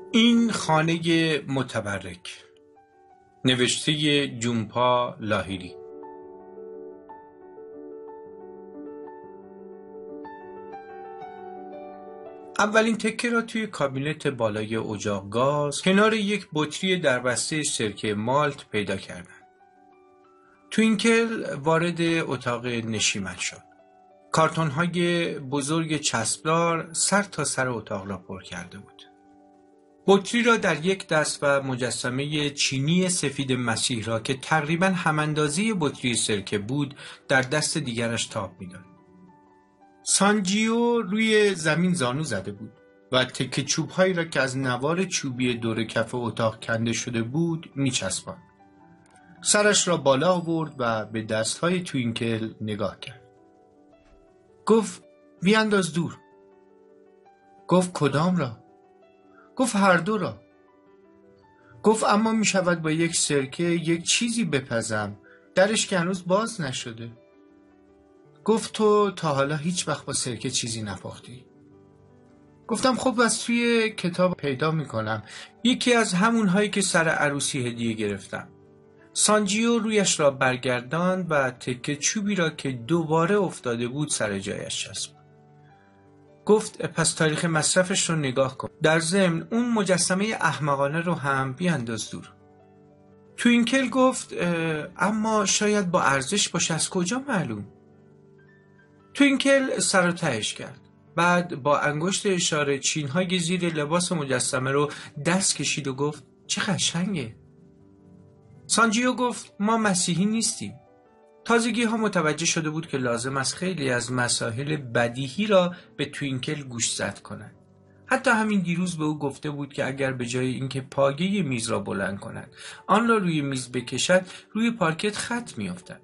این خانه متبرک، نوشته جونپا لاهیری. اولین تکه را توی کابینت بالای اجاق گاز کنار یک بطری دربسته سرکه مالت پیدا کردن. توینکل وارد اتاق نشیمن شد. کارتون‌های بزرگ چسبدار سر تا سر اتاق را پر کرده بود. بطری را در یک دست و مجسمه چینی سفید مسیح را که تقریباً هم‌اندازه بطری سرکه بود در دست دیگرش تاب می‌داد. سانجیو روی زمین زانو زده بود و تکه چوب‌هایی را که از نوار چوبی دور کف اتاق کنده شده بود می‌چسباند. سرش را بالا آورد و به دست‌های توینکل نگاه کرد. گفت بیانداز دور. گفت کدام را؟ گفت هر دو را. گفت اما می شود با یک سرکه یک چیزی بپزم، درش که هنوز باز نشده. گفت تو تا حالا هیچ وقت با سرکه چیزی نپختی؟ گفتم خب از توی کتاب پیدا می کنم، یکی از همون هایی که سر عروسی هدیه گرفتم. سانجیو رویش را برگرداند و تکه چوبی را که دوباره افتاده بود سر جایش چسباند. گفت پس تاریخ مصرفش رو نگاه کن. در ضمن اون مجسمه احمقانه رو هم بیانداز دور. توینکل گفت اما شاید با ارزش باشه، از کجا معلوم؟ توینکل سر و تهش کرد. بعد با انگشت اشاره چین‌های زیر لباس مجسمه رو دست کشید و گفت چه قشنگه. سانجیو گفت ما مسیحی نیستیم. تازگی ها متوجه شده بود که لازم است خیلی از مسائل بدیهی را به توینکل گوشزد کند. حتی همین دیروز به او گفته بود که اگر به جای اینکه پایه میز را بلند کند آن را روی میز بکشد، روی پارکت خط میافتد.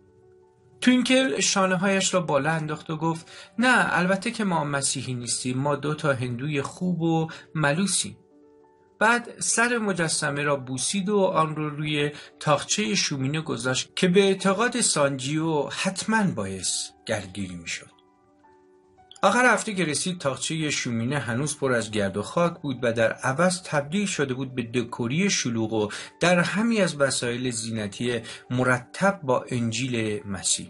توینکل شانه هایش را بالا انداخت و گفت نه، البته که ما مسیحی نیستیم، ما 2 هندوی خوب و ملوسیم. بعد سر مجسمه را بوسید و آن را روی تاقچه شومینه گذاشت که به اعتقاد سانجیو حتماً باعث گردگیری می شد. آخر هفته که رسید تاقچه شومینه هنوز پر از گرد و خاک بود و در عوض تبدیل شده بود به دکوری شلوغ و در همی از وسایل زینتی مرتب با انجیل مسیح.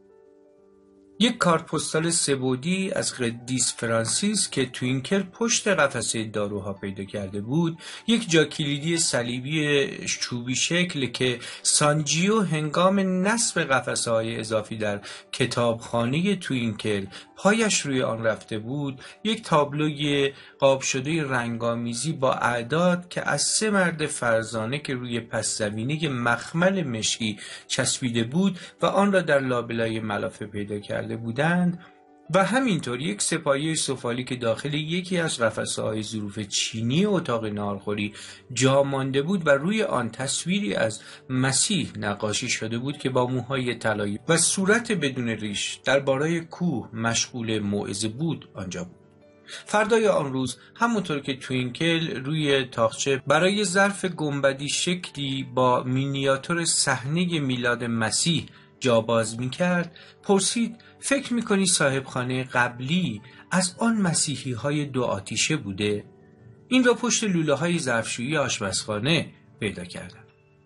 یک کارت پستال 3 بعدی از قدیس فرانسیس که توینکل پشت قفسه داروها پیدا کرده بود، یک جاکلیدی صلیبی چوبی شکل که سانجیو هنگام نصب قفسه‌های اضافی در کتابخانه توینکل پایش روی آن رفته بود، یک تابلوی قاب شده رنگامیزی با اعداد که از 3 مرد فرزانه که روی پس زمینه مخمل مشکی چسبیده بود و آن را در لابلای ملافه پیدا کرده بودند، و همینطور یک سپایه سفالی که داخل یکی از قفسه‌های ظروف چینی اتاق ناهارخوری جا مانده بود و روی آن تصویری از مسیح نقاشی شده بود که با موهای طلایی و صورت بدون ریش در بالای کوه مشغول موعظه بود آنجا بود. فردای آن روز همونطور که توینکل روی تاقچه برای ظرف گنبدی شکلی با مینیاتور صحنه میلاد مسیح جاباز می‌کرد، پرسید فکر می‌کنی صاحب خانه قبلی از آن مسیحی های 2 آتیشه بوده؟ این را پشت لوله های ظرفشویی آشپزخانه پیدا کردم.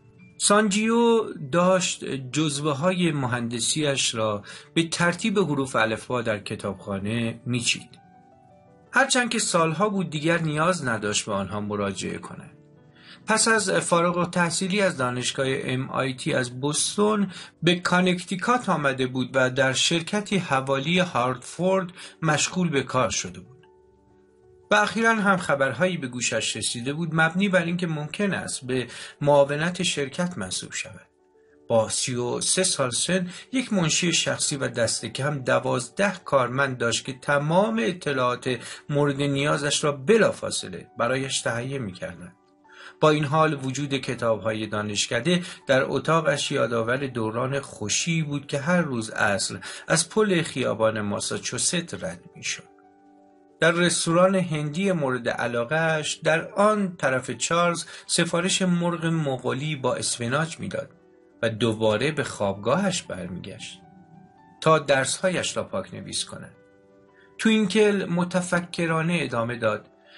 سانجیو داشت جزوه های مهندسیش را به ترتیب حروف الفبا در کتابخانه میچید. هرچند که سالها بود دیگر نیاز نداشت به آنها مراجعه کند. پس از فارغ التحصیلی از دانشگاه MIT از بوستون به کانکتیکات آمده بود و در شرکتی حوالی هاردفورد مشغول به کار شده بود. و اخیراً هم خبرهایی به گوشش رسیده بود مبنی بر اینکه ممکن است به معاونت شرکت منصوب شود. با 33 سال سن یک منشی شخصی و دست کم 12 کارمند داشت که تمام اطلاعات مورد نیازش را بلافاصله برایش تهیه می‌کردند. با این حال وجود کتاب‌های دانشکده در اتاقش یادآور دوران خوشی بود که هر روز عصر از پل خیابان ماساچوست رد می‌شد. در رستوران هندی مورد علاقه‌اش در آن طرف چارلز سفارش مرغ مغولی با اسفناج می‌داد و دوباره به خوابگاهش برمیگشت تا درس‌هایش را پاک نویس کند. توینکل متفکرانه ادامه داد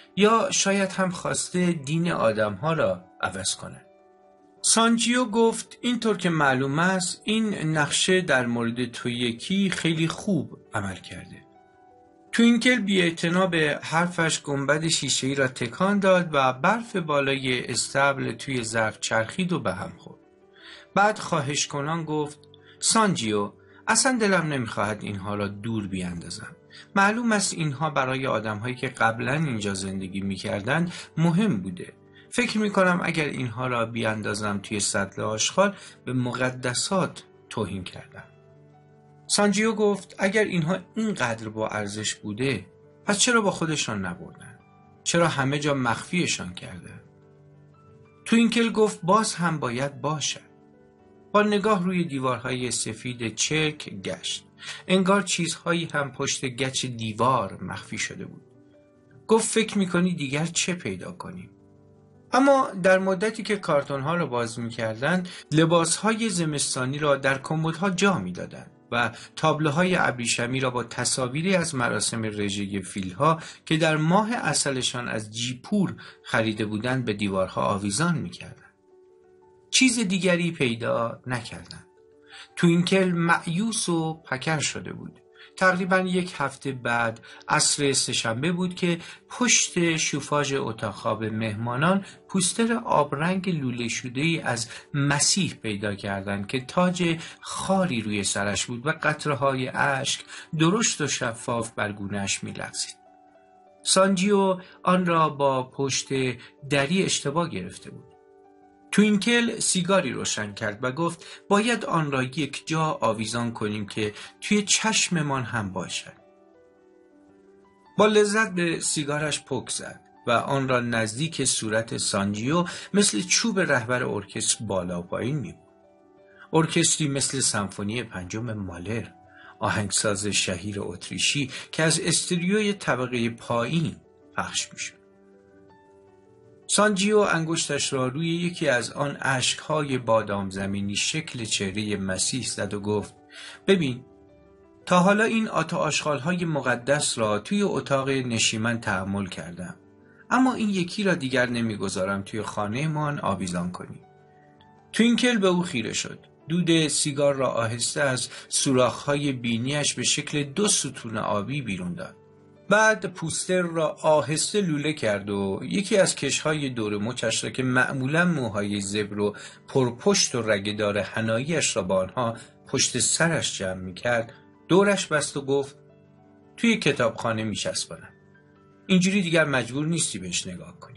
یا شاید هم خواسته دین آدم‌ها را عوض کنه. سانجیو گفت اینطور که معلوم است این نقشه در مورد تو یکی خیلی خوب عمل کرده. توینکل بی‌اعتنا به حرفش گنبد شیشه‌ای را تکان داد و برف بالای استبل توی ظرف چرخید و به هم خورد. بعد خواهش کنان گفت سانجیو، اصلا دلم نمیخواهد اینها را دور بیاندازم. معلوم است اینها برای آدم‌هایی که قبلا اینجا زندگی می‌کردند مهم بوده. فکر می‌کنم اگر اینها را بیاندازم توی سطل آشغال به مقدسات توهین کردم. سانجیو گفت اگر اینها اینقدر با ارزش بوده پس چرا با خودشان نبردن؟ چرا همه جا مخفیشان کردن؟ توینکل گفت باز هم باید باشد. با نگاه روی دیوارهای سفید چرک گشت. انگار چیزهایی هم پشت گچ دیوار مخفی شده بود. گفت فکر میکنی دیگر چه پیدا کنیم؟ اما در مدتی که کارتونها را باز میکردند لباسهای زمستانی را در کمدها جا میدادند و تابلوهای ابریشمی را با تصاویری از مراسم رژه فیلها که در ماه عسلشان از جیپور خریده بودند به دیوارها آویزان میکردند. چیز دیگری پیدا نکردند. توینکل مأیوس و پکر شده بود. تقریباً یک هفته بعد عصر سه‌شنبه بود که پشت شوفاژ اتاق خواب مهمانان پوستر آبرنگ لوله شده‌ای از مسیح پیدا کردند که تاج خاری روی سرش بود و قطره‌های اشک درشت و شفاف بر گونه‌اش می‌لغزید. سانجیو آن را با پشت دری اشتباه گرفته بود. توینکل سیگاری روشن کرد و گفت باید آن را یک جا آویزان کنیم که توی چشممان هم باشد. با لذت به سیگارش پک زد و آن را نزدیک صورت سانجیو مثل چوب رهبر ارکستر بالا و پایین می‌برد. ارکستری مثل سمفونی پنجم مالر، آهنگساز شهیر اتریشی که از استودیوی طبقه پایین پخش می‌شد. سانجیو انگشتش را روی یکی از آن اشک‌های بادام زمینی شکل چهره مسیح زد و گفت ببین، تا حالا این آشغال‌های مقدس را توی اتاق نشیمن تأمل کردم، اما این یکی را دیگر نمیگذارم توی خانه‌مان آویزان کنی. توینکل به او خیره شد. دود سیگار را آهسته از سوراخ‌های بینیش به شکل 2 ستون آبی بیرون داد. بعد پوستر را آهسته لوله کرد و یکی از کشهای دور مچش را که معمولا موهای زبر و پرپشت و رگه‌دار حنایی‌اش را با آنها پشت سرش جمع می‌کرد دورش بست و گفت توی کتابخانه می‌چسبانم. اینجوری دیگر مجبور نیستی بهش نگاه کنی.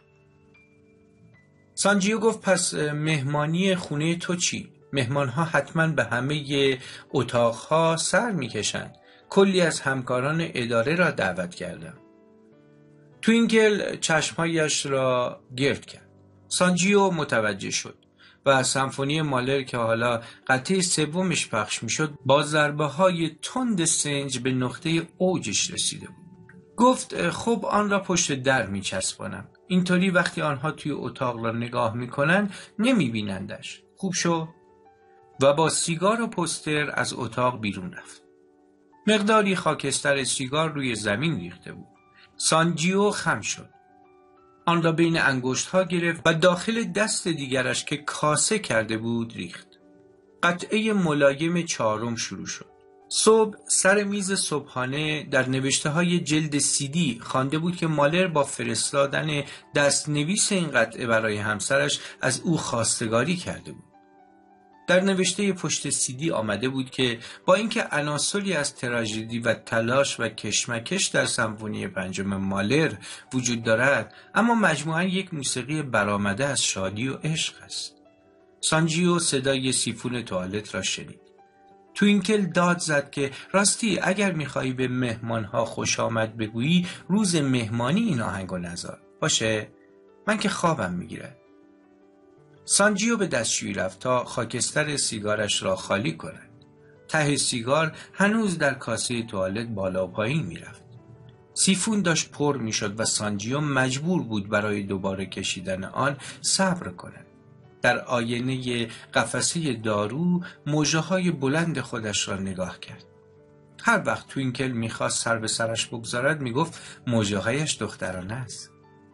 سانجیو گفت پس مهمانی خونه تو چی؟ مهمان‌ها حتما به همه اتاق‌ها سر می‌کشند. کلی از همکاران اداره را دعوت کردم. توینکل چشمهایش را گرد کرد. سانجیو متوجه شد و سمفونی مالر که حالا قطعه سومش پخش میشد با ضربه های تند سنج به نقطه اوجش رسیده بود. گفت خب آن را پشت در میچسبانم. اینطوری وقتی آنها توی اتاق را نگاه میکنن نمیبینندش. خوب شو؟ و با سیگار و پوستر از اتاق بیرون رفت. مقداری خاکستر سیگار روی زمین ریخته بود. سانجیو خم شد. آن را بین انگشت‌ها گرفت و داخل دست دیگرش که کاسه کرده بود ریخت. قطعه ملایم 4 شروع شد. صبح سر میز صبحانه در نوشته‌های جلد CD خوانده بود که مالر با فرستادن دستنویس این قطعه برای همسرش از او خواستگاری کرده بود. در نوشته پشت CD آمده بود که با اینکه عناصری از تراژدی و تلاش و کشمکش در سمفونی پنجم مالر وجود دارد، اما مجموعاً یک موسیقی برآمده از شادی و عشق است. سانجیو صدای سیفون توالت را شنید. توینکل داد زد که راستی اگر می‌خوای به مهمان‌ها خوش آمد بگویی روز مهمانی این آهنگو نذار. باشه؟ من که خوابم میگیره. سانجیو به دستشویی رفت تا خاکستر سیگارش را خالی کند. ته سیگار هنوز در کاسه توالت بالا و پایین می‌رفت. سیفون داشت پر می‌شد و سانجیو مجبور بود برای دوباره کشیدن آن صبر کند. در آینه قفسه دارو موجه‌های بلند خودش را نگاه کرد. هر وقت توینکل میخواست سر به سرش بگذارد میگفت موجه‌هایش دخترانه است.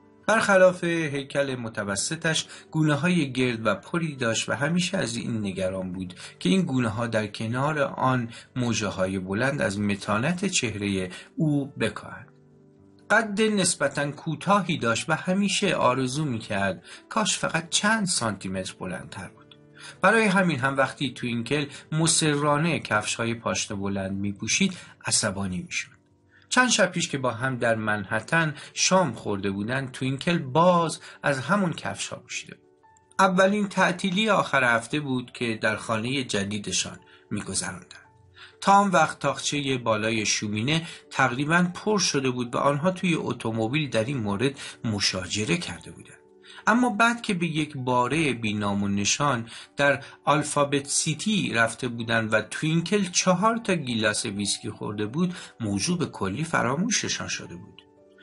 برخلاف هیکل متوسطش گونه‌های گرد و پری داشت و همیشه از این نگران بود که این گونه‌ها در کنار آن موجه‌های بلند از متانت چهره او بکاهند. قد نسبتاً کوتاهی داشت و همیشه آرزو می‌کرد کاش فقط چند سانتیمتر بلندتر بود. برای همین هم وقتی توینکل مصرانه کفش‌های پاشنه بلند می‌پوشید عصبانی می‌شد. چند شب پیش که با هم در منهتن شام خورده بودند توینکل باز از همون کفش‌ها پوشیده بود. اولین تعطیلی آخر هفته بود که در خانه جدیدشان می‌گذراندند. تا آن وقت تاقچه بالای شومینه تقریباً پر شده بود و آنها توی اتومبیل در این مورد مشاجره کرده بودند. اما بعد که به یک باره بی نام و نشان در آلفابت سیتی رفته بودند و توینکل 4 گیلاس ویسکی خورده بود، موضوع به کلی فراموششان شده بود.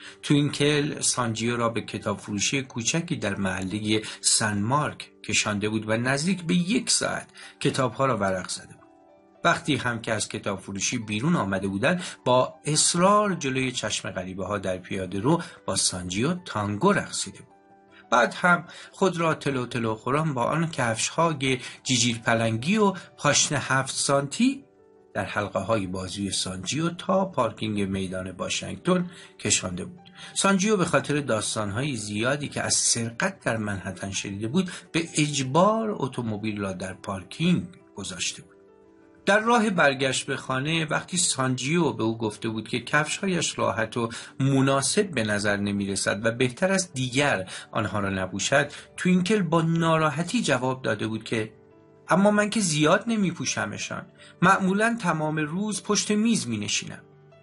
توینکل سانجیو را به کتاب فروشی کوچکی در محله سن مارک کشانده بود و نزدیک به 1 ساعت کتابها را ورق زده بود. وقتی هم که از کتاب فروشی بیرون آمده بودند با اصرار جلوی چشم غریبه ها در پیاده رو با سانجیو تانگو رقصیده بود. بعد هم خود را تلو تلو خوران با آن کفش‌های جیجیر پلنگی و پاشنه 7 سانتی در حلقه های بازوی سانجیو تا پارکینگ میدان واشنگتن کشانده بود. سانجیو به خاطر داستان‌های زیادی که از سرقت در منهتن شنیده بود به اجبار اتومبیل را در پارکینگ گذاشته بود. در راه برگشت به خانه وقتی سانجیو به او گفته بود که کفش‌هایش راحت و مناسب به نظر نمی‌رسد و بهتر است دیگر آنها را نپوشد، توینکل با ناراحتی جواب داده بود که اما من که زیاد نمی‌پوشمشان، معمولاً تمام روز پشت میز می‌نشینم.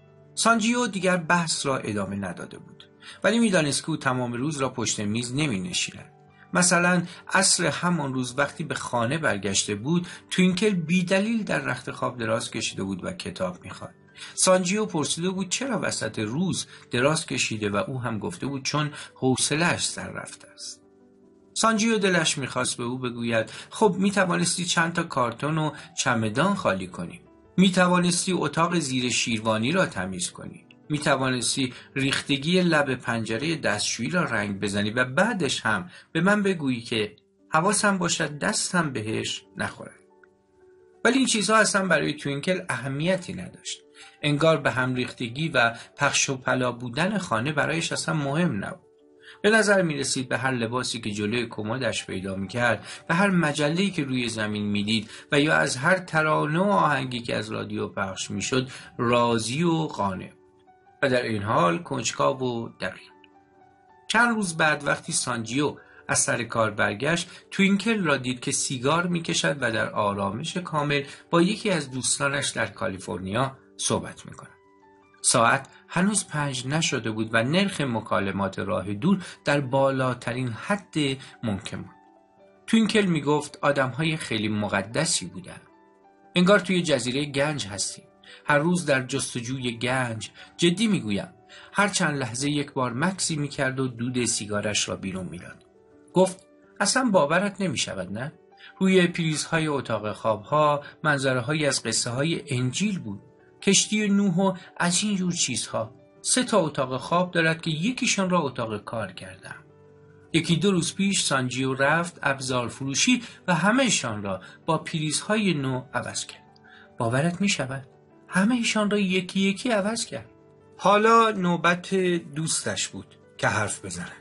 سانجیو دیگر بحث را ادامه نداده بود، ولی می‌دانست که او تمام روز را پشت میز نمی‌نشیند. مثلا عصر همان روز وقتی به خانه برگشته بود توینکل بیدلیل در رخت خواب دراز کشیده بود و کتاب می‌خواند. سانجیو پرسیده بود چرا وسط روز دراز کشیده و او هم گفته بود چون حوصله‌اش سر رفته است. سانجیو دلش می‌خواست به او بگوید خب می‌توانستی چند تا کارتون و چمدان خالی کنی، می‌توانستی اتاق زیر شیروانی را تمیز کنی، می‌توانستی ریختگی لب پنجره دستشویی را رنگ بزنی و بعدش هم به من بگویی که حواسم باشد دستم بهش نخورد. ولی این چیزها اصلا برای توینکل اهمیتی نداشت. انگار به هم ریختگی و پخش و پلا بودن خانه برایش اصلا مهم نبود. به نظر می رسید به هر لباسی که جلوی کمدش پیدا می کرد، به هر مجله‌ای که روی زمین می دید و یا از هر ترانه و آهنگی که از رادیو پخش می شد راضی و قانع و در این حال کنجکاو و دقیق. چند روز بعد وقتی سانجیو از سر کار برگشت توینکل را دید که سیگار می کشد و در آرامش کامل با یکی از دوستانش در کالیفرنیا صحبت می کند. ساعت هنوز 5 نشده بود و نرخ مکالمات راه دور در بالاترین حد ممکن بود. توینکل می گفت آدم‌های خیلی مقدسی بودن. انگار توی جزیره گنج هستیم. هر روز در جستجوی گنج. جدی میگویم. هر چند لحظه یک بار مکسی میکرد و دود سیگارش را بیرون میداد. گفت اصلا باورت نمیشود نه؟ روی پریزهای اتاق خوابها منظره‌هایی از قصه های انجیل بود. کشتی نوح و از این جور چیزها. 3 اتاق خواب دارد که یکیشان را اتاق کار کردم. 1-2 روز پیش سانجیو رفت ابزار فروشی و همه‌شان را با پریزهای نو عوض کرد. باورت میشود؟ همه‌شان را یکی یکی عوض کرد. حالا نوبت دوستش بود که حرف بزند.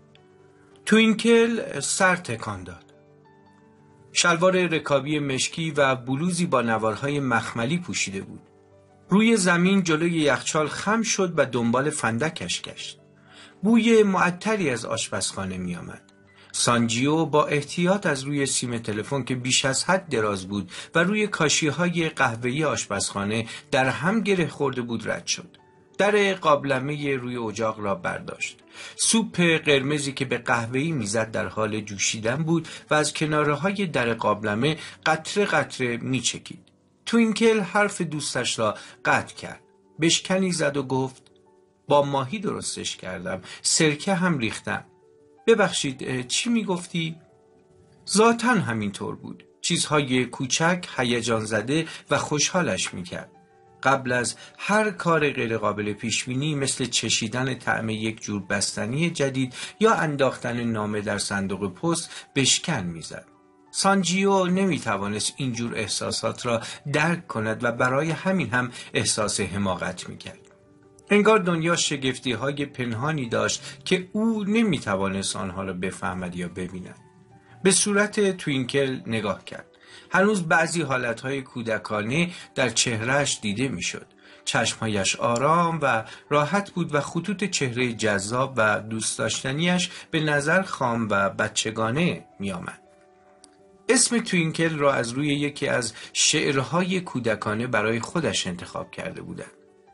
توینکل سر تکان داد. شلوار رکابی مشکی و بلوزی با نوارهای مخملی پوشیده بود. روی زمین جلوی یخچال خم شد و دنبال فندکش گشت. بوی معطری از آشپزخانه می آمد. سانجیو با احتیاط از روی سیم تلفن که بیش از حد دراز بود و روی کاشی‌های قهوه‌ای آشپزخانه در هم گره خورده بود رد شد. در قابلمه روی اجاق را برداشت. سوپ قرمزی که به قهوه‌ای میزد در حال جوشیدن بود و از کناره‌های در قابلمه قطره قطره میچکید. توینکل حرف دوستش را قطع کرد. بشکنی زد و گفت با ماهی درستش کردم. سرکه هم ریختم. ببخشید چی میگفتی؟ ذاتاً همینطور بود. چیزهای کوچک هیجان زده و خوشحالش میکرد. قبل از هر کار غیرقابل پیشبینی مثل چشیدن طعم یک جور بستنی جدید یا انداختن نامه در صندوق پست بشکن میزد. سانجیو نمیتوانست اینجور احساسات را درک کند و برای همین هم احساس حماقت میکرد. انگار دنیا شگفتی‌های پنهانی داشت که او نمیتوانست آنها را بفهمد یا ببیند. به صورت توینکل نگاه کرد. هنوز بعضی حالتهای کودکانه در چهرهش دیده میشد. چشمهایش آرام و راحت بود و خطوط چهره جذاب و دوست داشتنیش به نظر خام و بچگانه می آمد. اسم توینکل را از روی یکی از شعرهای کودکانه برای خودش انتخاب کرده بودند.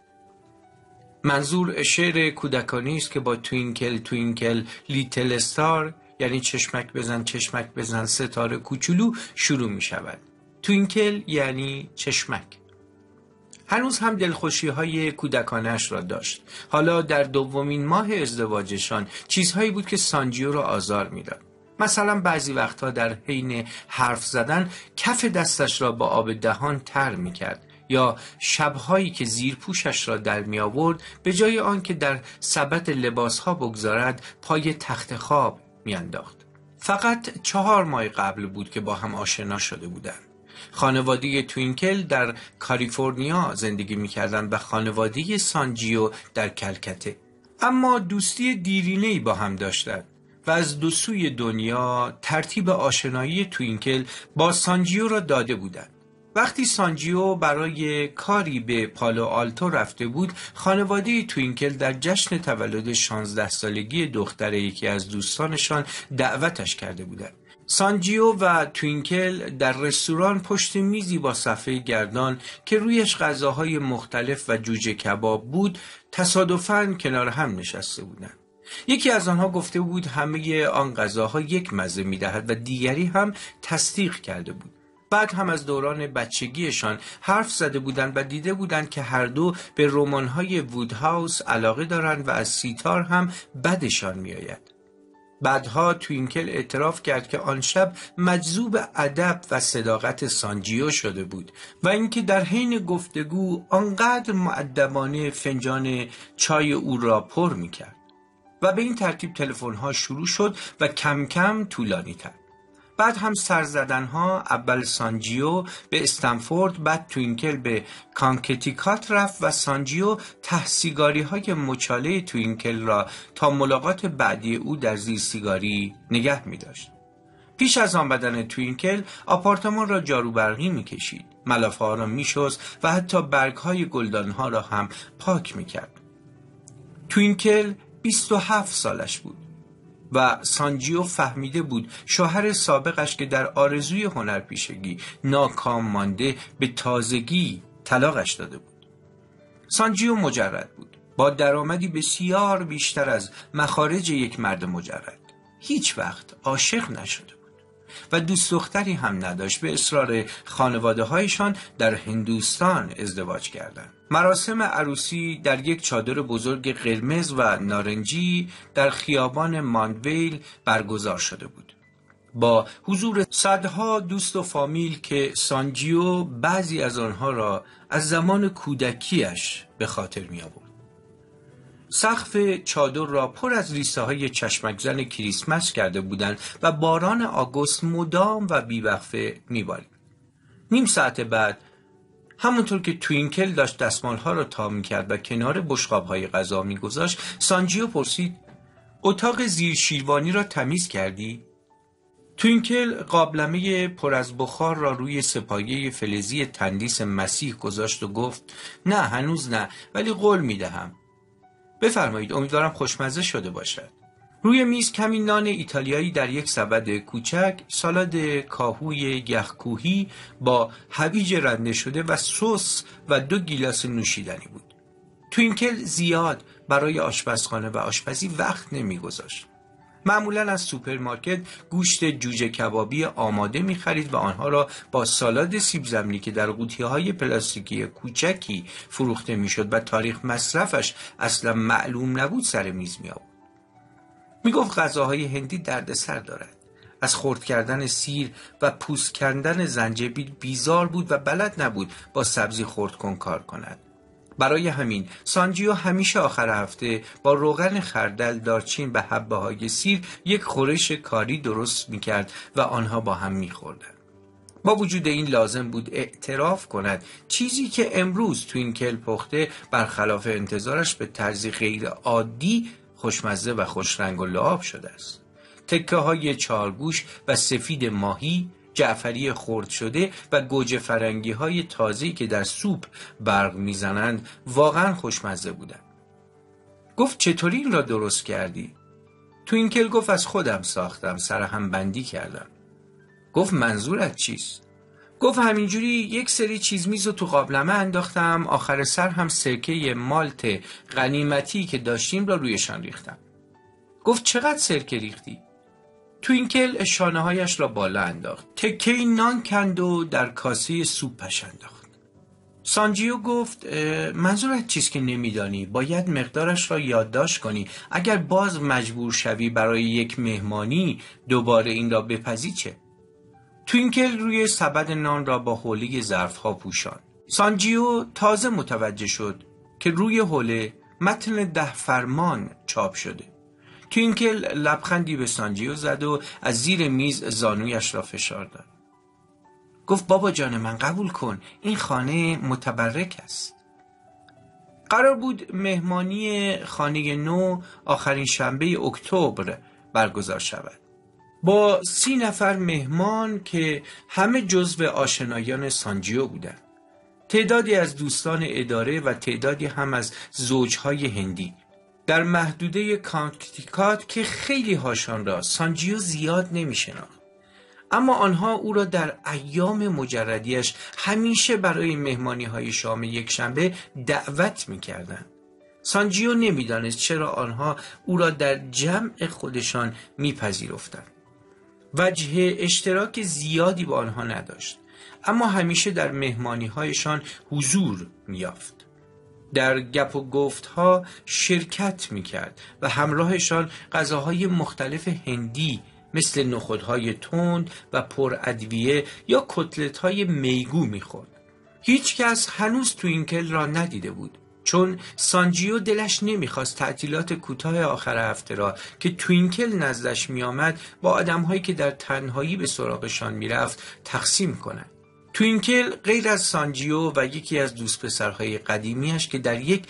منظور شعر کودکانه است که با توینکل توینکل لیتل استار، یعنی چشمک بزن ستاره کوچولو شروع می شود. توینکل یعنی چشمک. هنوز هم دلخوشی های کودکانش را داشت. حالا در دومین ماه ازدواجشان چیزهایی بود که سانجیو را آزار می داد. مثلا بعضی وقتها در حین حرف زدن کف دستش را با آب دهان تر می کرد یا شبهایی که زیر پوشش را در می آورد به جای آن که در سبد لباسها بگذارد پای تخت خواب می انداخت. فقط 4 ماه قبل بود که با هم آشنا شده بودند. خانواده توینکل در کالیفرنیا زندگی می کردند و خانواده سانجیو در کلکته. اما دوستی دیرینه‌ای با هم داشتند و از دو سوی دنیا ترتیب آشنایی توینکل با سانجیو را داده بودند. وقتی سانجیو برای کاری به پالو آلتو رفته بود، خانواده توینکل در جشن تولد 16 سالگی دختر یکی از دوستانشان دعوتش کرده بودند. سانجیو و توینکل در رستوران پشت میزی با صفحه گردان که رویش غذاهای مختلف و جوجه کباب بود، تصادفاً کنار هم نشسته بودند. یکی از آنها گفته بود همه آن غذاها یک مزه می‌دهد و دیگری هم تصدیق کرده بود. بعد هم از دوران بچگیشان حرف زده بودند و دیده بودند که هر دو به رمان‌های وودهاوس علاقه دارند و از سیتار هم بدشان می‌آید. بعدها توینکل اعتراف کرد که آن شب مجذوب ادب و صداقت سانجیو شده بود و اینکه در حین گفتگو آنقدر مؤدبانه فنجان چای او را پر می‌کرد. و به این ترتیب تلفن‌ها شروع شد و کم کم طولانی‌تر. بعد هم سر زدن‌ها، اول سانجیو به استنفورد، بعد توینکل به کانکتیکات رفت و سانجیو ته‌سیگاری‌های مچاله توینکل را تا ملاقات بعدی او در زیر سیگاری نگه می‌داشت. پیش از آمدن توینکل آپارتمان را جاروبرقی می‌کشید، ملافه‌ها را می‌شست و حتی برگ‌های گلدان‌ها را هم پاک می‌کرد. توینکل 27 سالش بود و سانجیو فهمیده بود شوهر سابقش که در آرزوی هنرپیشگی ناکام مانده به تازگی طلاقش داده بود. سانجیو مجرد بود، با درآمدی بسیار بیشتر از مخارج یک مرد مجرد. هیچ وقت عاشق نشده بود و دوست دختری هم نداشت. به اصرار خانواده هایشان در هندوستان ازدواج کردند. مراسم عروسی در یک چادر بزرگ قرمز و نارنجی در خیابان ماندویل برگزار شده بود، با حضور صدها دوست و فامیل که سانجیو بعضی از آنها را از زمان کودکیش به خاطر می آورد. سقف چادر را پر از ریسه های چشمک زن کریسمس کرده بودند و باران آگوست مدام و بیوقفه میبارید. نیم ساعت بعد، همونطور که توینکل داشت دستمالها را تا میکرد و کنار بشقابهای غذا میگذاشت، سانجیو پرسید: اتاق زیر شیروانی را تمیز کردی؟ توینکل قابلمه پر از بخار را روی سپایه فلزی تندیس مسیح گذاشت و گفت: نه هنوز نه، ولی قول میدهم. بفرمایید، امیدوارم خوشمزه شده باشد. روی میز کمی نان ایتالیایی در یک سبد کوچک، سالاد کاهوی یخکوهی با هویج رنده شده و سس و 2 گیلاس نوشیدنی بود. توینکل زیاد برای آشپزخانه و آشپزی وقت نمیگذاشت. معمولاً از سوپرمارکت گوشت جوجه کبابی آماده می‌خرید و آنها را با سالاد سیب زمینی که در قوطی‌های پلاستیکی کوچکی فروخته می‌شد و تاریخ مصرفش اصلا معلوم نبود سر میز می‌آورد. میگفت غذاهای هندی دردسر دارد. از خرد کردن سیر و پوست کندن زنجبیل بیزار بود و بلد نبود با سبزی خرد کن کار کند. برای همین سانجیو همیشه آخر هفته با روغن خردل، دارچین و حبه های سیر یک خورش کاری درست میکرد و آنها با هم میخوردند. با وجود این لازم بود اعتراف کند چیزی که امروز توینکل پخته برخلاف انتظارش به طرزی غیر عادی خوشمزه و خوشرنگ و لعاب شده است. تکه های چارگوش و سفید ماهی، جعفری خرد شده و گوجه فرنگی های تازه‌ای که در سوپ برق میزنند واقعا خوشمزه بودند. گفت چطوری این را درست کردی؟ توینکل گفت از خودم ساختم، سرهم بندی کردم. گفت منظورت چیست؟ گفت همینجوری یک سری چیز میز رو تو قابلمه انداختم، آخر سر هم سرکه مالت غنیمتی که داشتیم را رویشان ریختم. گفت چقدر سرکه ریختی؟ توینکل شانه هایش را بالا انداخت، تکه نان کند و در کاسه سوپش انداخت. سانجیو گفت منظورت چیست که نمیدانی؟ باید مقدارش را یادداشت کنی. اگر باز مجبور شوی برای یک مهمانی دوباره این را بپزی چه؟ توینکل روی سبد نان را با حوله ظرف‌ها پوشاند. سانجیو تازه متوجه شد که روی حوله متن 10 فرمان چاپ شده. توینکل لبخندی به سانجیو زد و از زیر میز زانویش را فشار داد. گفت بابا جان من قبول کن، این خانه متبرک است. قرار بود مهمانی خانه نو آخرین شنبه اکتبر برگزار شود. با 30 نفر مهمان که همه جزو آشنایان سانجیو بودند. تعدادی از دوستان اداره و تعدادی هم از زوجهای هندی. در محدوده کانکتیکات که خیلی هاشان را سانجیو زیاد نمی شناخت. اما آنها او را در ایام مجردیش همیشه برای مهمانی های شام یک شنبه دعوت می کردن. سانجیو نمی دانست چرا آنها او را در جمع خودشان می پذیرفتند. وجه اشتراک زیادی با آنها نداشت، اما همیشه در مهمانی هایشان حضور می یافت. در گپ و گفت ها شرکت می کرد و همراهشان غذاهای مختلف هندی مثل نخودهای تند و پر ادویه یا کتلت های میگو می خورد. هیچ کس هنوز توینکل را ندیده بود، چون سانجیو دلش نمیخواست تعطیلات کوتاه آخر هفته را که توینکل نزدش میآمد با آدمهایی که در تنهایی به سراغشان میرفت تقسیم کند. توینکل غیر از سانجیو و یکی از دوست پسرهای قدیمیش که در یک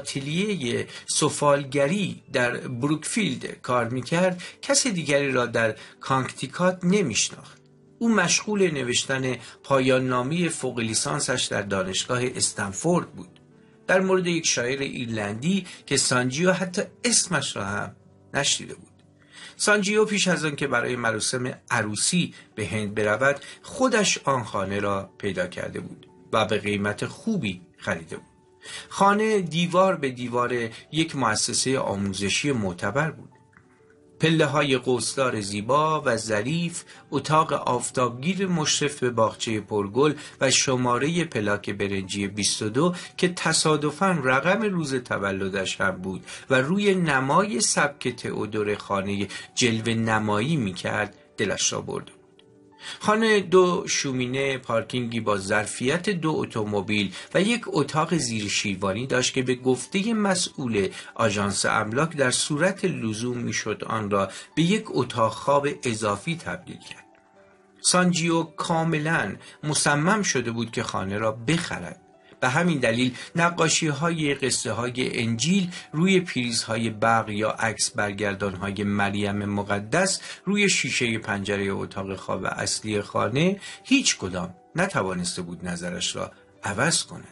آتلیه سفالگری در بروکفیلد کار میکرد کس دیگری را در کانکتیکات نمیشناخت. او مشغول نوشتن پایان نامه فوق لیسانسش در دانشگاه استنفورد بود، در مورد یک شاعر ایرلندی که سانجیو حتی اسمش را هم نشنیده بود. سانجیو پیش از آن که برای مراسم عروسی به هند برود خودش آن خانه را پیدا کرده بود و به قیمت خوبی خریده بود. خانه دیوار به دیوار یک مؤسسه آموزشی معتبر بود. پله های قوسدار زیبا و ظریف، اتاق آفتابگیر مشرف به باغچه پرگل و شماره پلاک برنجی 22 که تصادفاً رقم روز تولدش هم بود و روی نمای سبک تئودور خانه جلوه نمایی میکرد دلش را برده بود. خانه 2 شومینه، پارکینگی با ظرفیت 2 اتومبیل و یک اتاق زیر شیروانی داشت که به گفته مسئول آژانس املاک در صورت لزوم میشد آن را به یک اتاق خواب اضافی تبدیل کرد. سانجیو کاملا مصمم شده بود که خانه را بخرد. به همین دلیل نقاشی‌های قصه های انجیل روی پریزهای برق یا عکس برگردان‌های مریم مقدس روی شیشه پنجره اتاق خواب اصلی خانه هیچ کدام نتوانسته بود نظرش را عوض کند.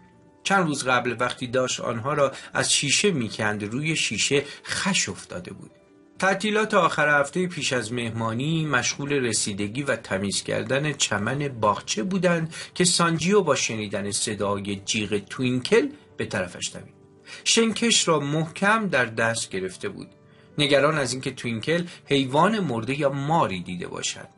چند روز قبل وقتی داشت آنها را از شیشه میکند روی شیشه خش افتاده بود. تعطیلات آخر هفته پیش از مهمانی مشغول رسیدگی و تمیز کردن چمن باغچه بودند که سانجیو با شنیدن صدای جیغ توینکل به طرفش دوید. شنکش را محکم در دست گرفته بود، نگران از اینکه توینکل حیوان مرده یا ماری دیده باشد.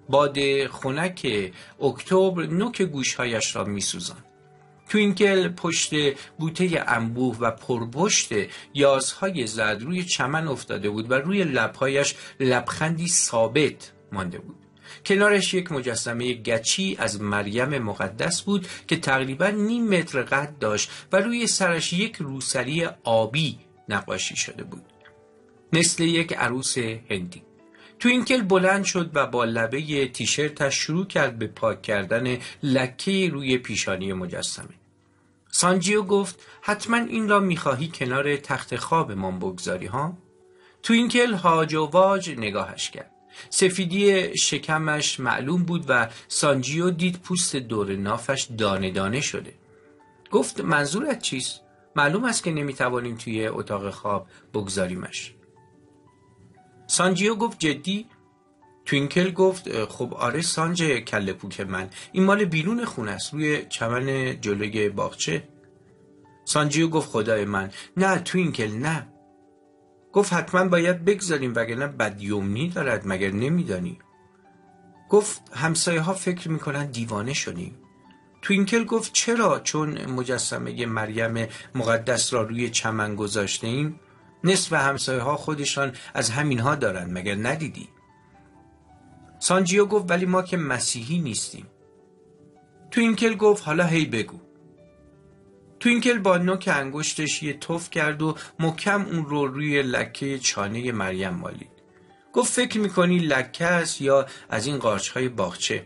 باد خنک اکتبر نوک گوشهایش را می‌سوزاند. توینکل پشت بوته انبوه و پرپشت یازهای زرد روی چمن افتاده بود و روی لبهایش لبخندی ثابت مانده بود. کنارش یک مجسمه گچی از مریم مقدس بود که تقریباً نیم متر قد داشت و روی سرش یک روسری آبی نقاشی شده بود، مثل یک عروس هندی. توینکل بلند شد و با لبه تیشرتش شروع کرد به پاک کردن لکه روی پیشانی مجسمه. سانجیو گفت حتما این را میخواهی کنار تخت خوابمان بگذاری ها؟ توینکل هاج و واج نگاهش کرد. سفیدی شکمش معلوم بود و سانجیو دید پوست دور نافش دانه دانه شده. گفت منظورت چیست؟ معلوم است که نمیتوانیم توی اتاق خواب بگذاریمش. سانجیو گفت جدی؟ توینکل گفت خب آره سانج کله پوک من، این مال بیرون خونه است، روی چمن جلوی باغچه. سانجیو گفت خدای من، نه توینکل نه. گفت حتما باید بگذاریم وگرنه بدیومنی دارد، مگر نمیدانی؟ گفت همسایه ها فکر میکنن دیوانه شدیم. توینکل گفت چرا؟ چون مجسمه مریم مقدس را روی چمن گذاشته ایم؟ نصف همسایه ها خودشان از همین ها دارن، مگر ندیدی؟ سانجیو گفت ولی ما که مسیحی نیستیم. توینکل گفت حالا هی بگو. توینکل با نوک انگشتش یه تف کرد و محکم اون رو روی لکه چانه مریم مالید. گفت فکر میکنی لکه است یا از این قارچهای باغچه؟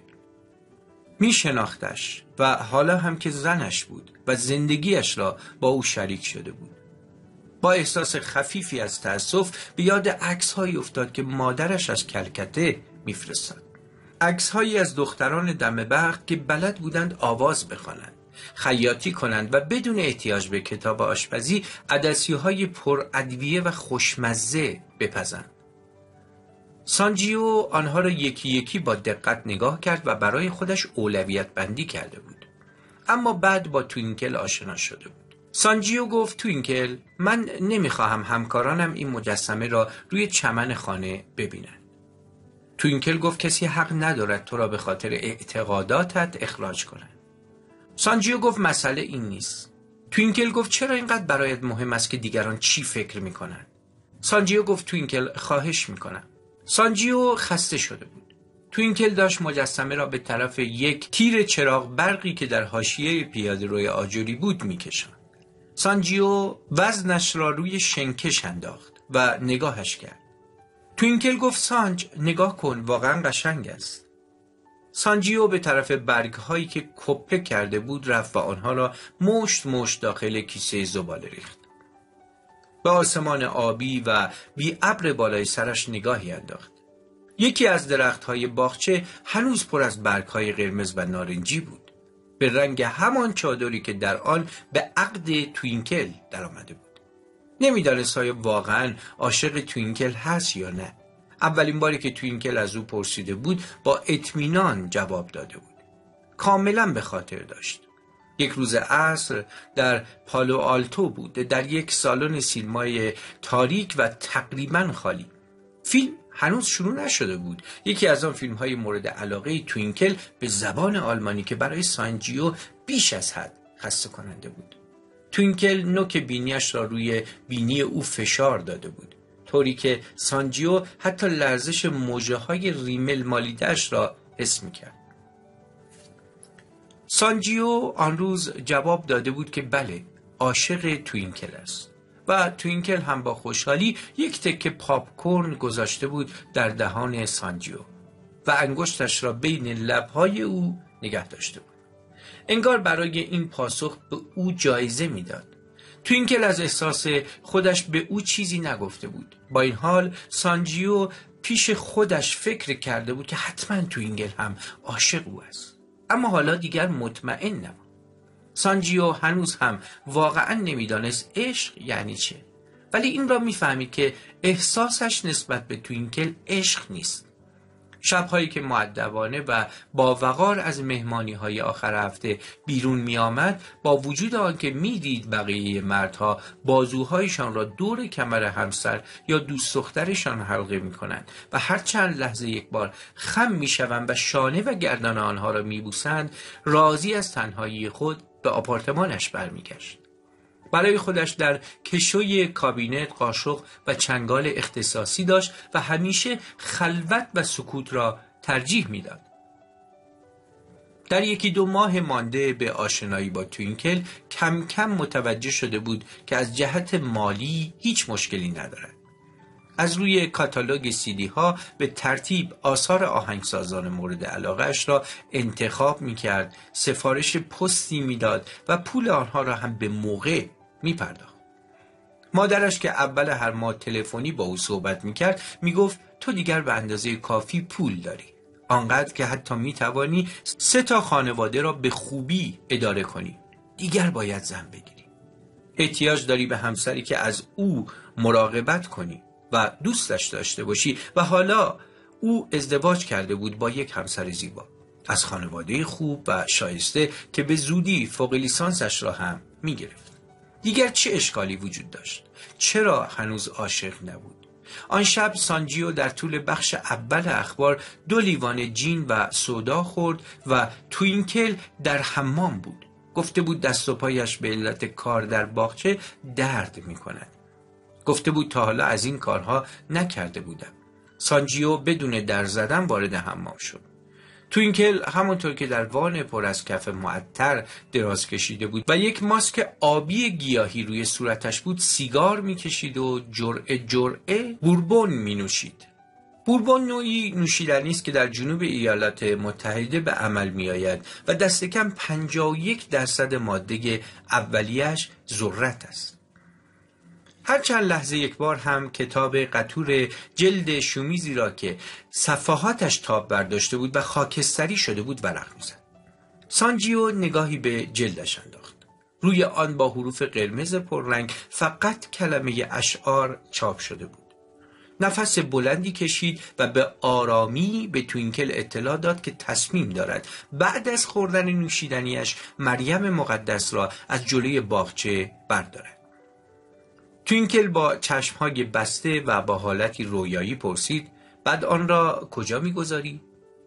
میشناختش و حالا هم که زنش بود و زندگیش را با او شریک شده بود. با احساس خفیفی از تأسف به یاد عکس‌هایی افتاد که مادرش از کلکته میفرستاد. عکس‌هایی از دختران دم برق که بلد بودند آواز بخوانند، خیاطی کنند و بدون احتیاج به کتاب آشپزی عدسی‌های پر ادویه و خوشمزه بپزند. سانجیو آنها را یکی یکی با دقت نگاه کرد و برای خودش اولویت بندی کرده بود. اما بعد با توینکل آشنا شده بود. سانجیو گفت توینکل من نمیخواهم همکارانم این مجسمه را روی چمن خانه ببینند. توینکل گفت کسی حق ندارد تو را به خاطر اعتقاداتت اخراج کنند. سانجیو گفت مسئله این نیست. توینکل گفت چرا اینقدر برایت مهم است که دیگران چی فکر میکنند؟ سانجیو گفت توینکل خواهش میکنم. سانجیو خسته شده بود. توینکل داشت مجسمه را به طرف یک تیر چراغ برقی که در حاشیه پیاده‌روی آجری بود میکشاند. سانجیو وزنش را روی شنکش انداخت و نگاهش کرد. توینکل گفت سانج نگاه کن، واقعا قشنگ است. سانجیو به طرف برگ‌هایی که کپه کرده بود رفت و آنها را مشت مشت داخل کیسه زباله ریخت. به آسمان آبی و بی ابر بالای سرش نگاهی انداخت. یکی از درخت‌های باغچه هنوز پر از برگ‌های قرمز و نارنجی بود، به رنگ همان چادری که در آن به عقد توینکل در آمده بود. نمی‌دانست آیا واقعاً عاشق توینکل هست یا نه. اولین باری که توینکل از او پرسیده بود با اطمینان جواب داده بود. کاملاً به خاطر داشت. یک روز عصر در پالو آلتو بود، در یک سالن سینمای تاریک و تقریباً خالی. فیلم هنوز شروع نشده بود. یکی از آن فیلم‌های مورد علاقه توینکل به زبان آلمانی که برای سانجیو بیش از حد خسته کننده بود. توینکل نوک بینیش را روی بینی او فشار داده بود، طوری که سانجیو حتی لرزش مژه‌های ریمل مالیده‌اش را حس می‌کرد. سانجیو آن روز جواب داده بود که بله، عاشق توینکل است و توینکل هم با خوشحالی یک تکه پاپکورن گذاشته بود در دهان سانجیو و انگشتش را بین لب‌های او نگه داشته بود. انگار برای این پاسخ به او جایزه میداد. توینکل از احساس خودش به او چیزی نگفته بود. با این حال سانجیو پیش خودش فکر کرده بود که حتما توینکل هم عاشق او است. اما حالا دیگر مطمئن نبود. سانجیو هنوز هم واقعا نمیدانست عشق یعنی چه، ولی این را میفهمید که احساسش نسبت به توینکل عشق نیست. شب‌هایی که مؤدبانه و با وقار از مهمانی‌های آخر هفته بیرون می‌آمد، با وجود آنکه می‌دید بقیه مردها بازوهایشان را دور کمر همسر یا دوست دخترشان حلقه می‌کنند و هر چند لحظه یک بار خم می‌شوند و شانه و گردن آنها را می‌بوسند، راضی از تنهایی خود به آپارتمانش برمیگشت. برای خودش در کشوی کابینت قاشق و چنگال اختصاصی داشت و همیشه خلوت و سکوت را ترجیح میداد. در 1-2 ماه مانده به آشنایی با توینکل کم کم متوجه شده بود که از جهت مالی هیچ مشکلی ندارد. از روی کاتالوگ CD ها به ترتیب آثار آهنگسازان مورد علاقه اش را انتخاب می کرد، سفارش پستی می داد و پول آنها را هم به موقع می پرداخت. مادرش که اول هر ماه تلفنی با او صحبت می کرد می گفت تو دیگر به اندازه کافی پول داری. آنقدر که حتی می توانی 3 خانواده را به خوبی اداره کنی. دیگر باید زن بگیری. احتیاج داری به همسری که از او مراقبت کنی و دوستش داشته باشی و حالا او ازدواج کرده بود با یک همسر زیبا از خانواده خوب و شایسته که به زودی فوق لیسانسش را هم می گرفت. دیگر چه اشکالی وجود داشت؟ چرا هنوز عاشق نبود؟ آن شب سانجیو در طول بخش اول اخبار 2 لیوان جین و سودا خورد و توینکل در حمام بود. گفته بود دست و پایش به علت کار در باغچه درد می کند. گفته بود تا حالا از این کارها نکرده بودم. سانجیو بدون در زدن وارد حمام شد. توینکل همونطور که در وان پر از کف معطر دراز کشیده بود و یک ماسک آبی گیاهی روی صورتش بود سیگار میکشید و جرعه بوربون مینوشید. بوربون نوعی نوشیدنی است که در جنوب ایالات متحده به عمل میآید و دست کم 51% ماده اولیه‌اش ذرت است. هر چند لحظه یک بار هم کتاب قطور جلد شومیزی را که صفحاتش تاب برداشته بود و خاکستری شده بود ورق می‌زد. سانجیو نگاهی به جلدش انداخت. روی آن با حروف قرمز پررنگ فقط کلمه اشعار چاپ شده بود. نفس بلندی کشید و به آرامی به توینکل اطلاع داد که تصمیم دارد بعد از خوردن نوشیدنیش مریم مقدس را از جلوی باغچه بردارد. توینکل با چشمهای بسته و با حالتی رویایی پرسید بعد آن را کجا می‌گذاری؟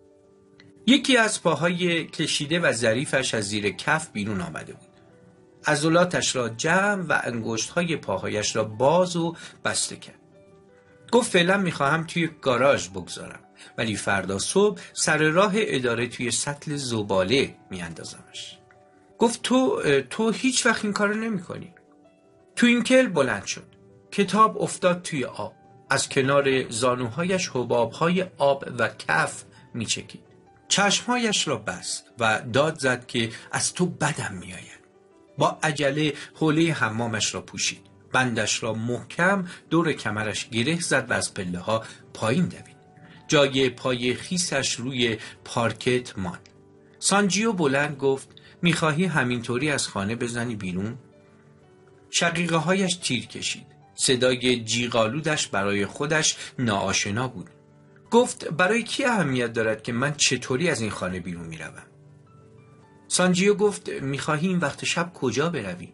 یکی از پاهای کشیده و ظریفش از زیر کف بیرون آمده بود. عضلاتش را جمع و انگشت‌های پاهایش را باز و بسته کرد. گفت فعلا می‌خواهم توی گاراژ بگذارم ولی فردا صبح سر راه اداره توی سطل زباله می‌اندازمش. گفت تو هیچ وقت این کارو نمی‌کنی. توینکل بلند شد. کتاب افتاد توی آب. از کنار زانوهایش حبابهای آب و کف میچکید. چشمهایش را بست و داد زد که از تو بدم میآید. با عجله حوله حمامش را پوشید. بندش را محکم دور کمرش گره زد و از پله ها پایین دوید. جای پای خیسش روی پارکت ماند. سانجیو بلند گفت میخواهی همینطوری از خانه بزنی بیرون؟ شقیقه هایش تیر کشید. صدای جیغالودش برای خودش ناآشنا بود. گفت برای کی اهمیت دارد که من چطوری از این خانه بیرون میروم؟ سانجیو گفت میخواهی این وقت شب کجا بروی؟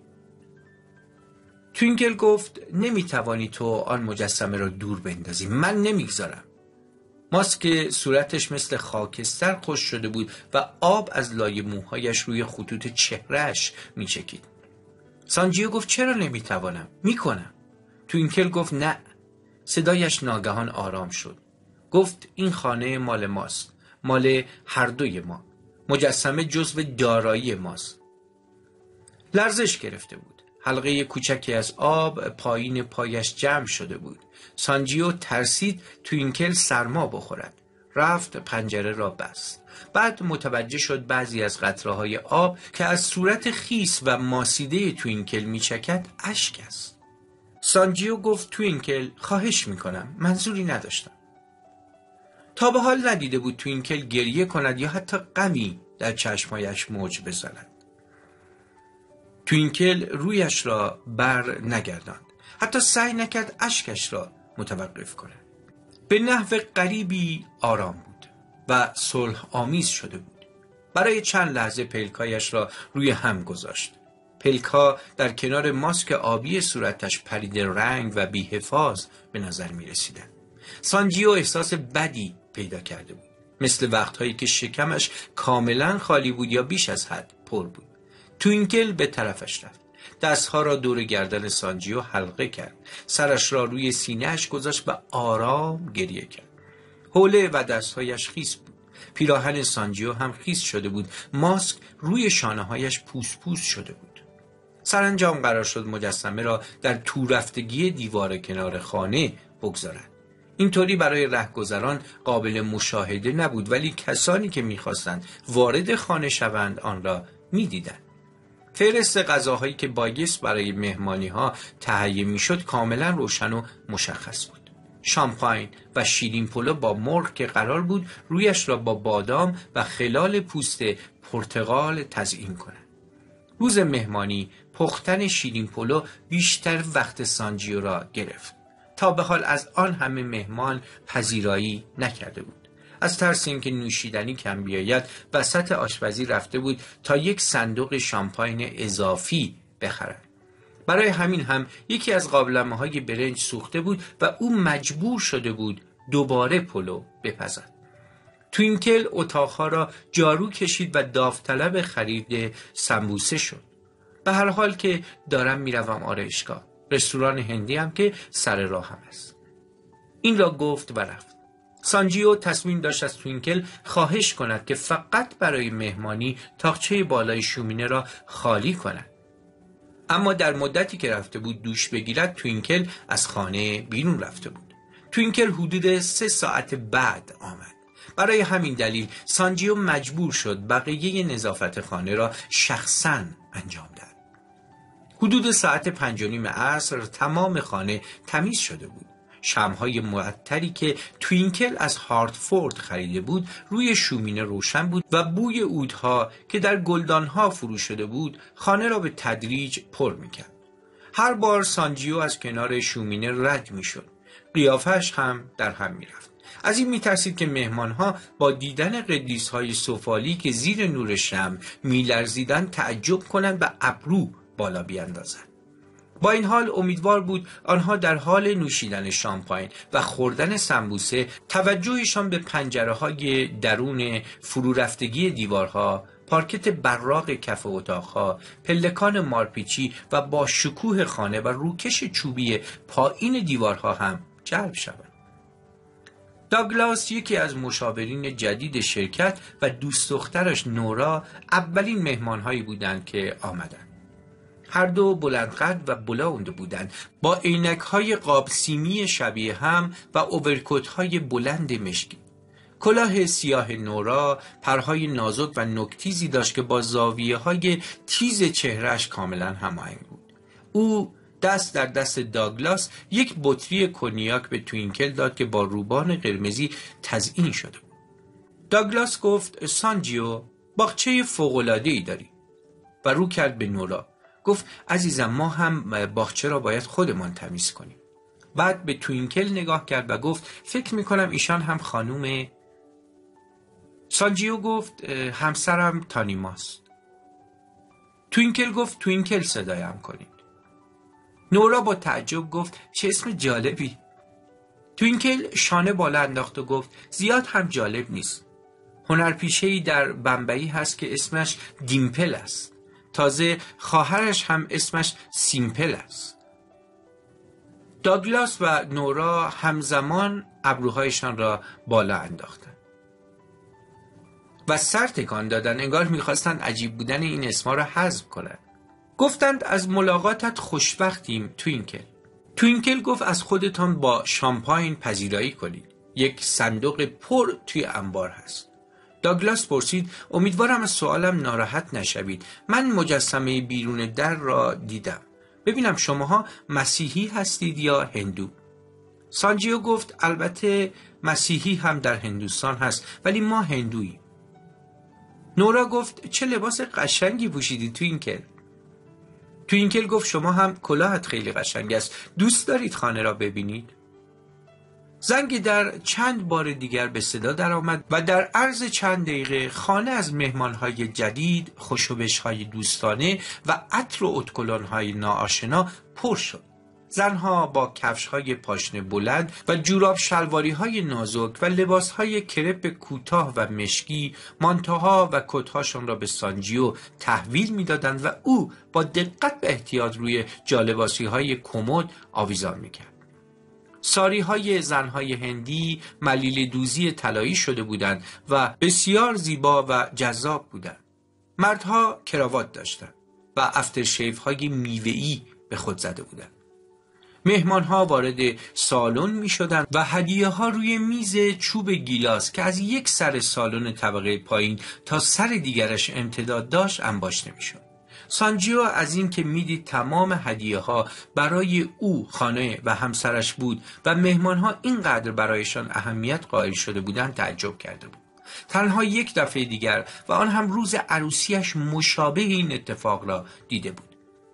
توینکل گفت نمیتوانی تو آن مجسمه را دور بندازی. من نمیگذارم. ماسک صورتش مثل خاکستر خشک شده بود و آب از لای موهایش روی خطوط چهرهش میچکید. سانجیو گفت چرا نمیتوانم؟ میکنم. توینکل گفت نه. صدایش ناگهان آرام شد. گفت این خانه مال ماست. مال هر دوی ما. مجسمه جزو دارایی ماست. لرزش گرفته بود. حلقه کوچکی از آب پایین پایش جمع شده بود. سانجیو ترسید توینکل سرما بخورد. رفت پنجره را بست. بعد متوجه شد بعضی از قطره‌های آب که از صورت خیس و ماسیده توینکل میچکد اشک است. سانجیو گفت توینکل خواهش میکنم، منظوری نداشتم. تا به حال ندیده بود توینکل گریه کند یا حتی غمی در چشمایش موج بزند. توینکل رویش را بر نگرداند. حتی سعی نکرد اشکش را متوقف کند. به نحو غریبی آرام بود و صلح آمیز شده بود. برای چند لحظه پلکایش را روی هم گذاشت. پلکا در کنار ماسک آبی صورتش پریده رنگ و بی‌حفاظ به نظر می رسیدن. سانجیو احساس بدی پیدا کرده بود. مثل وقتهایی که شکمش کاملا خالی بود یا بیش از حد پر بود. توینکل به طرفش رفت. دستها را دور گردن سانجیو حلقه کرد. سرش را روی سینه‌اش گذاشت و آرام گریه کرد. حوله و دستهایش خیس بود. پیراهن سانجیو هم خیس شده بود. ماسک روی شانه‌هایش پوس پوس شده بود. سرانجام قرار شد مجسمه را در تو رفتگی دیوار کنار خانه بگذارند. اینطوری برای رهگذران قابل مشاهده نبود، ولی کسانی که می‌خواستند وارد خانه شوند آن را می‌دیدند. فهرست غذاهایی که بایست برای مهمانی‌ها تهیه می‌شد کاملا روشن و مشخص بود. شامپاین و شیرین پلو با مرغ که قرار بود رویش را با بادام و خلال پوست پرتقال تزیین کنند. روز مهمانی پختن شیرین پلو بیشتر وقت سانجیو را گرفت. تا به حال از آن همه مهمان پذیرایی نکرده بود. از ترس اینکه نوشیدنی کم بیاید وسط آشپزی رفته بود تا یک صندوق شامپاین اضافی بخرد. برای همین هم یکی از قابلمه‌های برنج سوخته بود و او مجبور شده بود دوباره پلو بپزد. توینکل اتاقها را جارو کشید و داوطلب خرید سمبوسه شد. به هر حال که دارم میروم آرایشگاه. رستوران هندی هم که سر راه هم است. این را گفت و رفت. سانجیو تصمیم داشت از توینکل خواهش کند که فقط برای مهمانی تاقچه بالای شومینه را خالی کند. اما در مدتی که رفته بود دوش بگیرد توینکل از خانه بیرون رفته بود. توینکل حدود 3 ساعت بعد آمد. برای همین دلیل سانجیو مجبور شد بقیه نظافت خانه را شخصاً انجام دهد. حدود ساعت 5:30 عصر تمام خانه تمیز شده بود. شمع‌های معطری که توینکل از هارتفورد خریده بود روی شومینه روشن بود و بوی عودها که در گلدانها فرو شده بود خانه را به تدریج پر می‌کرد. هر بار سانجیو از کنار شومینه رد می‌شد. قیافش هم در هم می‌رفت. از این می‌ترسید که مهمان‌ها با دیدن قدیس‌های سفالی که زیر نور شمع می‌لرزیدند تعجب کنند و ابرو بالا بیاندازند. با این حال امیدوار بود آنها در حال نوشیدن شامپاین و خوردن سمبوسه توجهشان به پنجره‌های درون فرو رفتگی دیوارها، پارکت براق کف اتاقها، پلکان مارپیچی و با شکوه خانه و روکش چوبی پایین دیوارها هم جلب شود. داگلاس یکی از مشاورین جدید شرکت و دوست دخترش نورا اولین مهمان‌هایی بودند که آمدند. هر دو بلندقد و بلند بودند، با عینک‌های قاب سیمی شبیه هم و اوورکوت‌های بلند مشکی. کلاه سیاه نورا پرهای نازک و نوک‌تیزی داشت که با زاویه‌های تیز چهرهش کاملا هماهنگ بود. او دست در دست داگلاس یک بطری کنیاک به توینکل داد که با روبان قرمزی تزیین شده بود. داگلاس گفت سانجیو باغچه فوق‌العاده‌ای داری و رو کرد به نورا. گفت عزیزم ما هم باغچه را باید خودمان تمیز کنیم. بعد به توینکل نگاه کرد و گفت فکر میکنم ایشان هم خانوم. سانجیو گفت همسرم تانیماست. توینکل گفت توینکل صدایم کنید. نورا با تعجب گفت چه اسم جالبی. توینکل شانه بالا انداخت و گفت زیاد هم جالب نیست. هنرپیشه‌ای در بمبئی هست که اسمش دیمپل است. تازه خواهرش هم اسمش سیمپل است. داگلاس و نورا همزمان ابروهایشان را بالا انداختند و سر تکان دادند، انگار می‌خواستند عجیب بودن این اسما را حذف کنند. گفتند از ملاقاتت خوشبختیم توینکل. توینکل گفت از خودتان با شامپاین پذیرایی کنید. یک صندوق پر توی انبار هست. داگلاس پرسید امیدوارم از سوالم ناراحت نشوید. من مجسمه بیرون در را دیدم. ببینم شماها مسیحی هستید یا هندو؟ سانجیو گفت البته مسیحی هم در هندوستان هست ولی ما هندوییم. نورا گفت چه لباس قشنگی پوشیدی توینکل. توینکل گفت شما هم کلاهت خیلی قشنگ است. دوست دارید خانه را ببینید؟ زنگ در چند بار دیگر به صدا درآمد و در عرض چند دقیقه خانه از مهمانهای جدید، خوشوبش‌های دوستانه و عطر و ادکلون‌های ناآشنا پر شد. زنها با کفش‌های پاشنه بلند و جوراب شلواری‌های نازک و لباس‌های کرپ کوتاه و مشکی، مانتوها و کت‌هاشون را به سانجیو تحویل می‌دادند و او با دقت و احتیاط روی جالباسی‌های کمد آویزان می‌کرد. ساری‌های زن‌های هندی ملیل دوزی طلایی شده بودند و بسیار زیبا و جذاب بودند. مردها کراوات داشتند و افترشیوهای میوه‌ای به خود زده بودند. مهمانها وارد سالن می شدند و هدیه ها روی میز چوب گیلاس که از یک سر سالن طبقه پایین تا سر دیگرش امتداد داشت انباشته می شد. سانجیو از این که می دید تمام هدیه ها برای او، خانه و همسرش بود و مهمان ها اینقدر برایشان اهمیت قائل شده بودند تعجب کرده بود. تنها یک دفعه دیگر و آن هم روز عروسیش مشابه این اتفاق را دیده بود.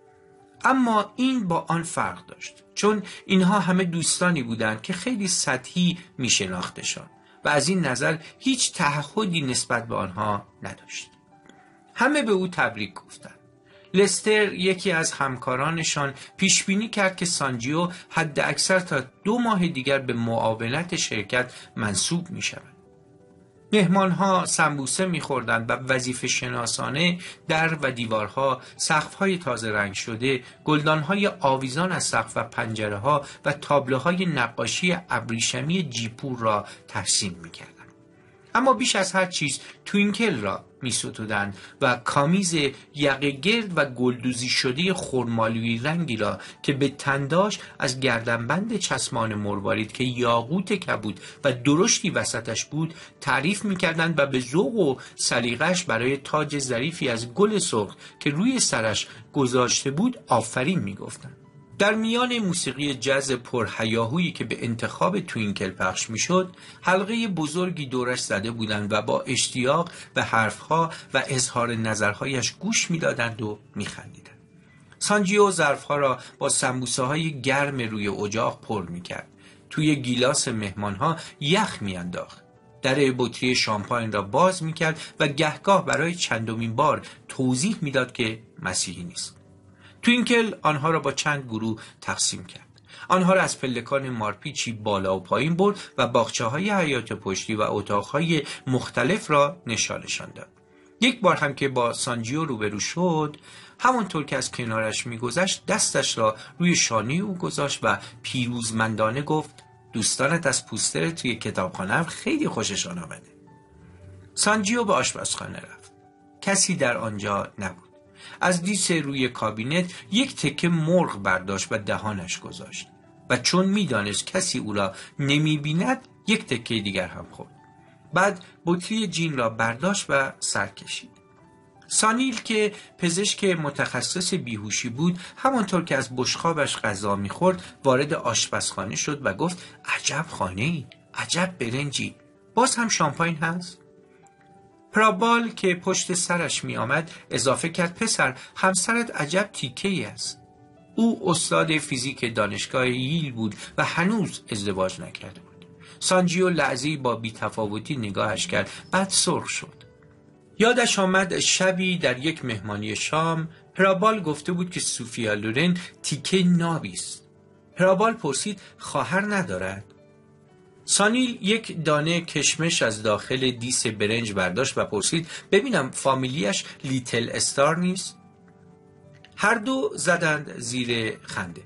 اما این با آن فرق داشت، چون اینها همه دوستانی بودند که خیلی سطحی می شناختشان و از این نظر هیچ تعهدی نسبت به آنها نداشت. همه به او تبریک گفتند. لستر، یکی از همکارانشان، پیش بینی کرد که سانجیو حد اکثر تا 2 ماه دیگر به معاونت شرکت منصوب می شود. مهمانها سمبوسه می‌خوردند و وظیفه شناسانه در و دیوارها، سقف‌های تازه رنگ شده، گلدان‌های آویزان از سقف و پنجره‌ها و تابلوهای نقاشی ابریشمی جیپور را ترسیم می‌کردند. اما بیش از هر چیز توینکل را می‌ستودند و کامیز یقه گرد و گلدوزی شده خرمالویی رنگی را که به تنداش از گردنبند چسمان مروارید که یاقوت کبود و درشتی وسطش بود تعریف می‌کردند و به ذوق و سلیقه‌اش برای تاج ظریفی از گل سرخ که روی سرش گذاشته بود آفرین می‌گفتند. در میان موسیقی جاز پرهیاهویی که به انتخاب توینکل پخش میشد، حلقه بزرگی دورش زده بودند و با اشتیاق به حرفها و اظهار نظرهایش گوش میدادند و میخندیدند. سانجیو ظرفها را با سمبوسه های گرم روی اجاق پر میکرد. توی گیلاس مهمانها یخ میانداخت. در بطری شامپاین را باز میکرد و گهگاه برای چندمین بار توضیح میداد که مسیحی نیست. توینکل آنها را با چند گروه تقسیم کرد. آنها را از پلکان مارپیچی بالا و پایین برد و باغچه‌های حیاط پشتی و اتاق‌های مختلف را نشانشان داد. یک بار هم که با سانجیو روبرو شد، همانطور که از کنارش می‌گذشت دستش را روی شانه او گذاشت و پیروزمندانه گفت: دوستانت از پوستر توی کتابخانه خیلی خوششان آمده. سانجیو به آشپزخانه رفت. کسی در آنجا نبود. از دیس روی کابینت یک تکه مرغ برداشت و دهانش گذاشت و چون میدانست کسی او را نمیبیند یک تکه دیگر هم خورد. بعد بطری جین را برداشت و سر کشید. سانیل که پزشک متخصص بیهوشی بود، همانطور که از بشقابش غذا میخورد وارد آشپزخانه شد و گفت: عجب خانه‌ای، عجب برنجی، باز هم شامپاین هست؟ پرابال که پشت سرش می آمد اضافه کرد: پسر، همسرت عجب تیکه‌ای است. او استاد فیزیک دانشگاه ییل بود و هنوز ازدواج نکرده بود. سانجیو لحظه‌ای با بی‌تفاوتی نگاهش کرد، بعد سرخ شد. یادش آمد شبی در یک مهمانی شام پرابال گفته بود که سوفیا لورن تیکه نابی است. پرابال پرسید: خواهر ندارد؟ سانیل یک دانه کشمش از داخل دیس برنج برداشت و پرسید: ببینم فامیلیش لیتل استار نیست؟ هر دو زدند زیر خنده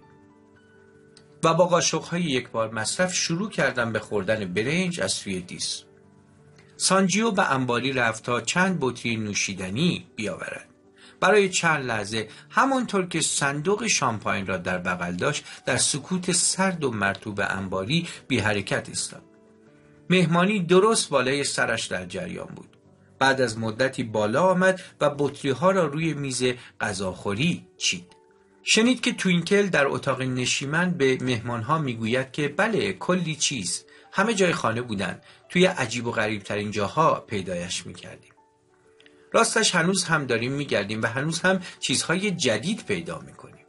و با قاشق‌های یک بار مصرف شروع کردن به خوردن برنج از توی دیس. سانجیو به انباری رفت تا چند بطری نوشیدنی بیاورد. برای چند لحظه همانطور که صندوق شامپاین را در بغل داشت در سکوت سرد و مرطوب انباری بی حرکت ایستاد. مهمانی درست بالای سرش در جریان بود. بعد از مدتی بالا آمد و بطری‌ها را روی میز غذاخوری چید. شنید که توینکل در اتاق نشیمن به مهمانها میگوید که بله، کلی چیز، همه جای خانه بودن، توی عجیب و غریب ترین جاها پیدایش میکردیم. راستش هنوز هم داریم میگردیم و هنوز هم چیزهای جدید پیدا میکنیم.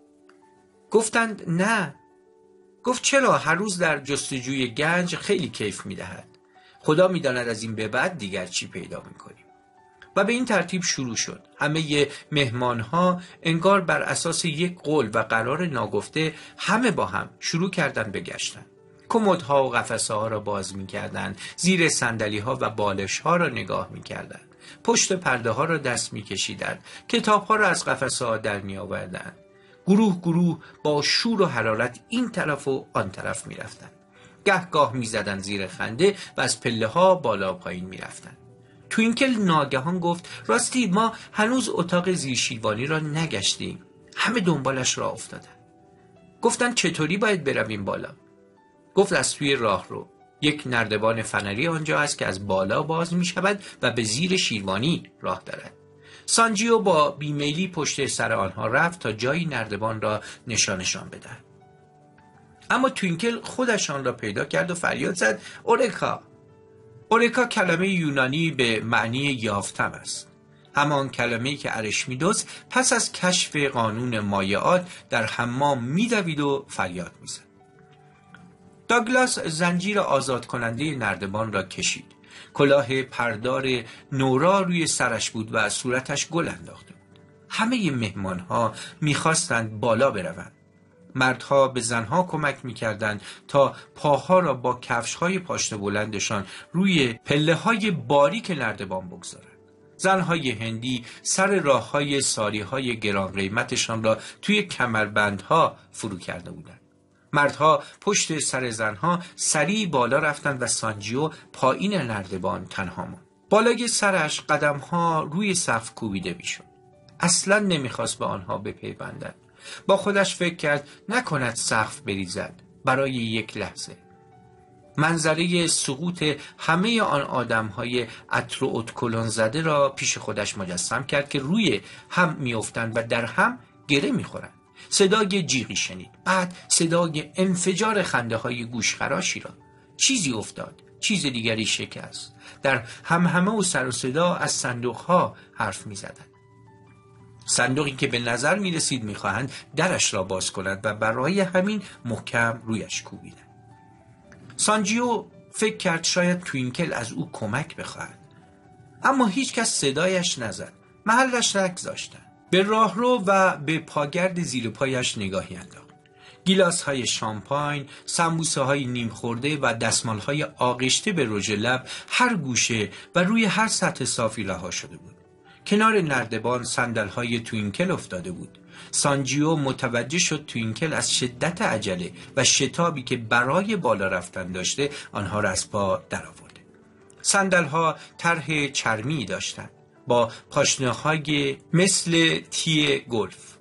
گفتند نه. گفت چرا؟ هر روز در جستجوی گنج خیلی کیف میدهد. خدا میداند از این به بعد دیگر چی پیدا میکنیم. و به این ترتیب شروع شد. همه مهمانها انگار بر اساس یک قول و قرار ناگفته همه با هم شروع کردن به گشتن. کمدها و قفسه ها را باز می کردن، زیر صندلی ها و بالش ها را نگاه می کردن، پشت پرده ها را دست می کشیدن، کتاب ها را از قفسه ها در می آوردن. گروه با شور و حرارت این طرف و آن طرف می رفتن. گاه می زدن زیر خنده و از پله ها بالا پایین می رفتن. توینکل ناگهان گفت راستی ما هنوز اتاق زیرشیوانی را نگشتیم. همه دنبالش را افتادن. گفتن چطوری باید برویم بالا؟ گفت از توی راه رو. یک نردبان فنری آنجا است که از بالا باز می شود و به زیر شیروانی راه دارد. سانجیو با بیمیلی پشت سر آنها رفت تا جایی نردبان را نشانشان بدهد. اما توینکل خودش آن را پیدا کرد و فریاد زد اورکا. اورکا کلمه یونانی به معنی یافتم است. همان کلمه‌ای که ارشمیدس پس از کشف قانون مایعات در حمام می‌دوید و فریاد می‌زد. داگلاس زنجیر آزاد کننده نردبان را کشید. کلاه پردار نورا روی سرش بود و صورتش گل انداخته بود. همه مهمانها می‌خواستند بالا بروند. مردها به زنها کمک می‌کردند تا پاها را با کفش‌های پاشنه بلندشان روی پله‌های باریک نردبان بگذارند. زنهای هندی سر راه‌های ساری‌های گران قیمتشان را توی کمربندها فرو کرده بودند. مردها پشت سر زنها سریع بالا رفتند و سانجیو پایین نردبان تنها ماند. بالای سرش قدم‌ها روی سقف کوبیده می‌شد. اصلاً نمی‌خواست به آنها بپیوندد. با خودش فکر کرد نکند سقف بریزد. برای یک لحظه منظره سقوط همه آن آدم‌های عطر و ادکلن زده را پیش خودش مجسم کرد که روی هم می‌افتند و در هم گره می‌خورند. صدای جیغی شنید، بعد صدای انفجار خنده‌های گوشخراشی را. چیزی افتاد، چیز دیگری شکست. در همهمه و سر و صدا از صندوق‌ها حرف می‌زدند. صندوقی که به نظر می‌رسید می‌خواهند درش را باز کنند و برای همین محکم رویش کوبیدند. سانجیو فکر کرد شاید توینکل از او کمک بخواهد، اما هیچ کس صدایش نزد. محلش نگذاشتند. به راهرو و به پاگرد زیر پایش نگاهی انداخت. گیلاس‌های شامپاین، سمبوسه‌های نیم خورده و دستمال‌های آغشته به رژ لب هر گوشه و روی هر سطح صافی رها شده بود. کنار نردبان صندل‌های توینکل افتاده بود. سانجیو متوجه شد توینکل از شدت عجله و شتابی که برای بالا رفتن داشته آنها را از پا درآورده. صندل‌ها طرح چرمی داشتند با پاشنه‌های مثل تی گلف.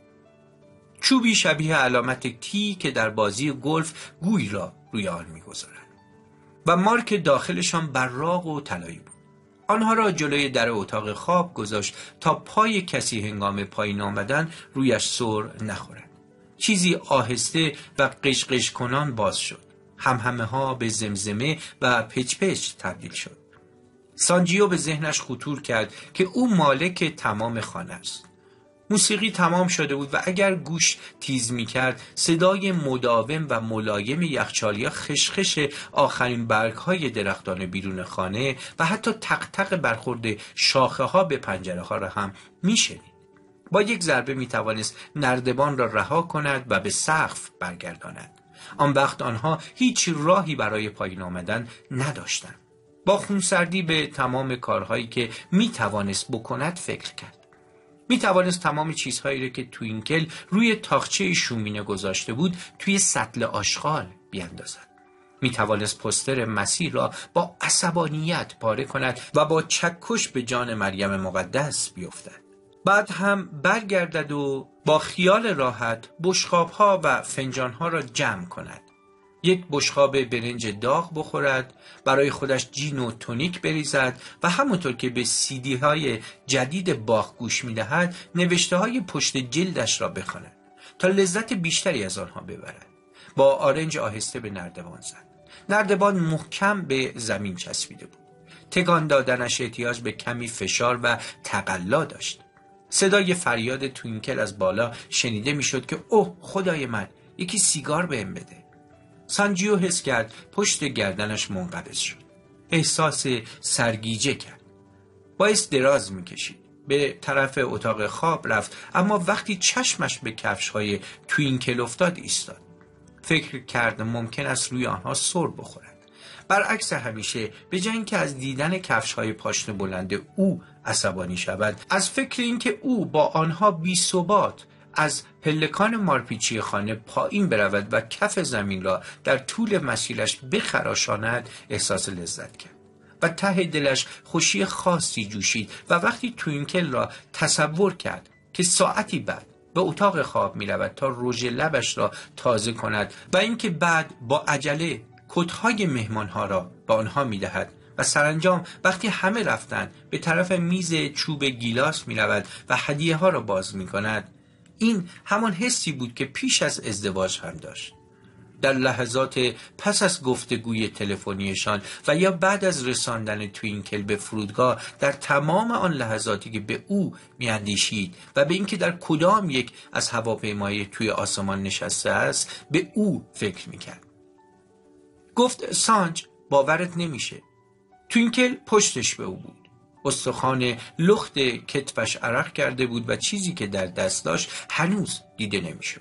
چوبی شبیه علامت تی که در بازی گلف گوی را روی آن می‌گذارند و مارک داخلشان براق و طلایی بود. آنها را جلوی در اتاق خواب گذاشت تا پای کسی هنگام پایین آمدن رویش سر نخورد. چیزی آهسته و قشقش کنان باز شد. همهمه ها به زمزمه و پچ پچ تبدیل شد. سانجیو به ذهنش خطور کرد که او مالک تمام خانه است. موسیقی تمام شده بود و اگر گوش تیز می کرد صدای مداوم و ملایم یخچالیا خشخش آخرین برگ‌های درختان بیرون خانه و حتی تق تق برخورد شاخه ها به پنجره ها را هم می شنید. با یک ضربه می توانست نردبان را رها کند و به سقف برگرداند. آن وقت آنها هیچ راهی برای پایین آمدن نداشتند. با خونسردی به تمام کارهایی که می توانست بکند فکر کرد. می توانست تمام چیزهایی را که توینکل روی تاقچه شومینه گذاشته بود توی سطل آشغال بیاندازد. می توانست پوستر مسیح را با عصبانیت پاره کند و با چکش به جان مریم مقدس بیفتد. بعد هم برگردد و با خیال راحت بشقاب‌ها و فنجان‌ها را جمع کند. یک بشقاب برنج داغ بخورد، برای خودش جین و تونیک بریزد و همونطور که به سیدی های جدید باخ گوش میدهد نوشته های پشت جلدش را بخواند تا لذت بیشتری از آنها ببرد. با آرنج آهسته به نردبان زد. نردبان محکم به زمین چسبیده بود. تکان دادنش احتیاج به کمی فشار و تقلا داشت. صدای فریاد توینکل از بالا شنیده میشد که اوه خدای من، یکی سیگار بهم بده. سانجیو حس کرد پشت گردنش منقبض شد. احساس سرگیجه کرد. باعث دراز میکشید. به طرف اتاق خواب رفت، اما وقتی چشمش به کفش‌های توینکل افتاد ایستاد. فکر کرد ممکن است روی آنها سر بخورد. برعکس همیشه، به جای اینکه از دیدن کفش‌های پاشنه بلند او عصبانی شود، از فکر اینکه او با آنها بی‌ثبات از پلکان مارپیچی خانه پایین برود و کف زمین را در طول مسیرش بخراشاند احساس لذت کرد و ته دلش خوشی خاصی جوشید. و وقتی توینکل را تصور کرد که ساعتی بعد به اتاق خواب می رود تا رژ لبش را تازه کند و اینکه بعد با عجله کتهای مهمانها را به آنها می دهد و سرانجام وقتی همه رفتند به طرف میز چوب گیلاس می رود و هدیه ها را باز می کند، این همان حسی بود که پیش از ازدواج هم داشت. در لحظات پس از گفتگوی تلفنیشان و یا بعد از رساندن توینکل به فرودگاه، در تمام آن لحظاتی که به او میاندیشید و به اینکه در کدام یک از هواپیماهای توی آسمان نشسته است به او فکر میکرد. گفت سانج باورت نمیشه. توینکل پشتش به او بود. استخوان لخت کتفش عرق کرده بود و چیزی که در دست داشت هنوز دیده نمیشد.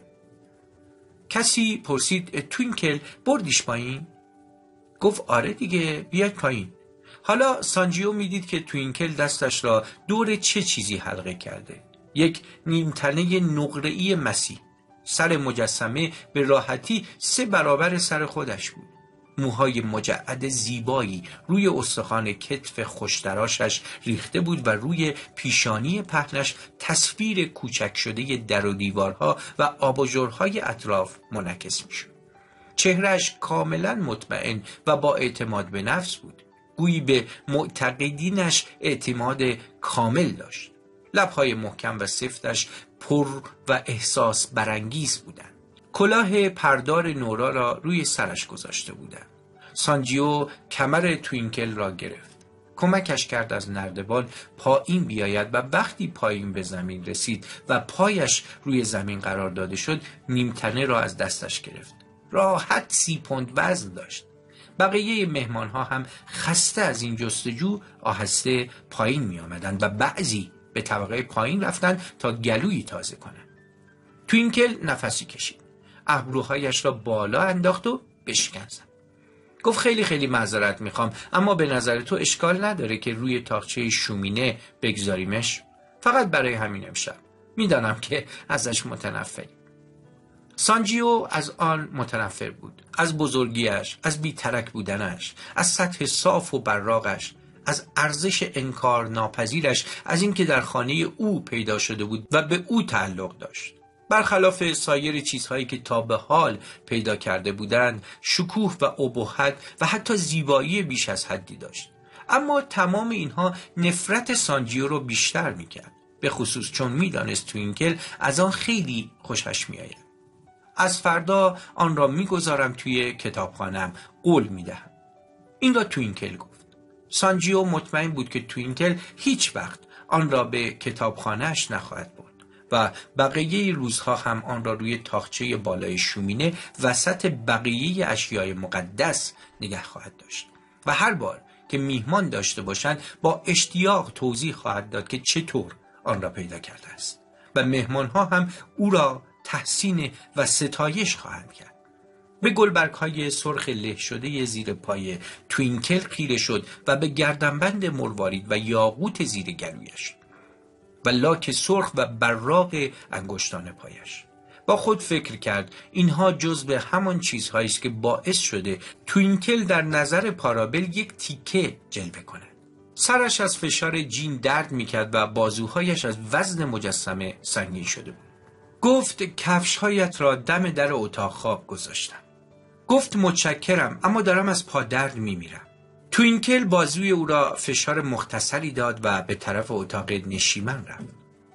کسی پرسید توینکل بردیش پایین؟ گفت آره دیگه، بیاید پایین. حالا سانجیو میدید که توینکل دستش را دور چه چیزی حلقه کرده. یک نیمتنه نقره‌ای مسیح. سر مجسمه به راحتی 3 برابر سر خودش بود. موهای مجعد زیبایی روی استخوان کتف خوشتراشش ریخته بود و روی پیشانی پهنش تصویر کوچک شده در و دیوارها و آباژورهای اطراف منعکس میشد. چهرهش کاملا مطمئن و با اعتماد به نفس بود. گویی به معتقدینش اعتماد کامل داشت. لبهای محکم و سفتش پر و احساس برانگیز بودند. کلاه پردار نورا را روی سرش گذاشته بودند. سانجیو کمر توینکل را گرفت. کمکش کرد از نردبان پایین بیاید و وقتی پایین به زمین رسید و پایش روی زمین قرار داده شد، نیمتنه را از دستش گرفت. راحت 30 پوند وزن داشت. بقیه مهمانها هم خسته از این جستجو آهسته پایین می آمدند و بعضی به طبقه پایین رفتند تا گلویی تازه کنند. توینکل نفسی کشید. ابروهایش را بالا انداخت و بشکن زد. گفت خیلی معذرت میخوام، اما به نظر تو اشکال نداره که روی تاقچه شومینه بگذاریمش؟ فقط برای همین امشب. میدانم که ازش متنفری. سانجیو از آن متنفر بود. از بزرگیش، از بی‌ترک بودنش، از سطح صاف و براقش، از ارزش انکار ناپذیرش، از اینکه در خانه او پیدا شده بود و به او تعلق داشت. برخلاف سایر چیزهایی که تا به حال پیدا کرده بودند، شکوه و ابهت و حتی زیبایی بیش از حدی داشت. اما تمام اینها نفرت سانجیو رو بیشتر میکرد، به خصوص چون میدانست توینکل از آن خیلی خوشش میآید. از فردا آن را میگذارم توی کتابخانه‌ام، قول میدهم. این را توینکل گفت. سانجیو مطمئن بود که توینکل هیچ وقت آن را به کتابخانه‌اش نخواهد برد و بقیه روزها هم آن را روی تاقچه بالای شومینه وسط بقیه اشیای مقدس نگه خواهد داشت و هر بار که میهمان داشته باشند با اشتیاق توضیح خواهد داد که چطور آن را پیدا کرده است و مهمانها هم او را تحسین و ستایش خواهند کرد. به گلبرگ‌های سرخ له شده زیر پای توینکل خیره شد و به گردنبند مروارید و یاقوت زیر گلویش و لاک سرخ و براق انگشتان پایش. با خود فکر کرد اینها جزو همان چیزهایی است که باعث شده توینکل در نظر پارابل یک تیکه جلوه کند. سرش از فشار جین درد میکرد و بازوهایش از وزن مجسمه سنگین شده بود. گفت کفشهایت را دم در اتاق خواب گذاشتم. گفت متشکرم، اما دارم از پا درد میمیرم. توینکل بازوی او را فشار مختصری داد و به طرف اتاق نشیمن رفت.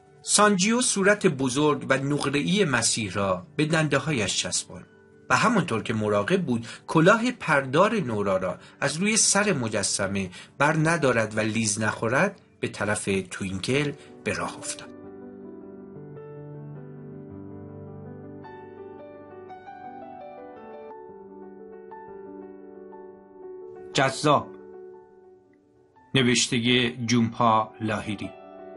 سانجیو صورت بزرگ و نقره‌ای مسیح را به دنده‌هایش چسباند و همانطور که مراقب بود کلاه پردار نورا را از روی سر مجسمه بر ندارد و لیز نخورد، به طرف توینکل به راه افتاد. جذاب. نوشته جونپا لاهیری.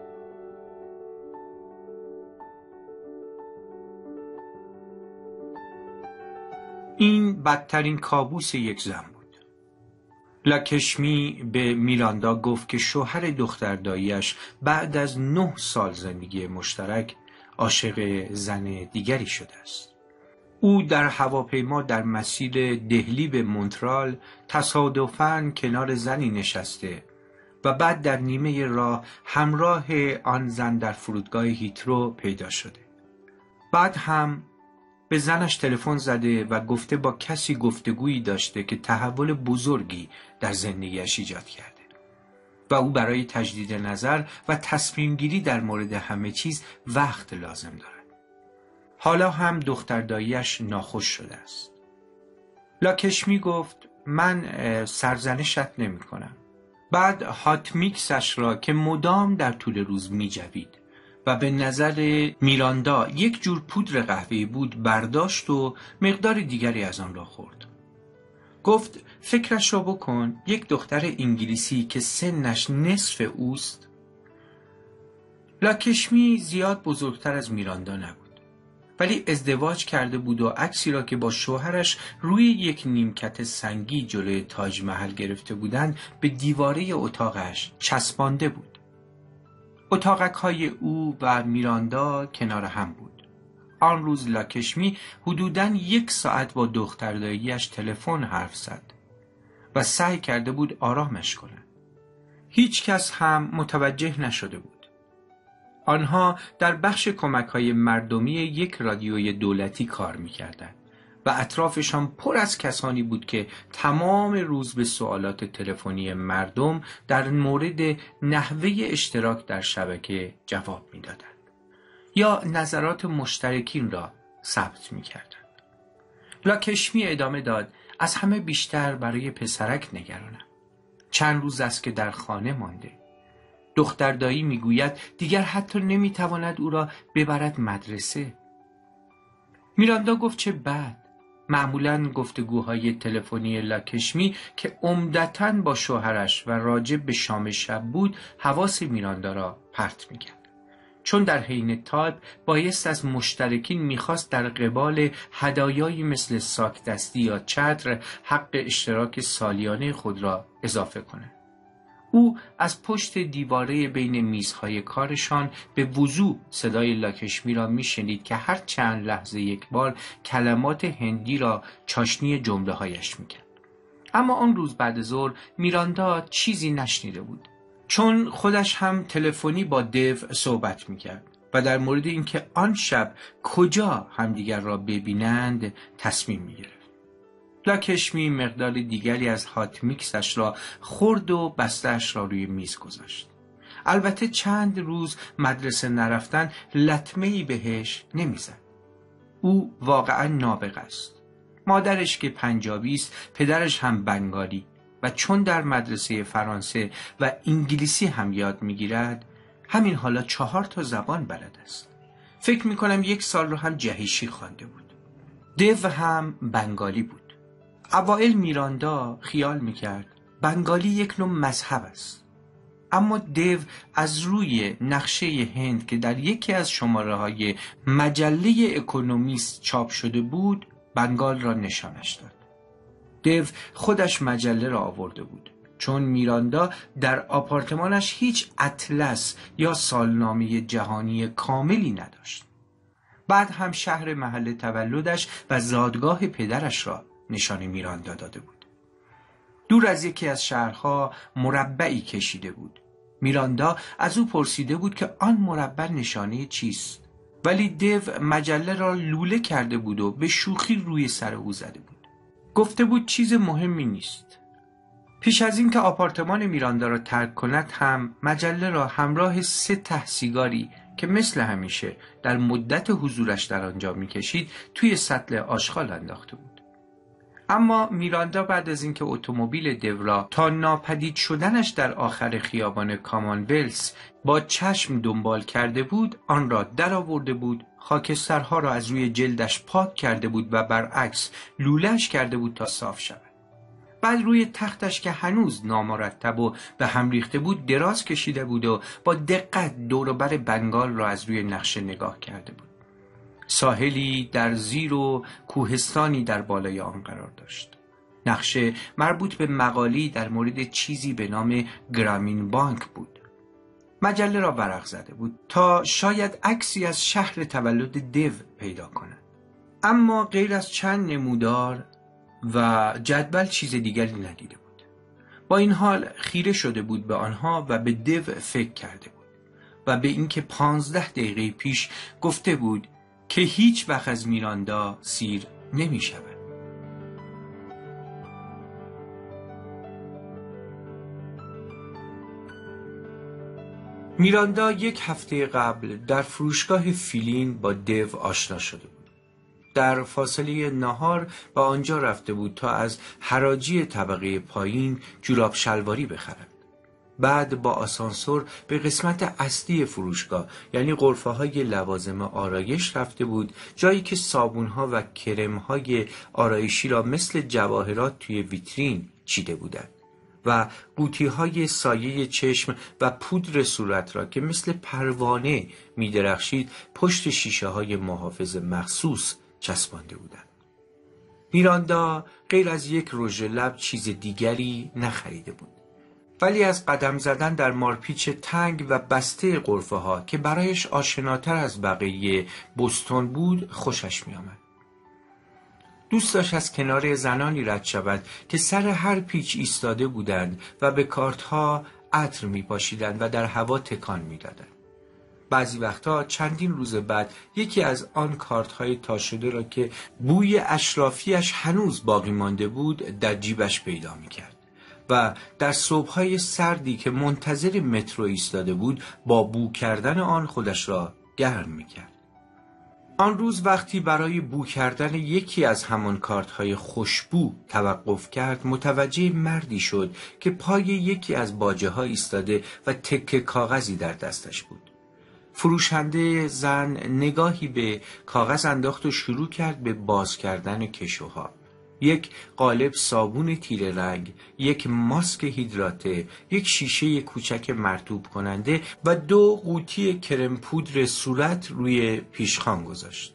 این بدترین کابوس یک زن بود. لاکشمی به میراندا گفت که شوهر دختر داییش بعد از 9 سال زندگی مشترک عاشق زن دیگری شده است. او در هواپیما در مسیر دهلی به مونترال تصادفاً کنار زنی نشسته و بعد در نیمه راه همراه آن زن در فرودگاه هیترو پیدا شده. بعد هم به زنش تلفن زده و گفته با کسی گفتگویی داشته که تحول بزرگی در زندگیش ایجاد کرده و او برای تجدید نظر و تصمیم گیری در مورد همه چیز وقت لازم دارد. حالا هم دختر داییش ناخوش شده است. لاکشمی گفت من سرزنشت نمی کنم. بعد هات میکسش را که مدام در طول روز می جوید و به نظر میراندا یک جور پودر قهوه‌ای بود برداشت و مقدار دیگری از آن را خورد. گفت فکرش را بکن، یک دختر انگلیسی که سنش نصف اوست. لاکشمی زیاد بزرگتر از میراندا نبود، ولی ازدواج کرده بود و عکسی را که با شوهرش روی یک نیمکت سنگی جلوی تاج محل گرفته بودند به دیواره اتاقش چسبانده بود. اتاقک‌های او و میراندا کنار هم بود. آن روز لاکشمی حدوداً 1 ساعت با دختر دایی‌اش تلفن حرف زد و سعی کرده بود آرامش کند. هیچ کس هم متوجه نشده بود. آنها در بخش کمک‌های مردمی یک رادیوی دولتی کار می‌کردند و اطرافشان پر از کسانی بود که تمام روز به سوالات تلفنی مردم در مورد نحوه اشتراک در شبکه جواب می‌دادند یا نظرات مشترکین را ثبت می‌کردند. لاکشمی ادامه داد از همه بیشتر برای پسرک نگرانم. چند روز است که در خانه مانده. دختر دایی میگوید دیگر حتی نمیتواند او را ببرد مدرسه. میراندا گفت چه بد. معمولاً گفتگوهای تلفنی لاکشمی که عمدتاً با شوهرش و راجع به شام شب بود حواس میراندا را پرت میکرد، چون در حین تایپ بایست از مشترکین میخواست در قبال هدایایی مثل ساک دستی یا چتر حق اشتراک سالیانه خود را اضافه کند. او از پشت دیواره بین میزهای کارشان به وضوح صدای لاکشمی را میشنید که هر چند لحظه یک بار کلمات هندی را چاشنی جمله هایش میکرد. اما آن روز بعد ظهر میراندا چیزی نشنیده بود، چون خودش هم تلفنی با دیو صحبت میکرد و در مورد اینکه آن شب کجا همدیگر را ببینند تصمیم میگرفت. لاکشمی مقدار دیگری از هات میکسش را خورد و بسته‌اش را روی میز گذاشت. البته چند روز مدرسه نرفتن لطمه‌ای بهش نمیزد. او واقعا نابغه است. مادرش که پنجابی است، پدرش هم بنگالی و چون در مدرسه فرانسه و انگلیسی هم یاد میگیرد، همین حالا 4 زبان بلد است. فکر میکنم 1 سال رو هم جهیشی خوانده بود. دیو هم بنگالی بود. اوائل میراندا خیال میکرد بنگالی یک نوع مذهب است، اما دیو از روی نقشه هند که در یکی از شماره‌های مجله اکونومیست چاپ شده بود بنگال را نشانش داد. دیو خودش مجله را آورده بود، چون میراندا در آپارتمانش هیچ اطلس یا سالنامه جهانی کاملی نداشت. بعد هم شهر محل تولدش و زادگاه پدرش را نشان میراندا داده بود. دور از یکی از شهرها مربعی کشیده بود. میراندا از او پرسیده بود که آن مربع نشانه چیست، ولی دیو مجله را لوله کرده بود و به شوخی روی سر او زده بود. گفته بود چیز مهمی نیست. پیش از این که آپارتمان میراندا را ترک کند هم مجله را همراه 3 ته سیگاری که مثل همیشه در مدت حضورش در آنجا میکشید توی سطل آشغال انداخته بود. اما میراندا بعد از اینکه اتومبیل دیو را تا ناپدید شدنش در آخر خیابان کامانولث با چشم دنبال کرده بود، آن را در آورده بود، خاکسترها را از روی جلدش پاک کرده بود و برعکس لوله‌اش کرده بود تا صاف شود. بعد روی تختش که هنوز نامرتب و به هم ریخته بود دراز کشیده بود و با دقت دور و بر بنگال را از روی نقشه نگاه کرده بود. ساحلی در زیر و کوهستانی در بالای آن قرار داشت. نقشه مربوط به مقالی در مورد چیزی به نام گرامین بانک بود. مجله را ورق زده بود تا شاید عکسی از شهر تولد دیو پیدا کند. اما غیر از چند نمودار و جدول چیز دیگری ندیده بود. با این حال خیره شده بود به آنها و به دیو فکر کرده بود و به اینکه 15 دقیقه پیش گفته بود که هیچ وقت از میراندا سیر نمی شود. میراندا 1 هفته قبل در فروشگاه فیلین با دیو آشنا شده بود. در فاصله نهار به آنجا رفته بود تا از حراجی طبقه پایین جوراب شلواری بخرد. بعد با آسانسور به قسمت اصلی فروشگاه یعنی غرفه‌های لوازم آرایش رفته بود، جایی که صابون‌ها و کرم‌های آرایشی را مثل جواهرات توی ویترین چیده بودند و قوطی‌های سایه چشم و پودر صورت را که مثل پروانه می‌درخشید پشت شیشه‌های محافظ مخصوص چسبانده بودند. میراندا غیر از یک رژ لب چیز دیگری نخریده بود، ولی از قدم زدن در مارپیچ تنگ و بسته غرفه‌ها که برایش آشناتر از بقیه بوستون بود خوشش می‌آمد. دوست داشت از کنار زنانی رد شود که سر هر پیچ ایستاده بودند و به کارت‌ها عطر می‌پاشیدند و در هوا تکان می‌دادند. بعضی وقتا چندین روز بعد یکی از آن کارت‌های تا شده را که بوی اشرافیش هنوز باقی مانده بود در جیبش پیدا می‌کرد و در صبح‌های سردی که منتظر مترو ایستاده بود با بو کردن آن خودش را گرم می‌کرد. آن روز وقتی برای بو کردن یکی از همان کارت‌های خوشبو توقف کرد متوجه مردی شد که پای یکی از باجه‌ها ایستاده و تکه کاغذی در دستش بود. فروشنده زن نگاهی به کاغذ انداخت و شروع کرد به باز کردن کشوها. 1 قالب صابون تیره رنگ، 1 ماسک هیدراته، 1 شیشه کوچک مرطوب کننده و 2 قوطی کرم پودر صورت روی پیشخوان گذاشت.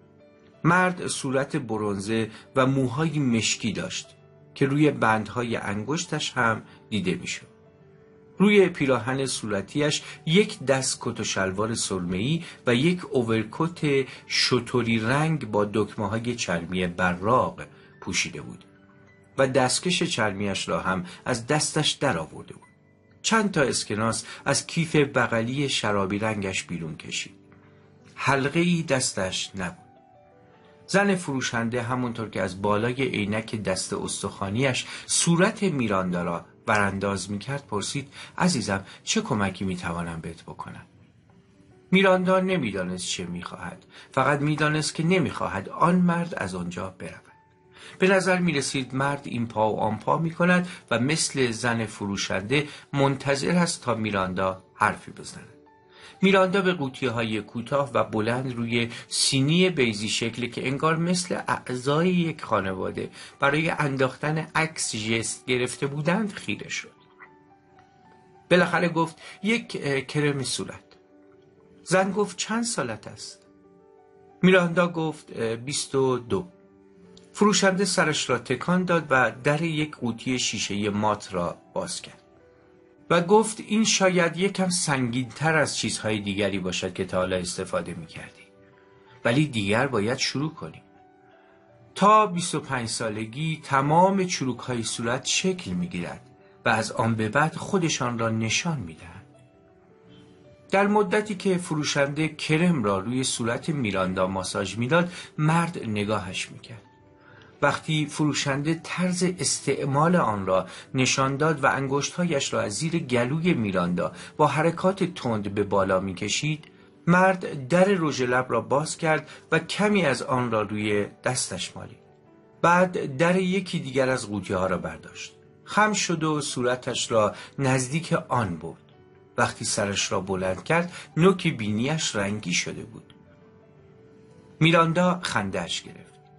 مرد صورت برنزه و موهای مشکی داشت که روی بندهای انگشتش هم دیده میشد. روی پیراهن صورتیش 1 دست کت و شلوار سرمه‌ای و 1 اوورکوت شتری رنگ با دکمه‌های چرمی براق پوشیده بود و دستکش چرمیش را هم از دستش در آورده بود. چند تا اسکناس از کیف بغلی شرابی رنگش بیرون کشید. حلقه‌ای دستش نبود. زن فروشنده همونطور که از بالای عینک دست استخوانیش صورت میراندا را برانداز میکرد پرسید: عزیزم چه کمکی میتوانم بهت بکنم؟ میراندا نمیدانست چه میخواهد، فقط میدانست که نمیخواهد آن مرد از آنجا برود. به نظر میرسید مرد این پا و آن پا میکند و مثل زن فروشنده منتظر است تا میراندا حرفی بزند. میراندا به قوطی‌های کوتاه و بلند روی سینی بیضی شکلی که انگار مثل اعضای یک خانواده برای انداختن عکس ژست گرفته بودند خیره شد. بالاخره گفت: 1 کرم صورت. زن گفت: چند سالت است؟ میراندا گفت: 22. فروشنده سرش را تکان داد و در 1 قوطی شیشه مات را باز کرد و گفت: این شاید یکم سنگین‌تر از چیزهای دیگری باشد که تا حالا استفاده می‌کردی، ولی دیگر باید شروع کنی. تا 25 سالگی تمام چروک‌های صورت شکل می‌گیرد و از آن به بعد خودشان را نشان می‌دهند. در مدتی که فروشنده کرم را روی صورت میراندا ماساژ می‌داد، مرد نگاهش می‌کرد. وقتی فروشنده طرز استعمال آن را نشان داد و انگشت‌هایش را از زیر گلوی میراندا با حرکات تند به بالا می‌کشید، مرد در رژ لب را باز کرد و کمی از آن را روی دستش مالید. بعد در یکی دیگر از قوطی‌ها را برداشت. خم شد و صورتش را نزدیک آن برد. وقتی سرش را بلند کرد، نوک بینیش رنگی شده بود. میراندا خنده‌اش گرفت.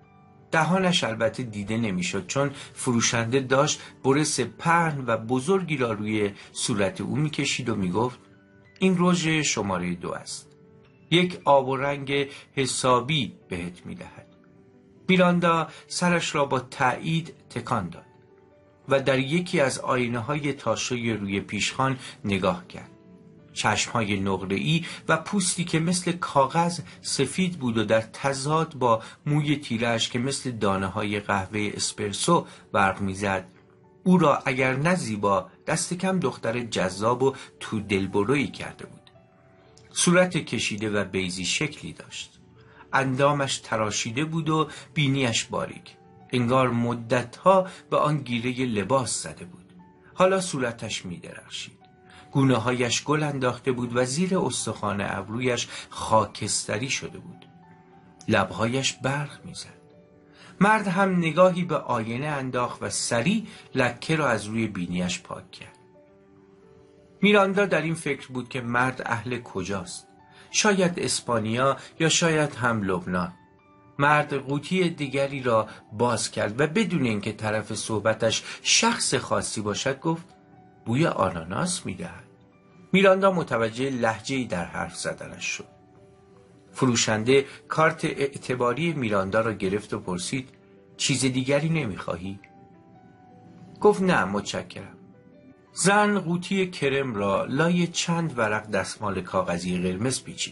دهانش البته دیده نمیشد چون فروشنده داشت برس پهن و بزرگی را روی صورت او میکشید و میگفت این رژ شماره 2 است. یک آب و رنگ حسابی بهت میدهد. میراندا سرش را با تأیید تکان داد و در یکی از آینه‌های تاشوی روی پیشخوان نگاه کرد. چشم‌های نقره‌ای و پوستی که مثل کاغذ سفید بود و در تضاد با موی تیره‌اش که مثل دانه‌های قهوه اسپرسو برق می‌زد، او را اگر نه زیبا دست کم دختر جذاب و تو دلبرویی کرده بود. صورت کشیده و بیضی شکلی داشت. اندامش تراشیده بود و بینیش باریک. انگار مدت‌ها به آن گیره لباس زده بود. حالا صورتش می‌درخشید. گونه‌هایش گل انداخته بود و زیر استخوان ابرویش خاکستری شده بود. لب‌هایش برق می‌زد. مرد هم نگاهی به آینه انداخت و سریع لکه را از روی بینیش پاک کرد. میراندا در این فکر بود که مرد اهل کجاست؟ شاید اسپانیا یا شاید هم لبنان. مرد قوطی دیگری را باز کرد و بدون اینکه طرف صحبتش شخص خاصی باشد گفت بوی آناناس می‌دهد. میراندا متوجه لهجه‌ای در حرف زدنش شد. فروشنده کارت اعتباری میراندا را گرفت و پرسید چیز دیگری نمی‌خواهی؟ گفت نه متشکرم. زن قوطی کرم را لای چند ورق دستمال کاغذی قرمز پیچید.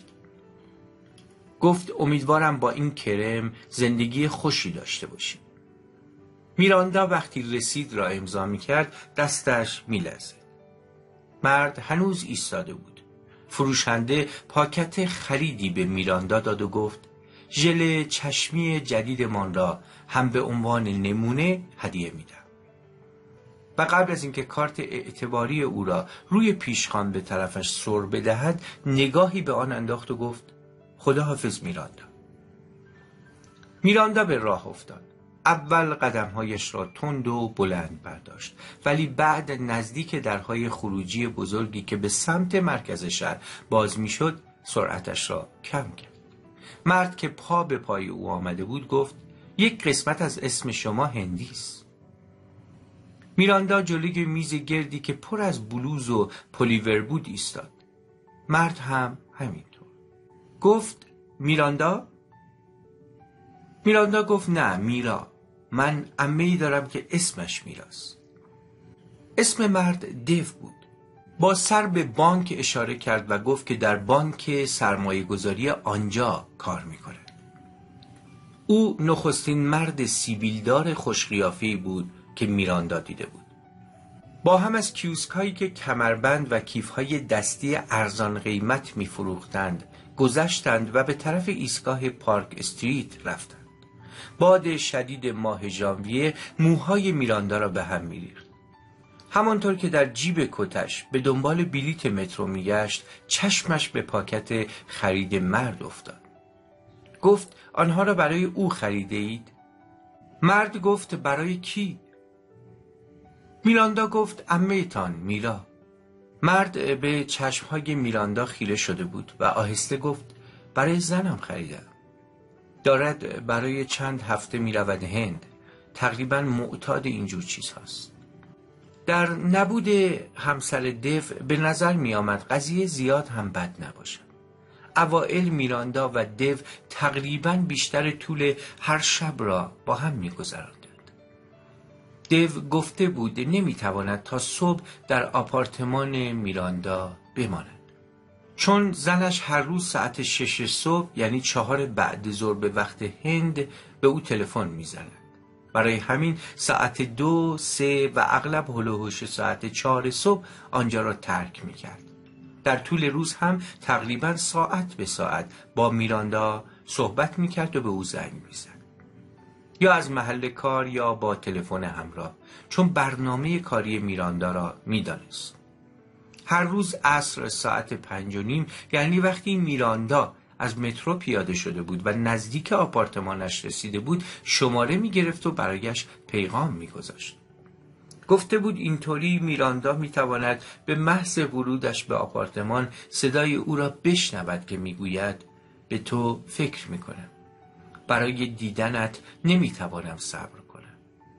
گفت امیدوارم با این کرم زندگی خوشی داشته باشی. میراندا وقتی رسید را امضا می‌کرد دستش می‌لرزید. مرد هنوز ایستاده بود. فروشنده پاکت خریدی به میراندا داد و گفت ژل چشمی جدیدمان را هم به عنوان نمونه هدیه میدم. و قبل از اینکه کارت اعتباری او را روی پیشخوان به طرفش سر بدهد نگاهی به آن انداخت و گفت خداحافظ میراندا. میراندا به راه افتاد. اول قدمهایش را تند و بلند برداشت ولی بعد نزدیک درهای خروجی بزرگی که به سمت مرکز شهر باز میشد سرعتش را کم کرد. مرد که پا به پای او آمده بود گفت یک قسمت از اسم شما هندی است. میراندا جلوی میز گردی که پر از بلوز و پلیور بود ایستاد. مرد هم همینطور. گفت میراندا؟ میراندا گفت نه میرا. من عمه‌ای دارم که اسمش میراست. اسم مرد دیو بود. با سر به بانک اشاره کرد و گفت که در بانک سرمایه گذاری آنجا کار میکنه. او نخستین مرد سیبیلدار خوشقیافه‌ای بود که میراندا دیده بود. با هم از کیوسکایی که کمربند و کیف‌های دستی ارزان قیمت می‌فروختند گذشتند و به طرف ایستگاه پارک استریت رفتند. باد شدید ماه ژانویه موهای میراندا را به هم می‌ریخت. همانطور که در جیب کتش به دنبال بلیت مترو می‌گشت چشمش به پاکت خرید مرد افتاد. گفت آنها را برای او خریده اید؟ مرد گفت برای کی؟ میراندا گفت عمه‌تان میرا. مرد به چشمهای میراندا خیره شده بود و آهسته گفت برای زنم خریدم. دارد برای چند هفته میرود هند. تقریبا معتاد اینجور چیزهاست. در نبود همسر دیو به نظر می آمد قضیه زیاد هم بد نباشد. اوائل میراندا و دیو تقریبا بیشتر طول هر شب را با هم می گذراندند. دیو گفته بود نمیتواند تا صبح در آپارتمان میراندا بماند. چون زنش هر روز ساعت 6 صبح یعنی 4 بعد ظهر به وقت هند به او تلفن میزند. برای همین ساعت 2، 3 و اغلب هلوهوش ساعت 4 صبح آنجا را ترک میکرد. در طول روز هم تقریبا ساعت به ساعت با میراندا صحبت میکرد و به او زنگ میزد. یا از محل کار یا با تلفن همراه، چون برنامه کاری میراندا را میدانست. هر روز عصر ساعت 5:30 یعنی وقتی میراندا از مترو پیاده شده بود و نزدیک آپارتمانش رسیده بود شماره میگرفت و برایش پیغام میگذاشت. گفته بود اینطوری میراندا میتواند به محض ورودش به آپارتمان صدای او را بشنود که میگوید به تو فکر میکنم. برای دیدنت نمیتوانم صبر کنم.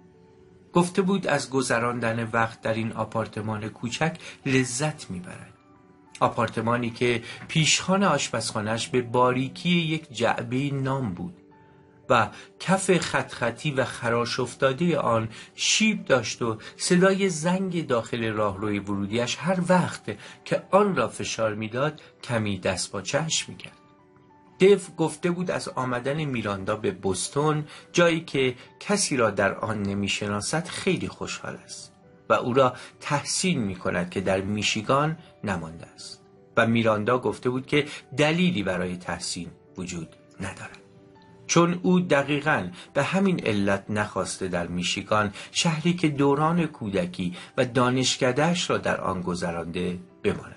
گفته بود از گذراندن وقت در این آپارتمان کوچک لذت میبرد. آپارتمانی که پیشخوان آشپزخانه‌اش به باریکی یک جعبه نان بود و کف خط خطی و خراش افتاده آن شیب داشت و صدای زنگ داخل راهروی ورودیش هر وقت که آن را فشار میداد کمی دست با چشم میکرد. دیو گفته بود از آمدن میراندا به بوستون، جایی که کسی را در آن نمیشناسد، خیلی خوشحال است و او را تحسین میکند که در میشیگان نمانده است و میراندا گفته بود که دلیلی برای تحسین وجود ندارد، چون او دقیقاً به همین علت نخواسته در میشیگان، شهری که دوران کودکی و دانشکده‌اش را در آن گذرانده، بماند.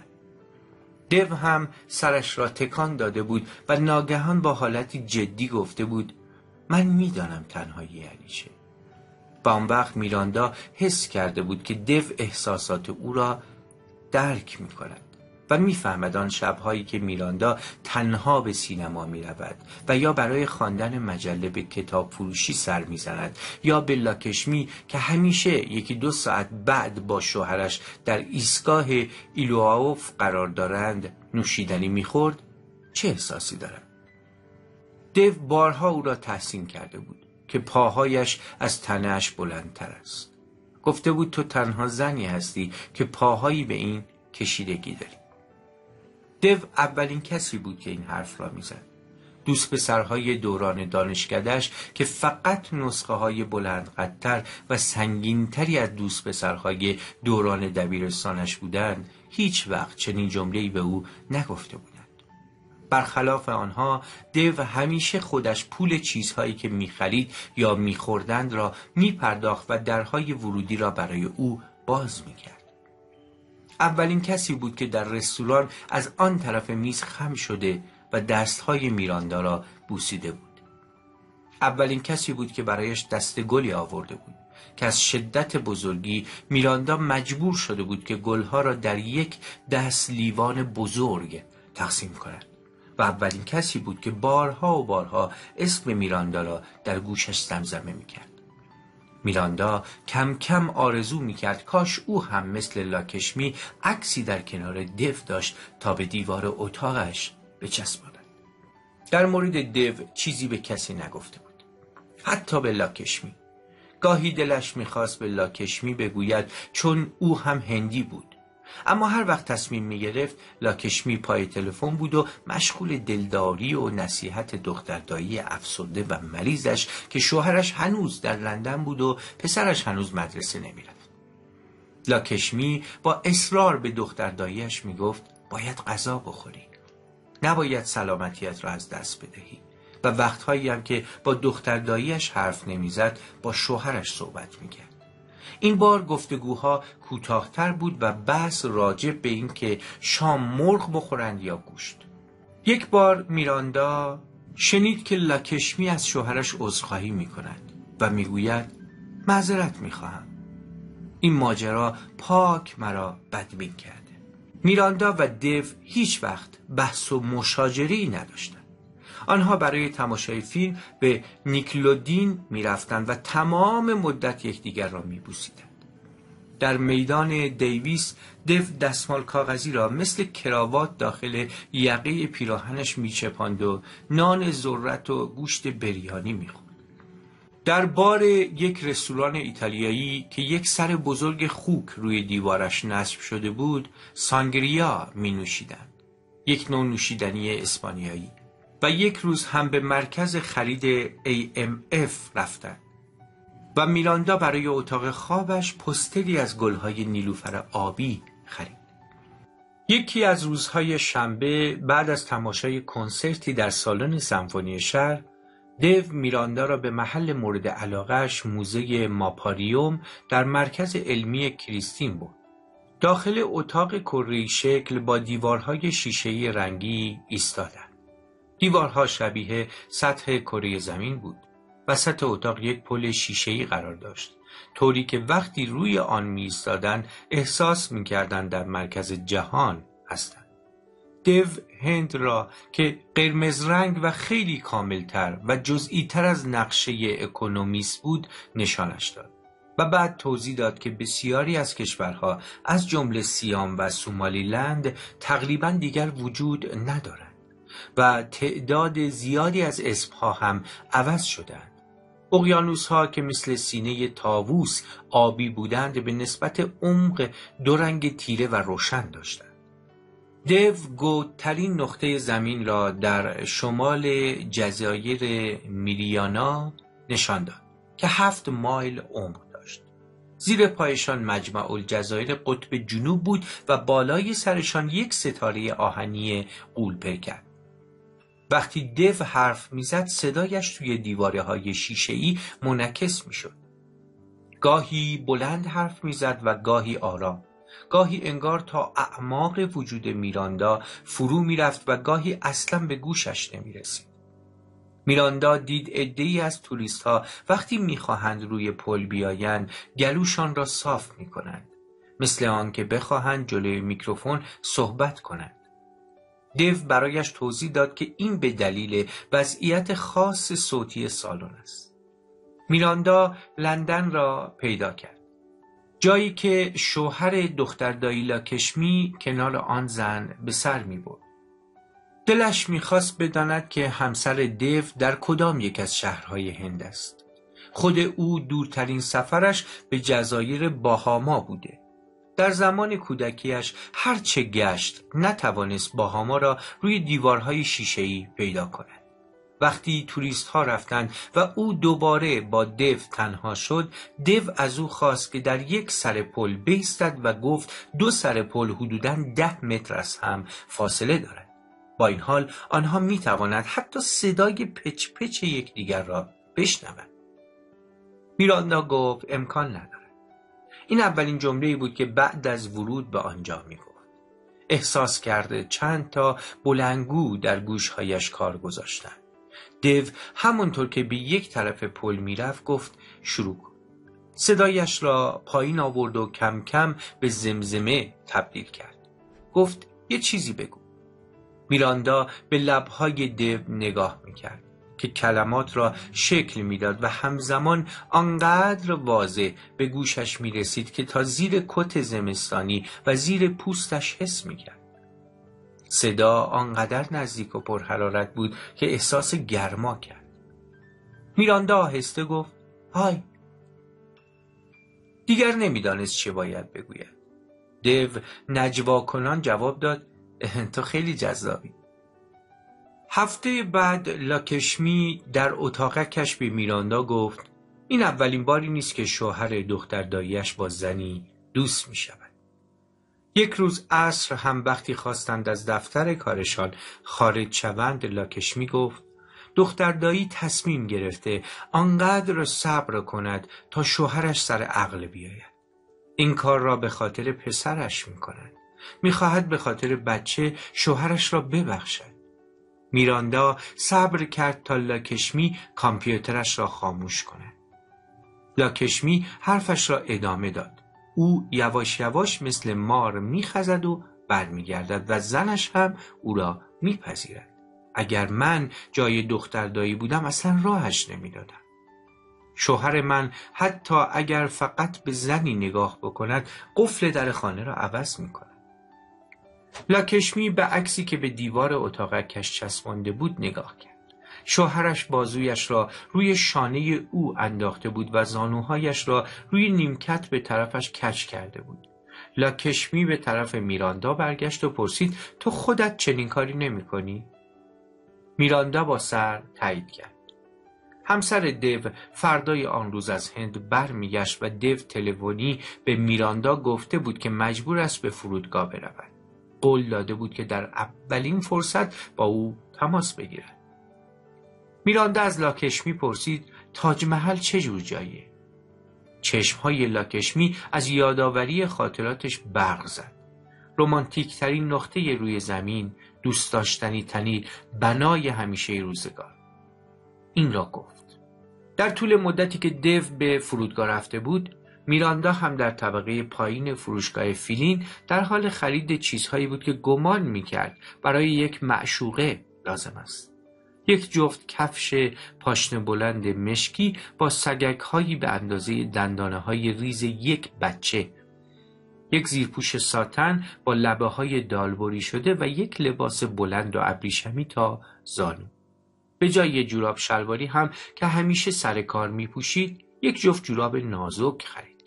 دیو هم سرش را تکان داده بود و ناگهان با حالتی جدی گفته بود من میدانم تنهایی یعنی چه. و آن وقت میراندا حس کرده بود که دیو احساسات او را درک میکند و میفهمد آن شبهایی که میراندا تنها به سینما میرود و یا برای خواندن مجله به کتاب فروشی سر میزند یا به لاکشمی که همیشه 1-2 ساعت بعد با شوهرش در ایستگاه ایلوآوف قرار دارند نوشیدنی میخورد، چه احساسی دارد. دیو بارها او را تحسین کرده بود که پاهایش از تنه‌اش بلندتر است. گفته بود تو تنها زنی هستی که پاهایی به این کشیدگی داری. دیو اولین کسی بود که این حرف را میزد. دوست پسرهای دوران دانشکده‌اش که فقط نسخه های بلند قدتر و سنگینتری از دوست پسرهای دوران دبیرستانش بودند، هیچ وقت چنین جمله‌ای به او نگفته بودند. برخلاف آنها، دیو همیشه خودش پول چیزهایی که می‌خرید یا می‌خوردند را می‌پرداخت و درهای ورودی را برای او باز می‌کرد. اولین کسی بود که در رستوران از آن طرف میز خم شده و دستهای میراندا را بوسیده بود. اولین کسی بود که برایش دست گلی آورده بود که از شدت بزرگی میراندا مجبور شده بود که گلها را در یک دست لیوان بزرگ تقسیم کند و اولین کسی بود که بارها و بارها اسم میراندا را در گوشش زمزمه میکرد. میراندا کم کم آرزو میکرد کاش او هم مثل لاکشمی عکسی در کنار دیو داشت تا به دیوار اتاقش بچسباند. در مورد دیو چیزی به کسی نگفته بود، حتی به لاکشمی. گاهی دلش میخواست به لاکشمی بگوید چون او هم هندی بود، اما هر وقت تصمیم میگرفت لاکشمی پای تلفن بود و مشغول دلداری و نصیحت دختردایی افسرده و مریضش که شوهرش هنوز در لندن بود و پسرش هنوز مدرسه نمیرفت. لاکشمی با اصرار به دخترداییش میگفت باید غذا بخوری، نباید سلامتیت را از دست بدهی، و وقتهایی هم که با دخترداییش حرف نمیزد با شوهرش صحبت میکرد. این بار گفتگوها کوتاه‌تر بود و بحث راجع به این که شام مرغ بخورند یا گوشت. یک بار میراندا شنید که لاکشمی از شوهرش عذرخواهی میکند و میگوید معذرت میخواهم. این ماجرا پاک مرا بدبین کرده. میراندا و دیو هیچ وقت بحث و مشاجره‌ای نداشتند. آنها برای تماشای فیلم به نیکلودین میرفتند و تمام مدت یکدیگر را میبوسیدند. در میدان دیویس دیو دستمال کاغذی را مثل کراوات داخل یقه پیراهنش میچپاند و نان ذرت و گوشت بریانی میخورد. در بار یک رستوران ایتالیایی که یک سر بزرگ خوک روی دیوارش نصب شده بود، سانگریا می نوشیدند، یک نوع نوشیدنی اسپانیایی، و یک روز هم به مرکز خرید AMF رفتند و میراندا برای اتاق خوابش پستری از گلهای نیلوفر آبی خرید. یکی از روزهای شنبه بعد از تماشای کنسرتی در سالن سمفونی شهر، دیو میراندا را به محل مورد علاقهش، موزه ماپاریوم در مرکز علمی کریستین برد. داخل اتاق کره‌ای شکل با دیوارهای شیشه‌ای رنگی ایستادند. دیوارها شبیه سطح کره زمین بود. وسط اتاق یک پل شیشه‌ای قرار داشت، طوری که وقتی روی آن می ایستادند احساس می کردند در مرکز جهان هستند. دیو هند را که قرمز رنگ و خیلی کاملتر و جزئی تر از نقشه اکونومیست بود نشانش داد و بعد توضیح داد که بسیاری از کشورها از جمله سیام و سومالیلند تقریباً دیگر وجود ندارند و تعداد زیادی از اسمها هم عوض شدند. اقیانوس‌ها که مثل سینه طاووس آبی بودند به نسبت عمق دو رنگ تیره و روشن داشتند. دیو گودترین نقطه زمین را در شمال جزایر میریانا نشان داد که 7 مایل عمق داشت. زیر پایشان مجمع الجزایر قطب جنوب بود و بالای سرشان یک ستاره آهنی غول‌پیکر. وقتی دیو حرف میزد صدایش توی دیواره‌های شیشه‌ای منعکس میشد. گاهی بلند حرف میزد و گاهی آرام. گاهی انگار تا اعماق وجود میراندا فرو میرفت و گاهی اصلا به گوشش نمیرسید. میراندا دید عده‌ای از توریست‌ها وقتی میخواهند روی پل بیایند گلوشان را صاف میکنند، مثل آن که بخواهند جلوی میکروفون صحبت کنند. دیو برایش توضیح داد که این به دلیل وضعیت خاص صوتی سالن است. میراندا لندن را پیدا کرد، جایی که شوهر دختر دایی لاکشمی کنار آن زن به سر می برد. دلش میخواست بداند که همسر دیو در کدام یک از شهرهای هند است. خود او دورترین سفرش به جزایر باهاما بوده. در زمان کودکیش هرچه گشت نتوانست باهاما را روی دیوارهای شیشه‌ای پیدا کند. وقتی توریست ها رفتند و او دوباره با دیو تنها شد، دیو از او خواست که در یک سر پل بایستد و گفت 2 سر پل حدوداً 10 متر از هم فاصله دارد. با این حال آنها می توانند حتی صدای پچ پچ یکدیگر را بشنوند. میراندا گفت امکان ندارد. این اولین جمله‌ای بود که بعد از ورود به آنجا می گفت. احساس کرده چند تا بلندگو در گوشهایش کار گذاشتند. دیو همونطور که به یک طرف پل میرفت گفت شروع کن. صدایش را پایین آورد و کم کم به زمزمه تبدیل کرد. گفت یه چیزی بگو. میراندا به لبهای دیو نگاه میکرد که کلمات را شکل میداد و همزمان آنقدر واضح به گوشش میرسید که تا زیر کت زمستانی و زیر پوستش حس میکرد. صدا آنقدر نزدیک و پرحرارت بود که احساس گرما کرد. میراندا آهسته گفت های. دیگر نمیدانست چه باید بگوید. دیو نجوا کنان جواب داد تو خیلی جذابی. هفته بعد لاکشمی در اتاقکش به میراندا گفت این اولین باری نیست که شوهر دختر داییش با زنی دوست می شود. یک روز عصر هم وقتی خواستند از دفتر کارشان خارج شوند، لاکشمی گفت دختر دایی تصمیم گرفته آنقدر صبر کند تا شوهرش سر عقل بیاید. این کار را به خاطر پسرش می کند. می خواهد به خاطر بچه شوهرش را ببخشد. میراندا صبر کرد تا لاکشمی کامپیوترش را خاموش کند. لاکشمی حرفش را ادامه داد. او یواش یواش مثل مار میخزد و برمیگردد و زنش هم او را میپذیرد. اگر من جای دختر دایی بودم اصلا راهش نمیدادم. شوهر من حتی اگر فقط به زنی نگاه بکند قفل در خانه را عوض میکند. لاکشمی به عکسی که به دیوار اتاقکش چسبانده بود نگاه کرد. شوهرش بازویش را روی شانه او انداخته بود و زانوهایش را روی نیمکت به طرفش کج کرده بود. لاکشمی به طرف میراندا برگشت و پرسید تو خودت چنین کاری نمی کنی؟ میراندا با سر تایید کرد. همسر دیو فردای آن روز از هند برمیگشت و دیو تلفنی به میراندا گفته بود که مجبور است به فرودگاه برود. قول داده بود که در اولین فرصت با او تماس بگیرد. میراندا از لاکشمی پرسید تاج محل چه جور جاییه؟ چشمهای لاکشمی از یادآوری خاطراتش برق زد. رمانتیک ترین نقطه روی زمین، دوست داشتنی ترین بنای همیشه روزگار. این را گفت. در طول مدتی که دیو به فرودگاه رفته بود، میراندا هم در طبقه پایین فروشگاه فیلین در حال خرید چیزهایی بود که گمان میکرد برای یک معشوقه لازم است. یک جفت کفش پاشنه بلند مشکی با سگک‌هایی به اندازه دندانه‌های ریز یک بچه، یک زیرپوش ساتن با لبه‌های دالبری شده و یک لباس بلند و ابریشمی تا زانو. به جای جوراب شلواری هم که همیشه سر کار می‌پوشید، یک جفت جوراب نازک خرید.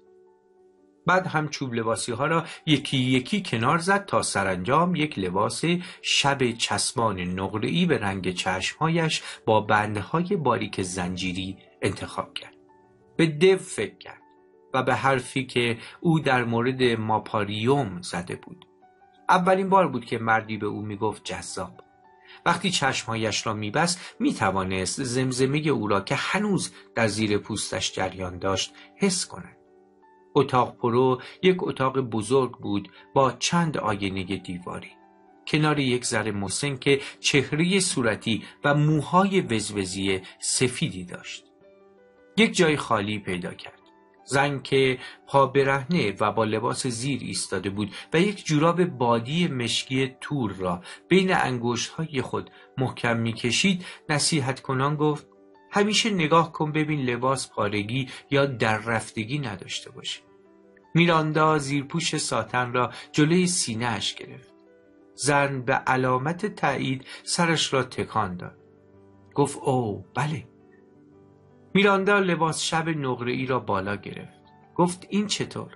بعد هم چوب لباسی ها را یکی یکی کنار زد تا سرانجام یک لباس شب چسبان نقره‌ای به رنگ چشمهایش با بندهای باریک زنجیری انتخاب کرد. به دو فکر کرد و به حرفی که او در مورد ماپاریوم زده بود. اولین بار بود که مردی به او میگفت جذاب. وقتی چشمهایش را میبست میتوانست زمزمه او را که هنوز در زیر پوستش جریان داشت حس کند. اتاق پرو یک اتاق بزرگ بود با چند آینه دیواری. کنار یک زر مسن که چهره صورتی و موهای وزوزی سفیدی داشت. یک جای خالی پیدا کرد. زن که پا برهنه و با لباس زیر ایستاده بود و یک جوراب بادی مشکی تور را بین انگشت‌های خود محکم می‌کشید، نصیحت کنان گفت: همیشه نگاه کن ببین لباس پارگی یا در رفتگی نداشته باشه. میراندا زیرپوش ساتن را جلوی سینه اش گرفت. زن به علامت تایید سرش را تکان داد. گفت: اوه بله. میراندا لباس شب نقره‌ای را بالا گرفت. گفت: این چطور؟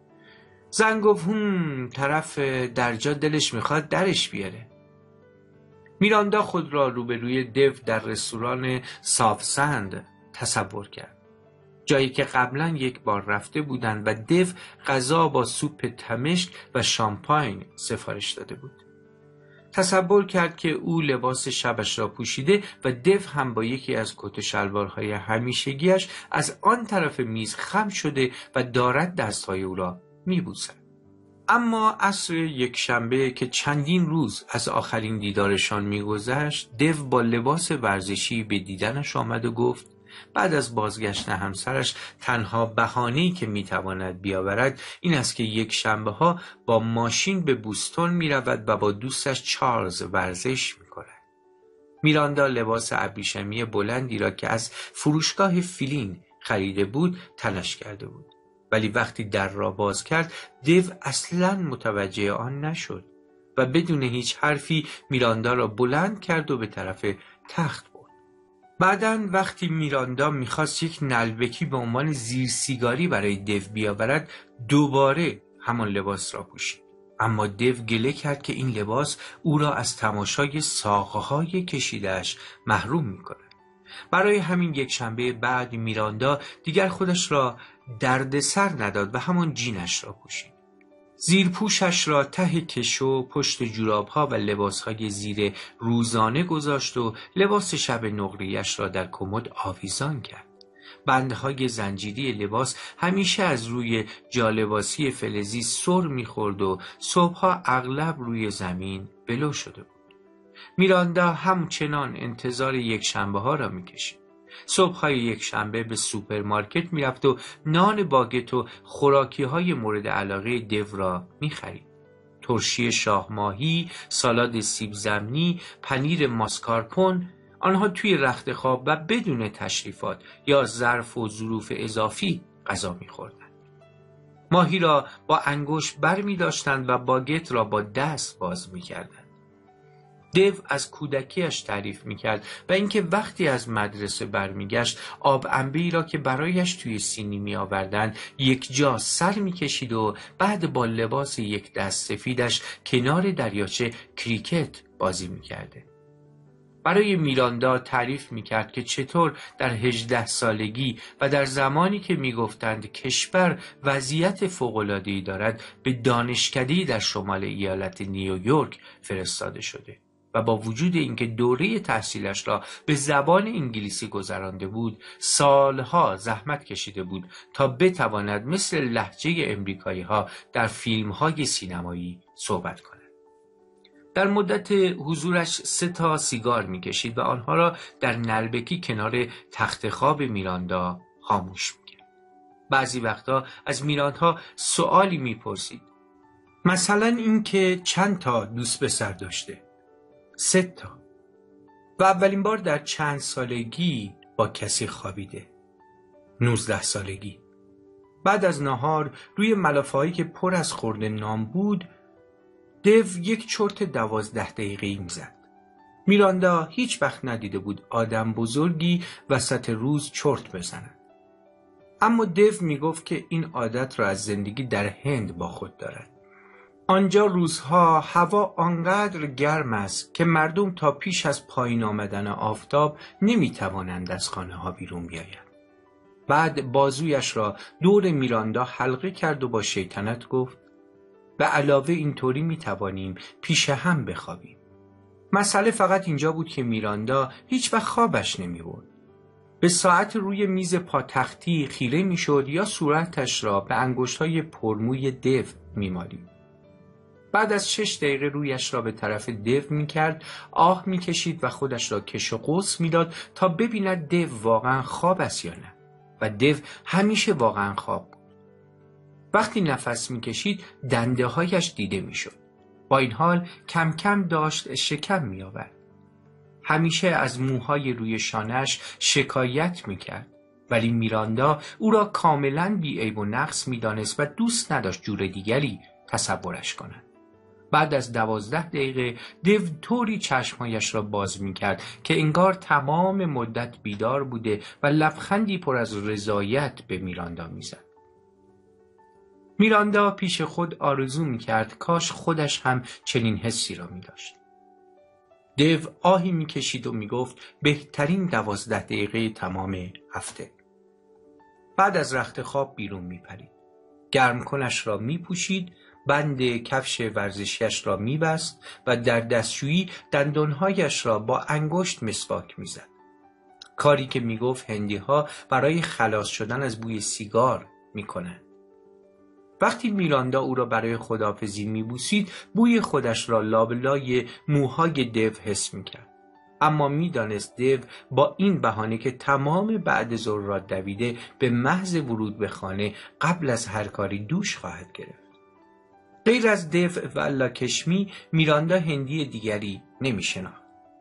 زن گفت: طرف درجا دلش میخواد درش بیاره. میراندا خود را روبروی دو در رستوران سافسند تصور کرد. جایی که قبلا یک بار رفته بودند و دو غذا با سوپ تمشک و شامپاین سفارش داده بود. تصور کرد که او لباس شبش را پوشیده و دو هم با یکی از کت و شلوارهای همیشگیش از آن طرف میز خم شده و دارد دستهای او را میبوسد. اما عصر یک شنبه که چندین روز از آخرین دیدارشان میگذشت، دو با لباس ورزشی به دیدنش آمد و گفت بعد از بازگشت همسرش تنها بهانه‌ای که میتواند بیاورد این است که یک شنبه ها با ماشین به بوستون میرود و با دوستش چارلز ورزش میکند. میراندا لباس ابریشمی بلندی را که از فروشگاه فیلین خریده بود تنش کرده بود، ولی وقتی در را باز کرد دو اصلاً متوجه آن نشد و بدون هیچ حرفی میراندا را بلند کرد و به طرف تخت برد. بعداً وقتی میراندا میخواست یک نلبکی به عنوان زیر سیگاری برای دو بیاورد، دوباره همان لباس را پوشید. اما دو گله کرد که این لباس او را از تماشای ساقه‌های کشیده‌اش محروم میکند. برای همین یک شنبه بعد میراندا دیگر خودش را دردسر نداد و همان جینش را پوشید. زیر پوشش را ته کشو پشت جوراب‌ها و لباس‌های زیر روزانه گذاشت و لباس شب نقره‌ایش را در کمد آویزان کرد. بندهای زنجیری لباس همیشه از روی جالباسی فلزی سر می‌خورد و صبح‌ها اغلب روی زمین بلو شده بود. میراندا همچنان انتظار یک شنبه ها را می‌کشید. صبح‌های یک شنبه به سوپرمارکت می‌رفت و نان باگت و خوراکی‌های مورد علاقه دو را می‌خرید. ترشی شاه ماهی، سالاد سیب زمینی، پنیر ماسکارپون، آنها توی رخت خواب و بدون تشریفات یا ظرف و ظروف اضافی غذا می‌خوردند. ماهی را با انگشت برمی‌داشتند و باگت را با دست باز می‌کردند. دو از کودکیش تعریف میکرد و اینکه وقتی از مدرسه برمیگشت آب انبه‌ای را که برایش توی سینی میآوردند یک جا سر میکشید و بعد با لباس یک دست سفیدش کنار دریاچه کریکت بازی میکرده. برای میراندا تعریف میکرد که چطور در 18 سالگی و در زمانی که میگفتند کشور وضعیت فوق‌العاده‌ای دارد به دانشکده‌ای در شمال ایالت نیویورک فرستاده شده و با وجود اینکه دوره تحصیلش را به زبان انگلیسی گذرانده بود، سالها زحمت کشیده بود تا بتواند مثل لهجه امریکایی‌ها در فیلم‌های سینمایی صحبت کند. در مدت حضورش 3 سیگار می‌کشید و آنها را در نلبکی کنار تخت خواب میراندا خاموش می‌کرد. بعضی وقتا از میراندا سوالی میپرسید. مثلا این که چند تا دوست پسر داشته؟ 3 تا. و اولین بار در چند سالگی با کسی خوابیده؟ 19 سالگی. بعد از نهار روی ملافه‌هایی که پر از خورده نان بود، دیو یک چرت 12 دقیقه‌ای میزد. میراندا هیچ وقت ندیده بود آدم بزرگی وسط روز چرت بزند. اما دیو میگفت که این عادت را از زندگی در هند با خود دارد. آنجا روزها هوا آنقدر گرم است که مردم تا پیش از پایین آمدن آفتاب نمیتوانند از خانه ها بیرون بیایند. بعد بازویش را دور میراندا حلقه کرد و با شیطنت گفت: به علاوه اینطوری میتوانیم پیش هم بخوابیم. مسئله فقط اینجا بود که میراندا هیچ وقت خوابش نمیبرد. به ساعت روی میز پاتختی خیره میشد یا صورتش را به انگشت‌های پرموی دیو میمالید. بعد از 6 دقیقه رویش را به طرف دیو میکرد، آه میکشید و خودش را کش و قوس میداد تا ببیند دیو واقعا خواب است یا نه. و دیو همیشه واقعا خواب بود. وقتی نفس میکشید دنده هایش دیده میشد. با این حال کم کم داشت شکم میآورد. همیشه از موهای روی شانه‌اش شکایت میکرد، ولی میراندا او را کاملا بی‌عیب و نقص میدانست و دوست نداشت جور دیگری تصورش کند. بعد از 12 دقیقه دیو طوری چشمهایش را باز میکرد که انگار تمام مدت بیدار بوده و لبخندی پر از رضایت به میراندا میزد. میراندا پیش خود آرزو میکرد کاش خودش هم چنین حسی را میداشت. دیو آهی میکشید و میگفت بهترین 12 دقیقه تمام هفته. بعد از رخت خواب بیرون میپرید. گرمکنش را میپوشید، بند کفش ورزشیش را میبست و در دستشویی دندانهایش را با انگشت مسواک میزد. کاری که میگفت هندی‌ها برای خلاص شدن از بوی سیگار میکنند. وقتی میراندا او را برای خداحافظی میبوسید، بوی خودش را لابلای موهای دیو حس میکرد. اما میدانست دیو با این بهانه که تمام بعد ظهر را دویده، به محض ورود به خانه قبل از هر کاری دوش خواهد گرفت. غیر از دیو و الاکشمی، میراندا هندی دیگری نمیشناخت،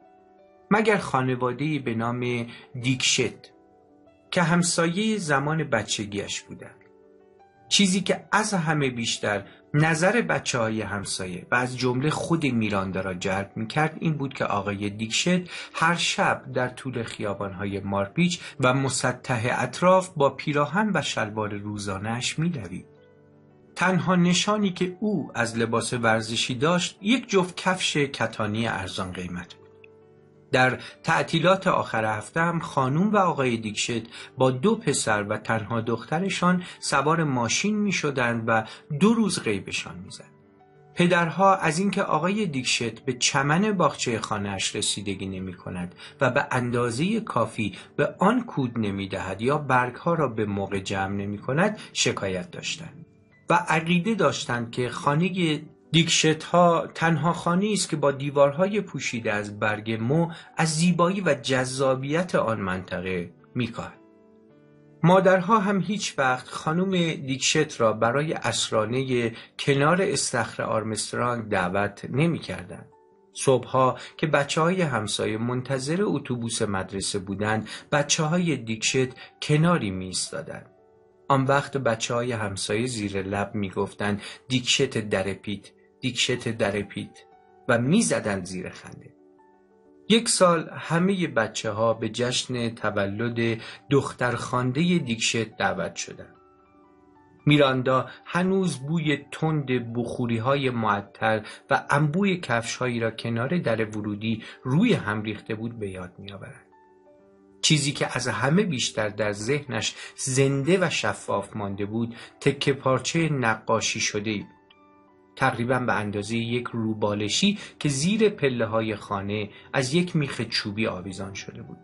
مگر خانواده‌ای به نام دیکشت که همسایه زمان بچگیش بودند. چیزی که از همه بیشتر نظر بچه‌های همسایه و از جمله خود میراندا را جلب می‌کرد این بود که آقای دیکشت هر شب در طول خیابان‌های مارپیچ و مسطح اطراف با پیراهن و شلوار روزانه‌اش می‌دوید. تنها نشانی که او از لباس ورزشی داشت یک جفت کفش کتانی ارزان قیمت بود. در تعطیلات آخر هفته هم خانوم و آقای دیکشت با 2 پسر و تنها دخترشان سوار ماشین می شدند و 2 روز غیبشان می زد. پدرها از اینکه آقای دیکشت به چمن باغچه خانه‌اش رسیدگی نمی کند و به اندازه کافی به آن کود نمی دهد یا برگها را به موقع جمع نمی کند شکایت داشتند و عقیده داشتند که خانه دیکشت ها تنها خانه است که با دیوارهای پوشیده از برگ مو از زیبایی و جذابیت آن منطقه می‌کاهد. مادرها هم هیچ وقت خانم دیکشت را برای عصرانه کنار استخر آرمسترانگ دعوت نمی‌کردند. صبحها که بچه‌های همسایه منتظر اتوبوس مدرسه بودند، بچه‌های دیکشت کناری می‌ایستادند. آن وقت بچه‌های همسایه زیر لب می‌گفتند دیکشت درپیت، دیکشت درپیت و می‌زدند زیر خنده. 1 سال همه بچه‌ها به جشن تولد دخترخوانده دیکشت دعوت شدند. میراندا هنوز بوی تند بخوری‌های معطر و انبوی کفش‌هایی را کنار در ورودی روی هم ریخته بود به یاد می‌آورد. چیزی که از همه بیشتر در ذهنش زنده و شفاف مانده بود تکه پارچه نقاشی شده‌ای بود، تقریباً به اندازه یک روبالشی که زیر پله‌های خانه از یک میخ چوبی آویزان شده بود.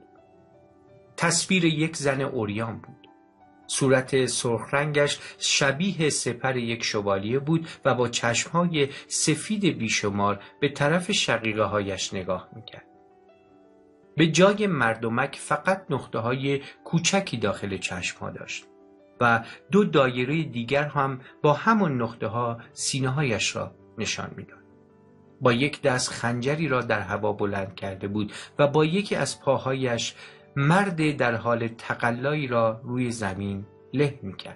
تصویر یک زن عریان بود. صورت سرخ رنگش شبیه سپر یک شوالیه بود و با چشم‌های سفید بیشمار به طرف شقیقه‌هایش نگاه می‌کرد. به جای مردمک فقط نقطه‌های کوچکی داخل چشم‌ها داشت. و 2 دایره دیگر هم با همان نقطه ها سینه هایش را نشان میداد. با یک دست خنجری را در هوا بلند کرده بود و با یکی از پاهایش مرد در حال تقلایی را روی زمین له میکرد.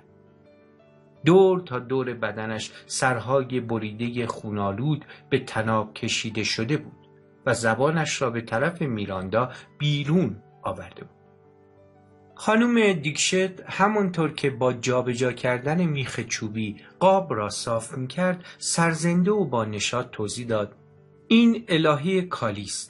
دور تا دور بدنش سرهای بریده خونالود به طناب کشیده شده بود و زبانش را به طرف میراندا بیرون آورده بود. خانم دیکشت همانطور که با جابجا کردن میخ چوبی قاب را صاف میکرد سرزنده و با نشاط توضیح داد: این الهه کالیست.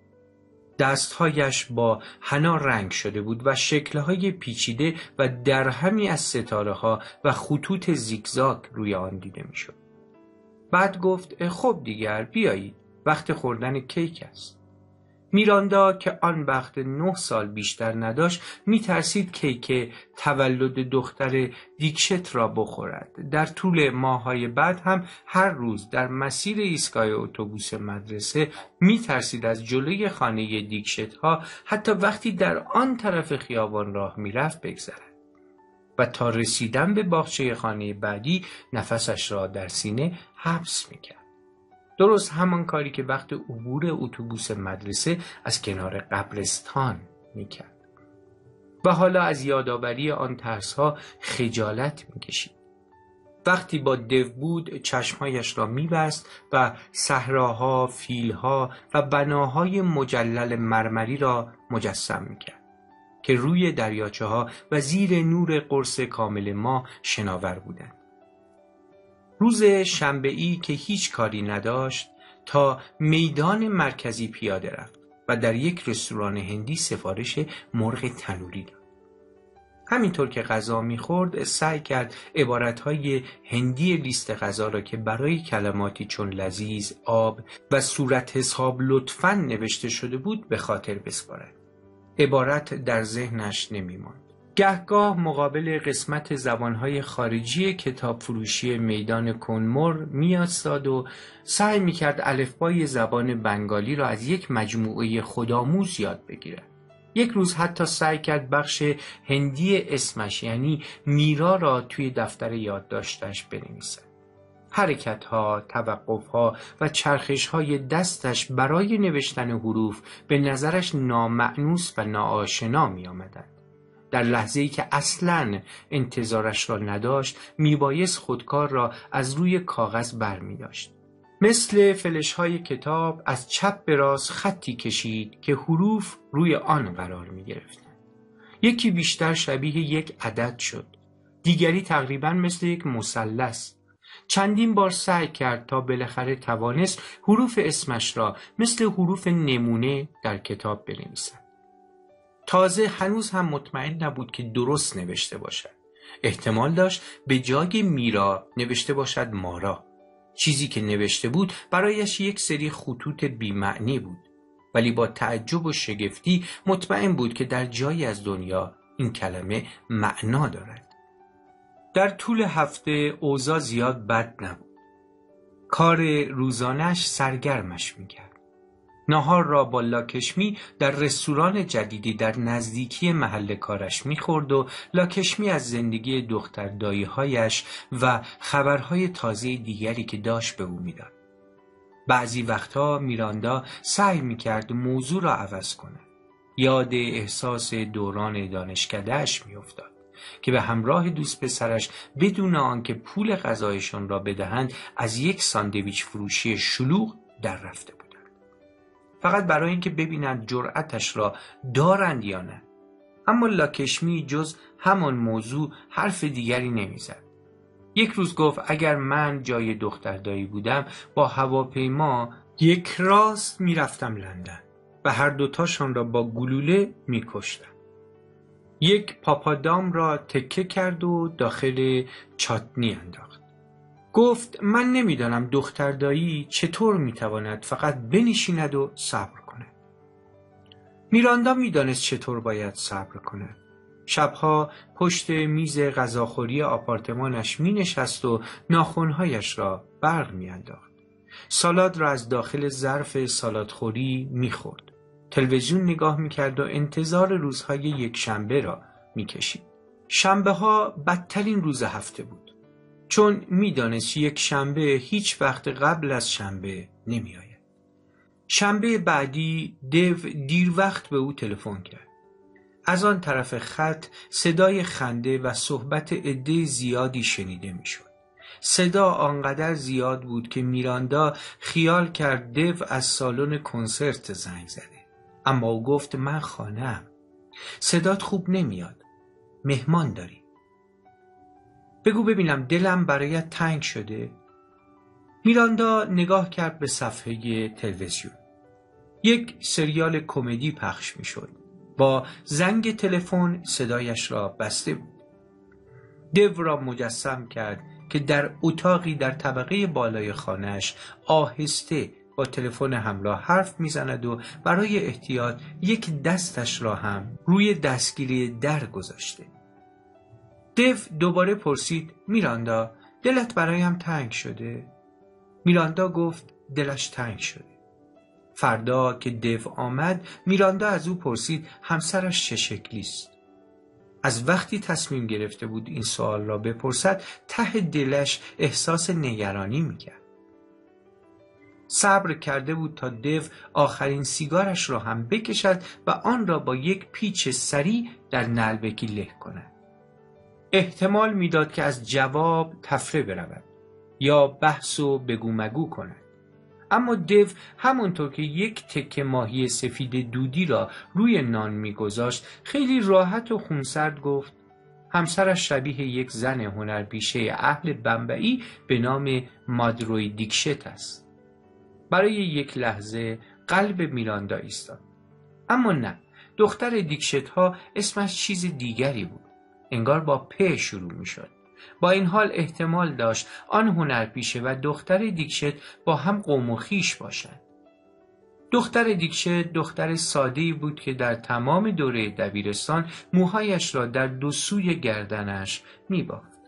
دستهایش با حنا رنگ شده بود و شکلهای پیچیده و درهمی از ستاره ها و خطوط زیگزاگ روی آن دیده میشد. بعد گفت: خب دیگر بیایید، وقت خوردن کیک است. میراندا که آن وقت 9 سال بیشتر نداشت میترسید کیک تولد دختر دیکشت را بخورد. در طول ماه‌های بعد هم هر روز در مسیر ایستگاه اتوبوس مدرسه میترسید از جلوی خانه دیکشت ها حتی وقتی در آن طرف خیابان راه میرفت بگذرد و تا رسیدن به باغچه خانه بعدی نفسش را در سینه حبس میکرد. درست همان کاری که وقت عبور اتوبوس مدرسه از کنار قبرستان میکرد و حالا از یادآوری آن ترس‌ها خجالت میکشید. وقتی با دو بود چشمهایش را میبست و صحراها، فیلها و بناهای مجلل مرمری را مجسم میکرد که روی دریاچه‌ها و زیر نور قرص کامل ماه شناور بودند. روز شنبه‌ای که هیچ کاری نداشت تا میدان مرکزی پیاده رفت و در یک رستوران هندی سفارش مرغ تنوری داد. همینطور که غذا می‌خورد سعی کرد عبارتهای هندی لیست غذا را که برای کلماتی چون لذیذ، آب و صورت حساب لطفاً نوشته شده بود به خاطر بسپارد. عبارت در ذهنش نمی‌ماند. گهگاه مقابل قسمت زبانهای خارجی کتاب فروشی میدان کنمور می‌ایستاد و سعی می‌کرد الفبای زبان بنگالی را از یک مجموعه خودآموز یاد بگیرد. یک روز حتی سعی کرد بخش هندی اسمش یعنی میرا را توی دفتر یادداشتش بنویسد. حرکت‌ها، توقف‌ها و چرخش‌های دستش برای نوشتن حروف به نظرش نامأنوس و ناآشنا می‌آمدند. در لحظه‌ای که اصلاً انتظارش را نداشت میبایست خودکار را از روی کاغذ برمی‌داشت. مثل فلش‌های کتاب از چپ به راست خطی کشید که حروف روی آن قرار می‌گرفتند. یکی بیشتر شبیه یک عدد شد، دیگری تقریباً مثل یک مثلث. چندین بار سعی کرد تا بالاخره توانست حروف اسمش را مثل حروف نمونه در کتاب بنویسد. تازه هنوز هم مطمئن نبود که درست نوشته باشد. احتمال داشت به جای میرا نوشته باشد مارا. چیزی که نوشته بود برایش یک سری خطوط بی‌معنی بود، ولی با تعجب و شگفتی مطمئن بود که در جایی از دنیا این کلمه معنا دارد. در طول هفته اوضاع زیاد بد نبود. کار روزانش سرگرمش می‌کرد. ناهار را با لاکشمی در رستوران جدیدی در نزدیکی محل کارش می‌خورد و لاکشمی از زندگی دختر دایی‌هایش و خبرهای تازه دیگری که داشت به او می‌داد. بعضی وقتها میراندا سعی می‌کرد موضوع را عوض کند. یاد احساس دوران دانشکده‌اش می‌افتاد که به همراه دوست پسرش بدون آنکه پول غذایشان را بدهند از یک ساندویچ فروشی شلوغ در رفته بود. فقط برای اینکه ببینند جرأتش را دارند یا نه. اما لاکشمی جز همان موضوع حرف دیگری نمیزد. یک روز گفت اگر من جای دختر دایی بودم با هواپیما یک راست میرفتم لندن و هر دوتاشان را با گلوله میکشتم. یک پاپادام را تکه کرد و داخل چاتنی انداخت. گفت من نمیدانم دختر دایی چطور میتواند فقط بنشیند و صبر کند. میراندا میدانست چطور باید صبر کند. شبها پشت میز غذاخوری آپارتمانش مینشست و ناخنهایش را برق میانداخت. سالاد را از داخل ظرف سالادخوری میخورد. تلویزیون نگاه میکرد و انتظار روزهای یک شنبه را میکشید. شنبه ها بدترین روز هفته بود، چون میدانست یک شنبه هیچ وقت قبل از شنبه نمی آید. شنبه بعدی دیو دیر وقت به او تلفن کرد. از آن طرف خط صدای خنده و صحبت عده زیادی شنیده می شد. صدا آنقدر زیاد بود که میراندا خیال کرد دیو از سالن کنسرت زنگ زده. اما او گفت من خانه‌ام. صدات خوب نمیاد. مهمان داری. بگو ببینم دلم برایت تنگ شده؟ میراندا نگاه کرد به صفحه تلویزیون. یک سریال کمدی پخش می شد. با زنگ تلفن صدایش را بسته بود. دیو را مجسم کرد که در اتاقی در طبقه بالای خانه‌اش آهسته با تلفن همراه حرف میزند و برای احتیاط یک دستش را هم روی دستگیری در گذاشته. دیو دوباره پرسید میراندا دلت برایم تنگ شده؟ میراندا گفت دلش تنگ شده. فردا که دیو آمد میراندا از او پرسید همسرش چه شکلی است. از وقتی تصمیم گرفته بود این سوال را بپرسد ته دلش احساس نگرانی میکرد. صبر کرده بود تا دیو آخرین سیگارش را هم بکشد و آن را با یک پیچ سریع در نعلبکی له کند. احتمال میداد که از جواب تفره برود یا بحث و بگو مگو کند. اما دیو همونطور که یک تکه ماهی سفید دودی را روی نان میگذاشت خیلی راحت و خونسرد گفت همسرش شبیه یک زن هنرپیشه اهل بمبئی به نام مادروی دیکشت است. برای یک لحظه قلب میراندا ایستاد. اما نه، دختر دیکشت ها اسمش چیز دیگری بود. انگار با پ شروع می شد. با این حال احتمال داشت آن هنرپیشه و دختر دیکشت با هم قوم و خویش باشند. دختر دیکشت دختر ساده‌ای بود که در تمام دوره دبیرستان موهایش را در دو سوی گردنش می‌بافت.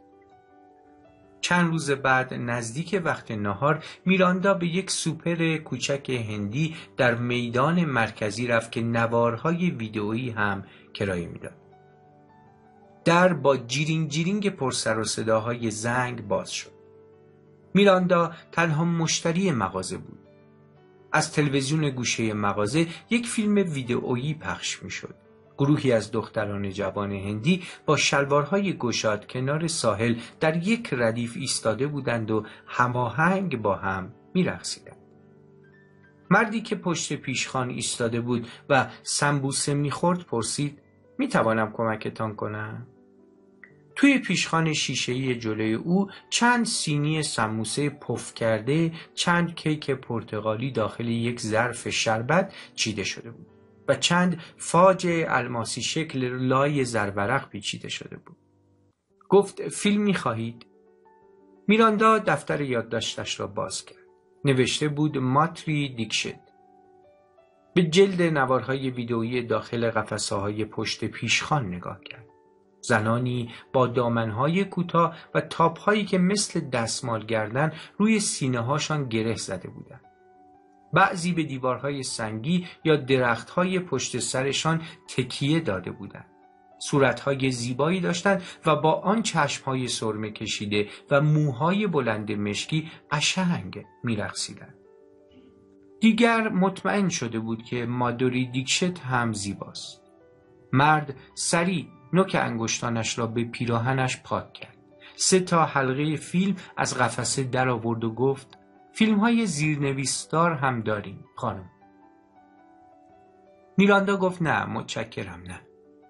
چند روز بعد نزدیک وقت نهار میراندا به یک سوپر کوچک هندی در میدان مرکزی رفت که نوارهای ویدئویی هم کرایه میداد. در با جیرینگ جیرینگ پر سر و صداهای زنگ باز شد. میراندا تنها مشتری مغازه بود. از تلویزیون گوشه مغازه یک فیلم ویدئویی پخش میشد. گروهی از دختران جوان هندی با شلوارهای گشاد کنار ساحل در یک ردیف ایستاده بودند و هماهنگ با هم میرقصیدند. مردی که پشت پیشخوان ایستاده بود و سمبوسه میخورد پرسید میتوانم کمکتان کنم؟ توی پیشخوان شیشه‌ای جلوی او چند سینی سموسه پف کرده، چند کیک پرتقالی داخل یک ظرف شربت چیده شده بود و چند فاج الماسی شکل لای زرورق پیچیده شده بود. گفت فیلم می‌خواهید؟ میراندا دفتر یادداشتش را باز کرد. نوشته بود ماتری دیکشت. به جلد نوارهای ویدئویی داخل قفسه‌های پشت پیشخوان نگاه کرد. زنانی با دامنهای کوتاه و تاپ‌هایی که مثل دستمال گردن روی سینه‌هاشان گره زده بودند. بعضی به دیوارهای سنگی یا درخت‌های پشت سرشان تکیه داده بودند. صورت‌های زیبایی داشتند و با آن چشم‌های سرمه کشیده و موهای بلند مشکی قشنگ می‌رقصیدند. دیگر مطمئن شده بود که مادوری دیکشت هم زیباست. مرد سریع نوک انگشتانش را به پیراهنش پاک کرد. 3 حلقه فیلم از قفسه در آورد و گفت فیلم‌های زیرنویسدار هم داریم خانم. میراندا گفت نه متشکرم نه.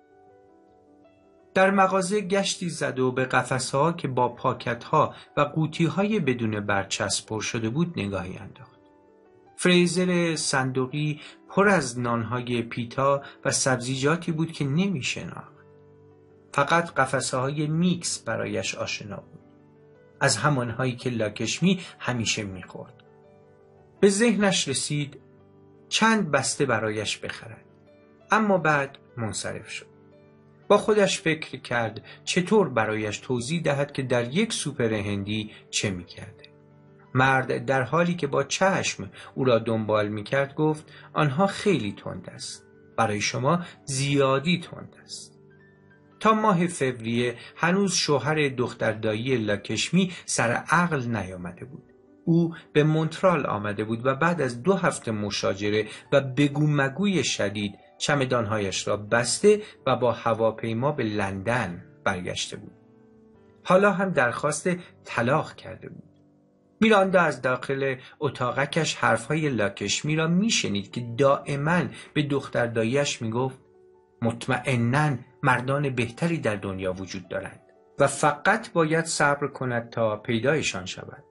در مغازه گشتی زد و به قفسه‌ها که با پاکت‌ها و قوطی‌های بدون برچسب پر شده بود نگاهی انداخت. فریزر صندوقی پر از نان‌های پیتا و سبزیجاتی بود که نمی‌شناخت. فقط قفسه‌های میکس برایش آشنا بود. از همانهایی که لاکشمی همیشه می‌خورد. به ذهنش رسید چند بسته برایش بخرد. اما بعد منصرف شد. با خودش فکر کرد چطور برایش توضیح دهد که در یک سوپر هندی چه می‌کرده. مرد در حالی که با چشم او را دنبال می‌کرد گفت آنها خیلی تند است. برای شما زیادی تند است. تا ماه فوریه هنوز شوهر دختردایی لاکشمی سر عقل نیامده بود. او به مونترال آمده بود و بعد از 2 هفته مشاجره و بگو مگوی شدید چمدانهایش را بسته و با هواپیما به لندن برگشته بود. حالا هم درخواست طلاق کرده بود. میراندا از داخل اتاقکش حرفهای لاکشمی را میشنید که دائما به دخترداییش میگفت مطمئناً مردان بهتری در دنیا وجود دارند و فقط باید صبر کند تا پیدایشان شود.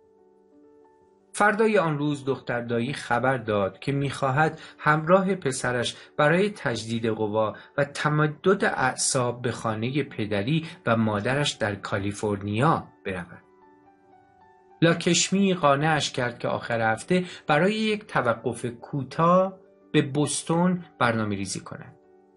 فردای آن روز دختردایی خبر داد که میخواهد همراه پسرش برای تجدید قوا و تمدد اعصاب به خانه پدری و مادرش در کالیفرنیا برود. لاکشمی قانعش کرد که آخر هفته برای یک توقف کوتاه به بوستون برنامه‌ریزی کند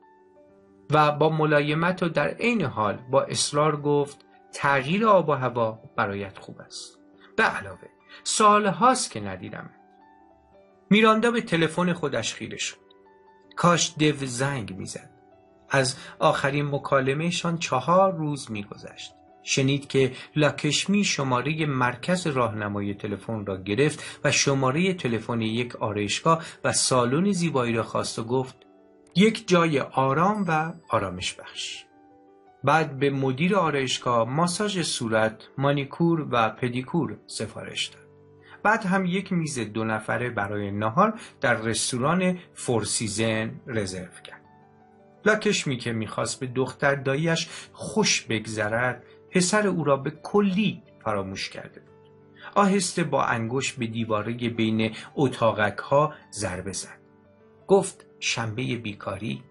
و با ملایمت و در عین حال با اصرار گفت تغییر آب و هوا برایت خوب است. به علاوه سال هاست که ندیدم. میراندا به تلفن خودش خیره شد. کاش دیو زنگ میزد. از آخرین مکالمهشان 4 روز میگذشت. شنید که لاکشمی شماره مرکز راهنمای تلفن را گرفت و شماره تلفن یک آرایشگاه و سالن زیبایی را خواست و گفت یک جای آرام و آرامش بخش. بعد به مدیر آرایشگاه ماساژ صورت، مانیکور و پدیکور سفارش داد. بعد هم یک میز 2 نفره برای نهار در رستوران فورسیزن رزرو کرد. لاکشمی که میخواست به دخترداییش خوش بگذرد، پسر او را به کلی فراموش کرده بود. آهسته با انگشت به دیواره بین اتاقک ها ضربه زد. گفت شنبه بیکاری.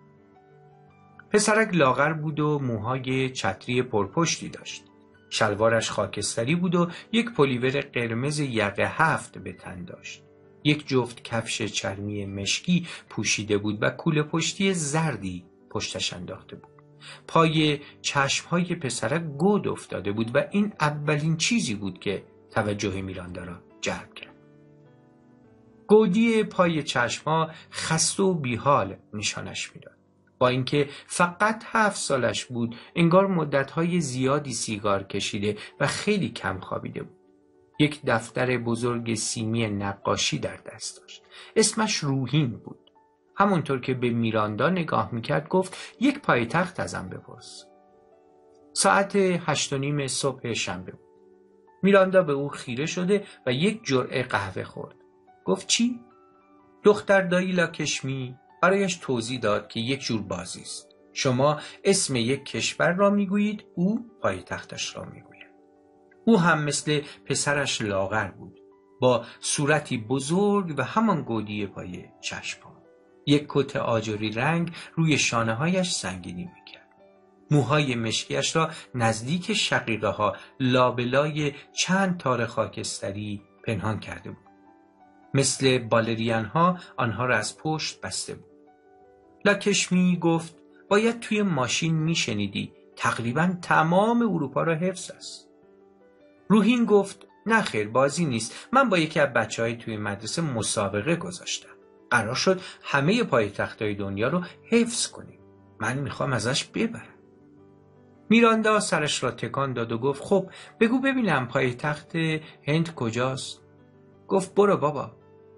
پسرک لاغر بود و موهای چتری پرپشتی داشت. شلوارش خاکستری بود و یک پلیور قرمز یقه 7 به تن داشت. یک جفت کفش چرمی مشکی پوشیده بود و کوله پشتی زردی پشتش انداخته بود. پای چشمهای پسرک گود افتاده بود و این اولین چیزی بود که توجه میراندا را جلب کرد. گودی پای چشمها خسته و بیحال نشانش میداد. با اینکه فقط 7 سالش بود، انگار مدتهای زیادی سیگار کشیده و خیلی کم خوابیده بود. یک دفتر بزرگ سیمی نقاشی در دست داشت. اسمش روحین بود. همونطور که به میراندا نگاه میکرد گفت یک پایتخت ازم بپرس. ساعت 8:30 صبح شنبه بود. میراندا به او خیره شده و یک جرعه قهوه خورد. گفت چی؟ دختردایی لاکشمی برایش توضیح داد که یک جور بازی است. شما اسم یک کشور را میگویید، او پایتختش را میگوید. او هم مثل پسرش لاغر بود، با صورتی بزرگ و همان گودی پای چشم‌ها. یک کت آجری رنگ روی شانه‌هایش سنگینی میکرد. موهای مشکیش را نزدیک شقیقه ها لابلای چند تار خاکستری پنهان کرده بود. مثل بالرین ها آنها را از پشت بسته بود. لاکشمی گفت باید توی ماشین میشنیدی، تقریبا تمام اروپا را حفظ است. روحین گفت نه خیر، بازی نیست. من با یکی از بچه‌های توی مدرسه مسابقه گذاشتم. قرار شد همه پایتخت‌های دنیا رو حفظ کنیم. من میخوام ازش ببرم. میراندا سرش را تکان داد و گفت خب بگو ببینم پایتخت هند کجاست؟ گفت برو بابا.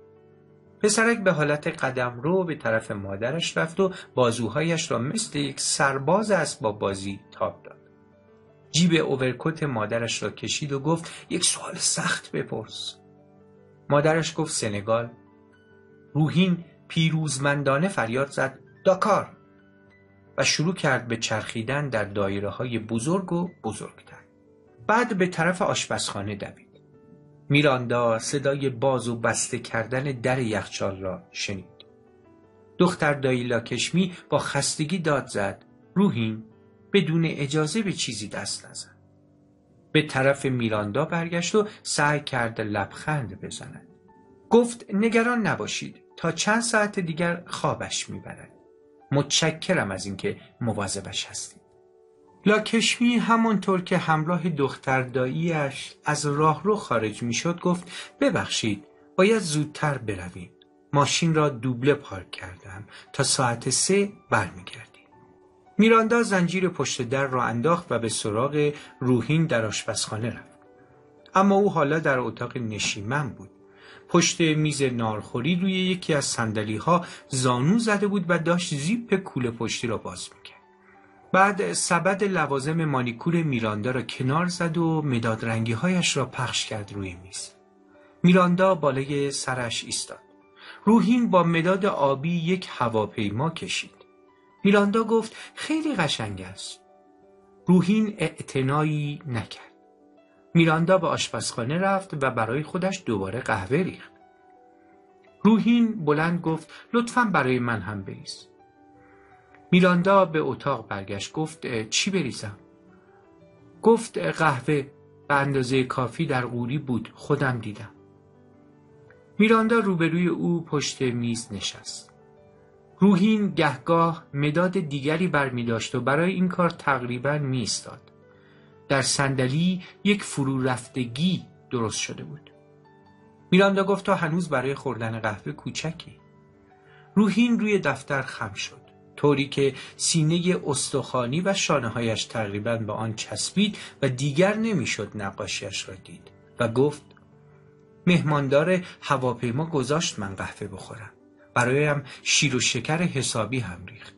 پسرک به حالت قدمرو به طرف مادرش رفت و بازوهایش را مثل یک سرباز اسباب بازی تاب داد. جیب اوورکوت مادرش را کشید و گفت یک سوال سخت بپرس. مادرش گفت سنگال. روحین پیروزمندانه فریاد زد داکار و شروع کرد به چرخیدن در دایره‌های بزرگ و بزرگتر. بعد به طرف آشپزخانه دوید. میراندا صدای باز و بسته کردن در یخچال را شنید. دختردایی لاکشمی با خستگی داد زد روحین بدون اجازه به چیزی دست نزن. به طرف میراندا برگشت و سعی کرد لبخند بزند. گفت نگران نباشید، تا چند ساعت دیگر خوابش میبرد. متشکرم از اینکه مواظبش هستید. لاکشمی همانطور که همراه دخترداییش از راهرو خارج میشد گفت ببخشید، باید زودتر برویم. ماشین را دوبله پارک کردم، تا ساعت 3 برمیگردیم. میراندا زنجیر پشت در را انداخت و به سراغ روحین در آشپزخانه رفت. اما او حالا در اتاق نشیمن بود. پشت میز نارخوری روی یکی از صندلی‌ها زانو زده بود و داشت زیپ کوله پشتی را باز می‌کرد. بعد سبد لوازم مانیکور میراندا را کنار زد و مداد رنگی‌هایش را پخش کرد روی میز. میراندا بالای سرش ایستاد. روحین با مداد آبی یک هواپیما کشید. میراندا گفت خیلی قشنگ است. روحین اعتنایی نکرد. میراندا به آشپزخانه رفت و برای خودش دوباره قهوه ریخت. روحین بلند گفت لطفاً برای من هم بریز. میراندا به اتاق برگشت. گفت چی بریزم؟ گفت قهوه به اندازه کافی در قوری بود، خودم دیدم. میراندا روبروی او پشت میز نشست. روحین گهگاه مداد دیگری برمی داشت و برای این کار تقریباً می ایستاد. در صندلی یک فرو رفتگی درست شده بود. میراندا گفت تا هنوز برای خوردن قهوه کوچکی. روحین روی دفتر خم شد، طوری که سینه استخوانی و شانه‌هایش تقریباً به آن چسبید و دیگر نمیشد نقاشیش را دید و گفت مهماندار هواپیما گذاشت من قهوه بخورم. برایم شیر و شکر حسابی هم ریخت.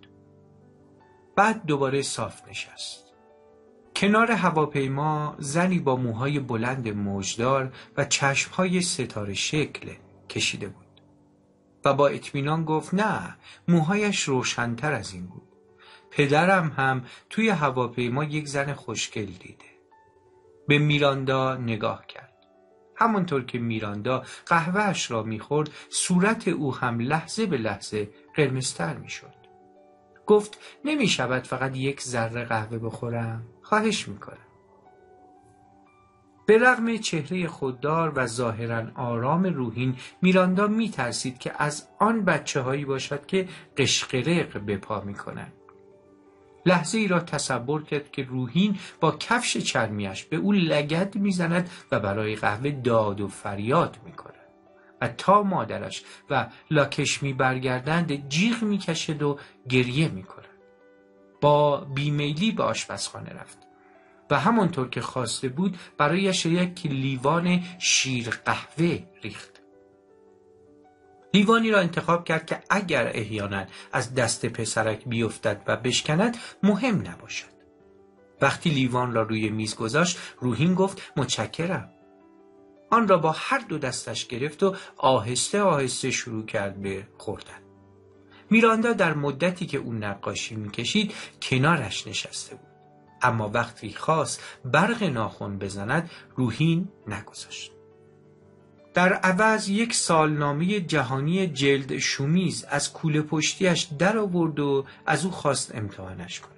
بعد دوباره صاف نشست. کنار هواپیما زنی با موهای بلند موجدار و چشمهای ستاره شکل کشیده بود و با اطمینان گفت نه، موهایش روشن‌تر از این بود. پدرم هم توی هواپیما یک زن خوشگل دیده. به میراندا نگاه کرد. همانطور که میراندا قهوه‌اش را می‌خورد، صورت او هم لحظه به لحظه قرمزتر می‌شد. گفت نمی‌شود فقط یک ذره قهوه بخورم؟ خواهش می‌کنم. به رغم چهره خوددار و ظاهراً آرام روحین، میراندا می‌ترسید که از آن بچه‌هایی باشد که قشقرق به پا می‌کنند. لحظه ای را تصور کرد که روحین با کفش چرمیش به او لگد میزند و برای قهوه داد و فریاد میکند و تا مادرش و لاکشمی برگردند جیغ میکشد و گریه میکند. با بیمیلی به آشپزخانه رفت و همانطور که خواسته بود برایش یک لیوان شیر قهوه ریخت. لیوانی را انتخاب کرد که اگر احیانا از دست پسرک بیفتد و بشکند مهم نباشد. وقتی لیوان را روی میز گذاشت، روحین گفت متشکرم. آن را با هر دو دستش گرفت و آهسته آهسته شروع کرد به خوردن. میراندا در مدتی که او نقاشی میکشید کنارش نشسته بود، اما وقتی خواست برق ناخن بزند روحین نگذاشت. در عوض یک سالنامه جهانی جلد شومیز از کوله پشتیش در آورد و از او خواست امتحانش کند.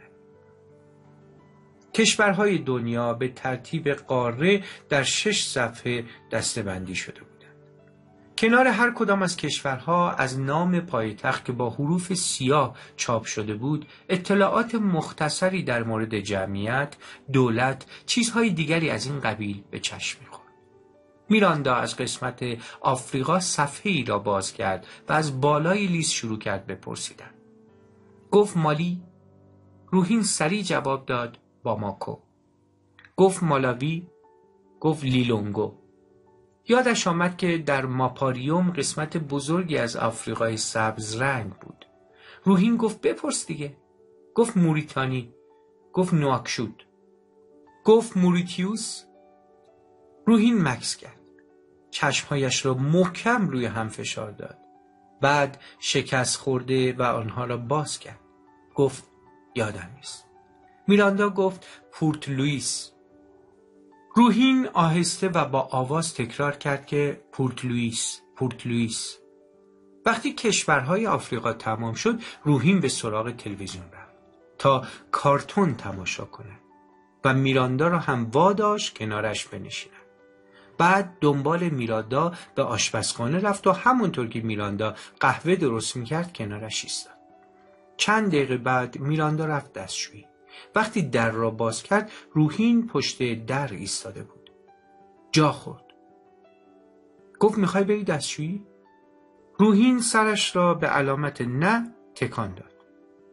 کشورهای دنیا به ترتیب قاره در 6 صفحه دسته‌بندی شده بودند. کنار هر کدام از کشورها از نام پایتخت که با حروف سیاه چاپ شده بود، اطلاعات مختصری در مورد جمعیت، دولت، چیزهای دیگری از این قبیل به چشم می‌خورد. میراندا از قسمت آفریقا صفحه ای را باز کرد و از بالای لیست شروع کرد بپرسیدن. گفت مالی؟ روحین سریع جواب داد باماکو. گفت مالاوی؟ گفت لیلونگو. یادش آمد که در ماپاریوم قسمت بزرگی از آفریقای سبز رنگ بود. روحین گفت بپرس دیگه. گفت موریتانی. گفت نواکشوت. گفت موریتیوس. روحین مکث کرد. چشمهایش را محکم روی هم فشار داد. بعد شکست خورده و آنها را باز کرد. گفت یادم نیست. میراندا گفت پورت لوئیس. روحین آهسته و با آواز تکرار کرد که پورت لوئیس، پورت لوئیس. وقتی کشورهای آفریقا تمام شد، روحین به سراغ تلویزیون رفت تا کارتون تماشا کند و میراندا را هم واداشت کنارش بنشیند. بعد دنبال میراندا به آشپزخانه رفت و همونطور که میراندا قهوه درست میکرد کنارش ایستاد. چند دقیقه بعد میراندا رفت دستشویی. وقتی در را باز کرد، روحین پشت در ایستاده بود. جا خورد. گفت میخوای بری دستشویی؟ روحین سرش را به علامت نه تکان داد.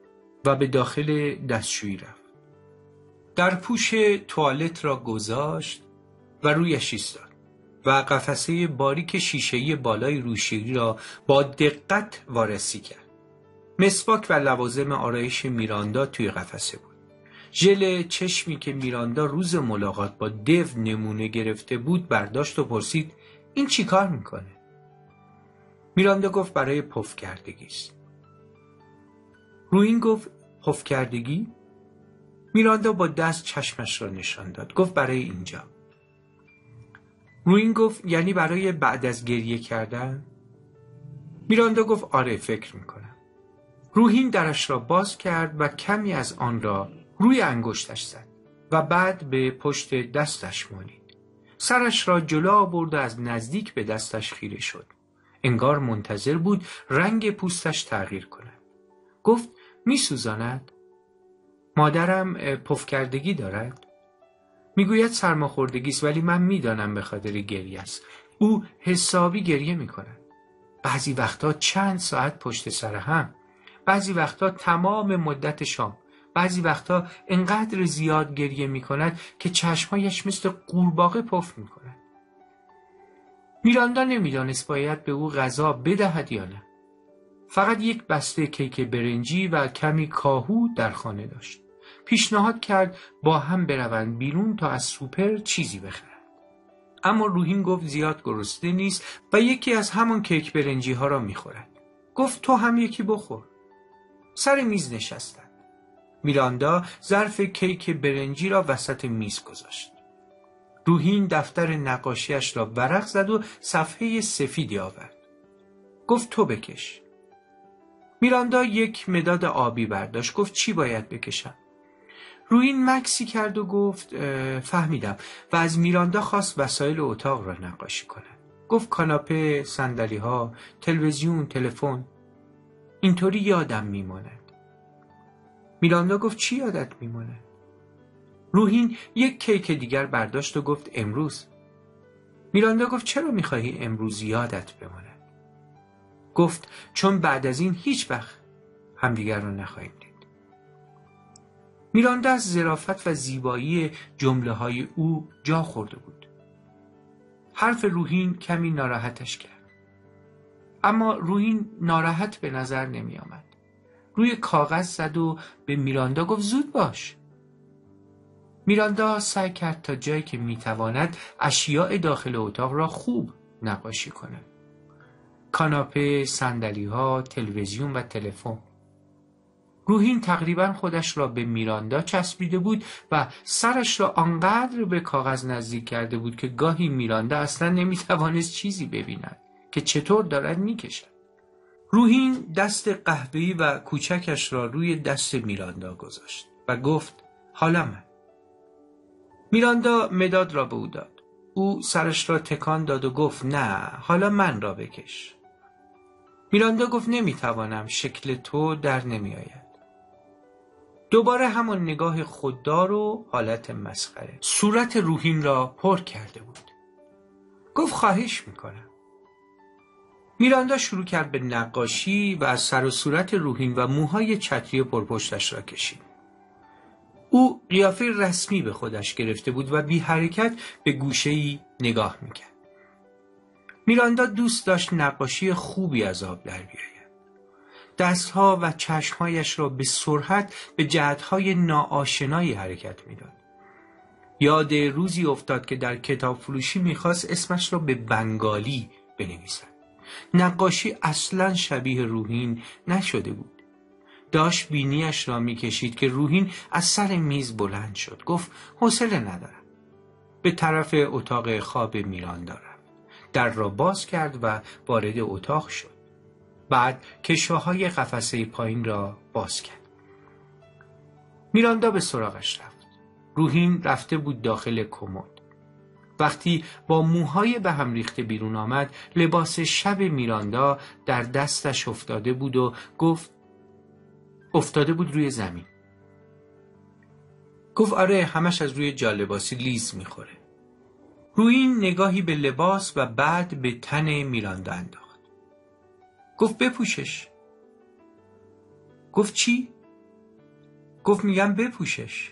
و به داخل دستشویی رفت. در پوش توالت را گذاشت و رویش ایستاد و قفسه باریک شیشه‌ای بالای روشیری را با دقت وارسی کرد. مسواک و لوازم آرایش میراندا توی قفسه بود. ژل چشمی که میراندا روز ملاقات با دیو نمونه گرفته بود برداشت و پرسید این چی کار میکنه؟ میراندا گفت برای پف کردگی است. روین گفت پف کردگی؟ میراندا با دست چشمش را نشان داد. گفت برای اینجا. روین گفت یعنی برای بعد از گریه کردن؟ میراندا گفت آره فکر میکنم. روحین درش را باز کرد و کمی از آن را روی انگشتش زد و بعد به پشت دستش مالید. سرش را جلو آورد و از نزدیک به دستش خیره شد. انگار منتظر بود رنگ پوستش تغییر کند. گفت میسوزاند؟ مادرم پف کردگی دارد؟ میگوید سرماخوردگی است ولی من میدانم به خاطر گریه است. او حسابی گریه میکند. بعضی وقتا چند ساعت پشت سر هم، بعضی وقتا تمام مدت شام، بعضی وقتا انقدر زیاد گریه میکند که چشمایش مثل قورباغه پف میکند. میراندا نمیدانست باید به او غذا بدهد یا نه. فقط یک بسته کیک برنجی و کمی کاهو در خانه داشت. پیشنهاد کرد با هم بروند بیرون تا از سوپر چیزی بخرند. اما روحین گفت زیاد گرسنه نیست و یکی از همان کیک برنجی ها را میخورد. گفت تو هم یکی بخور. سر میز نشستند. میراندا ظرف کیک برنجی را وسط میز گذاشت. روحین دفتر نقاشیش را ورق زد و صفحه سفیدی آورد. گفت تو بکش. میراندا یک مداد آبی برداشت. گفت چی باید بکشم؟ روحین مکسی کرد و گفت فهمیدم و از میراندا خواست وسایل اتاق را نقاشی کند. گفت کاناپه، صندلی ها، تلویزیون، تلفن. اینطوری یادم میماند. میراندا گفت چی یادت میماند؟ روحین یک کیک دیگر برداشت و گفت امروز. میراندا گفت چرا میخواهی امروز یادت بماند؟ گفت چون بعد از این هیچ وقت همدیگر رو نخواهیم دید. میراندا از ظرافت و زیبایی جمله های او جا خورده بود. حرف روحین کمی ناراحتش کرد. اما روحین ناراحت به نظر نمی آمد. روی کاغذ زد و به میراندا گفت زود باش. میراندا سعی کرد تا جایی که میتواند اشیاء داخل اتاق را خوب نقاشی کند. کاناپه، صندلی‌ها، تلویزیون و تلفن. روحین تقریبا خودش را به میراندا چسبیده بود و سرش را آنقدر به کاغذ نزدیک کرده بود که گاهی میراندا اصلا نمیتوانست چیزی ببیند که چطور دارد میکشد. روحین دست قهوه‌ای و کوچکش را روی دست میراندا گذاشت و گفت حالا من. میراندا مداد را به او داد. او سرش را تکان داد و گفت نه، حالا من را بکش. میراندا گفت نمیتوانم، شکل تو در نمیآید. دوباره همان نگاه خوددار و حالت مسخره صورت روحین را پر کرده بود. گفت خواهش میکنم. میراندا شروع کرد به نقاشی و از سر و صورت روحین و موهای چتری پرپشتش را کشید. او قیافه رسمی به خودش گرفته بود و بی حرکت به گوشه‌ای نگاه میکرد. میراندا دوست داشت نقاشی خوبی از آب در بیاید. دستها و چشمهایش را به سرعت به جهتهای ناآشنایی حرکت میداد. یاد روزی افتاد که در کتاب فروشی میخواست اسمش را به بنگالی بنویسد. نقاشی اصلاً شبیه روحین نشده بود. داشت بینیش را میکشید که روحین از سر میز بلند شد. گفت حوصله ندارم. به طرف اتاق خواب میراندا رفت. در را باز کرد و وارد اتاق شد. بعد کشوهای قفسه پایین را باز کرد. میراندا به سراغش رفت. روحین رفته بود داخل کمد. وقتی با موهای به هم ریخته بیرون آمد، لباس شب میراندا در دستش افتاده بود و گفت افتاده بود روی زمین. گفت آره، همش از روی جالباسی لیز میخوره. روحین نگاهی به لباس و بعد به تن میراندا انداخت. گفت بپوشش. گفت چی؟ گفت میگم بپوشش.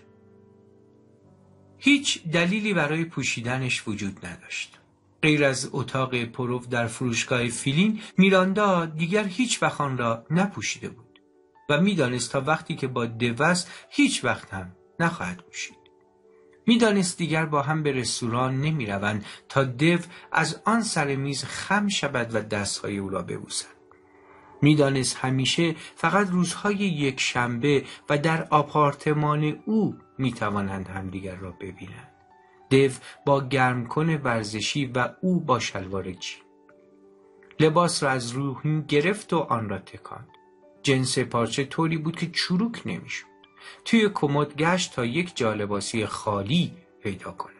هیچ دلیلی برای پوشیدنش وجود نداشت. غیر از اتاق پرو در فروشگاه فیلین، میراندا دیگر هیچ وقت آن را نپوشیده بود و میدانست تا وقتی که با دو است هیچ وقت هم نخواهد پوشید. میدانست دیگر با هم به رستوران نمی روند تا دو از آن سر میز خم شود و دستهای او را ببوسد. میدانست همیشه فقط روزهای یک شنبه و در آپارتمان او میتوانند همدیگر را ببینند. دو با گرمکن ورزشی و او با شلوار جین. لباس را از روحین گرفت و آن را تکاند. جنس پارچه طوری بود که چروک نمیشد. توی کمد گشت تا یک جالباسی خالی پیدا کند.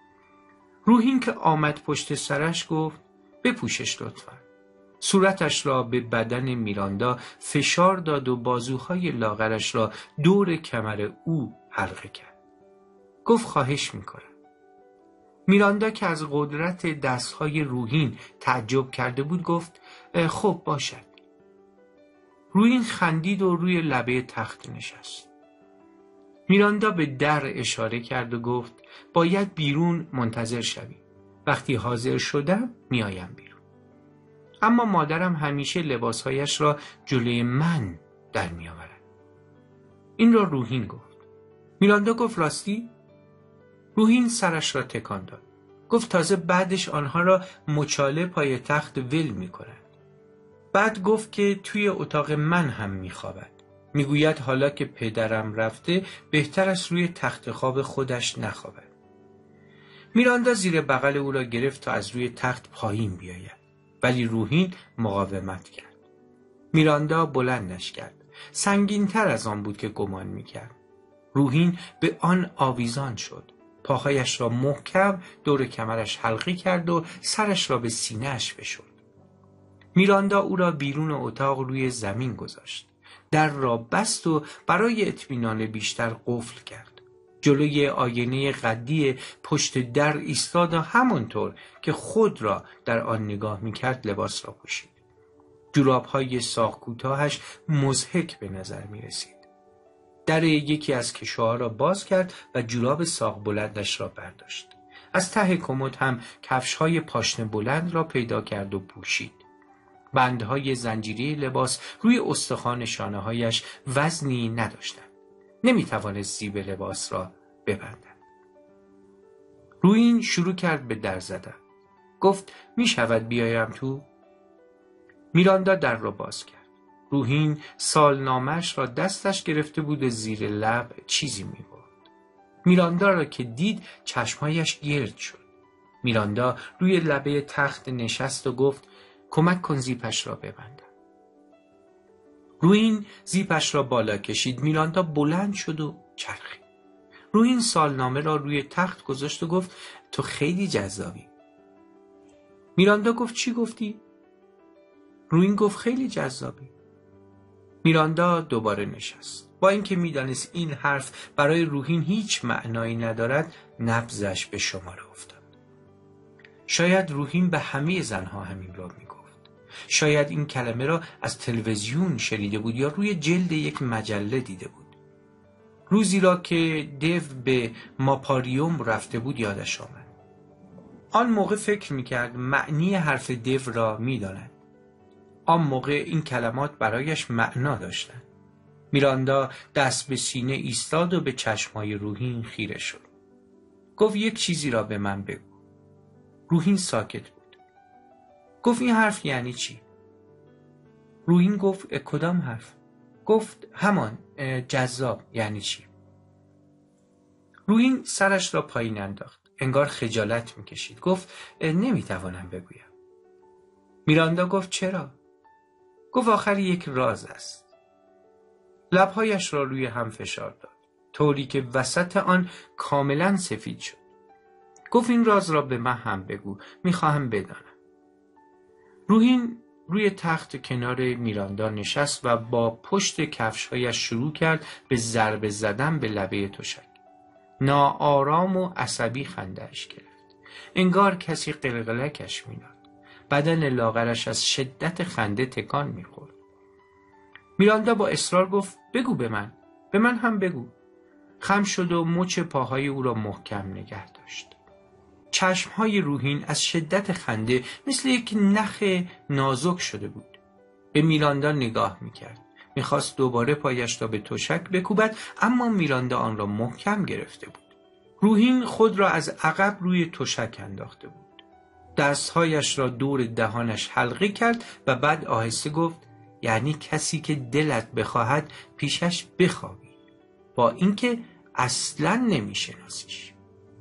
روحین که آمد پشت سرش گفت بپوشش لطفا. صورتش را به بدن میراندا فشار داد و بازوهای لاغرش را دور کمر او حلقه کرد. گفت خواهش میکنم. میراندا که از قدرت دستهای روحین تعجب کرده بود گفت خب باشد. روحین خندید و روی لبه تخت نشست. میراندا به در اشاره کرد و گفت باید بیرون منتظر شوی. وقتی حاضر شدم میایم بیرون. اما مادرم همیشه لباسهایش را جلوی من در میآورد. این را روحین گفت. میراندا گفت راستی؟ روحین سرش را تکان داد. گفت تازه بعدش آنها را مچاله پای تخت ول می‌کنند. بعد گفت که توی اتاق من هم می‌خوابد. میگوید حالا که پدرم رفته بهتر است روی تخت خواب خودش نخوابد. میراندا زیر بغل او را گرفت تا از روی تخت پایین بیاید. ولی روحین مقاومت کرد. میراندا بلندش کرد. سنگین‌تر از آن بود که گمان می‌کرد. روحین به آن آویزان شد. پاهایش را محکم دور کمرش حلقه کرد و سرش را به سینه‌اش فشرد. میراندا او را بیرون اتاق روی زمین گذاشت. در را بست و برای اطمینان بیشتر قفل کرد. جلوی آینه قدی پشت در ایستاد و همانطور که خود را در آن نگاه می‌کرد لباس را پوشید. جوراب‌های ساق کوتاهش مضحک به نظر می‌رسید. در یکی از کشوها را باز کرد و جوراب ساق بلندش را برداشت. از ته کمد هم کفش‌های پاشنه بلند را پیدا کرد و پوشید. بندهای زنجیری لباس روی استخوان شانه‌هایش وزنی نداشتند. نمی‌توانست زیب لباس را ببندد. روحین شروع کرد به در زدن. گفت می‌شود بیایم تو؟ میراندا در را باز کرد. روحین سالنامه‌اش را دستش گرفته بود و زیر لب چیزی می‌گفت. میراندا را که دید چشمهایش گرد شد. میراندا روی لبه تخت نشست و گفت کمک کن زیپش را ببندم. روحین زیپش را بالا کشید. میراندا بلند شد و چرخید. روحین سالنامه را روی تخت گذاشت و گفت تو خیلی جذابی. میراندا گفت چی گفتی؟ روحین گفت خیلی جذابی. میراندا دوباره نشست. با اینکه میدانست این حرف برای روحین هیچ معنایی ندارد، نبضش به شماره افتاد. شاید روحین به همه زنها همین را میگفت. شاید این کلمه را از تلویزیون شنیده بود یا روی جلد یک مجله دیده بود. روزی را که دیو به ماپاریوم رفته بود یادش آمد. آن موقع فکر میکرد معنی حرف دیو را میداند. آن موقع این کلمات برایش معنا داشتند. میراندا دست به سینه ایستاد و به چشمای روحین خیره شد. گفت یک چیزی را به من بگو. روحین ساکت بود. گفت این حرف یعنی چی؟ روحین گفت کدام حرف؟ گفت همان جذاب یعنی چی؟ روحین سرش را پایین انداخت. انگار خجالت میکشید. گفت نمیتوانم بگویم. میراندا گفت چرا؟ گفت آخر یک راز است. لبهایش را روی هم فشار داد طوری که وسط آن کاملا سفید شد. گفت این راز را به من هم بگو، میخواهم بدانم. روحین روی تخت کنار میراندا نشست و با پشت کفشهایش شروع کرد به ضربه زدن به لبه تشک. ناآرام و عصبی خنده‌اش گرفت. انگار کسی قلقلکش می‌داد. بدن لاغرش از شدت خنده تکان می‌خورد. میراندا با اصرار گفت بگو به من. به من هم بگو. خم شد و مچ پاهای او را محکم نگه داشت. چشمهای روحین از شدت خنده مثل یک نخ نازک شده بود. به میراندا نگاه میکرد. میخواست دوباره پایش را به تشک بکوبد، اما میراندا آن را محکم گرفته بود. روحین خود را از عقب روی تشک انداخته بود. دستهایش را دور دهانش حلقه کرد و بعد آهسته گفت: یعنی کسی که دلت بخواهد پیشش بخوابی، با اینکه اصلاً نمیشناسیش.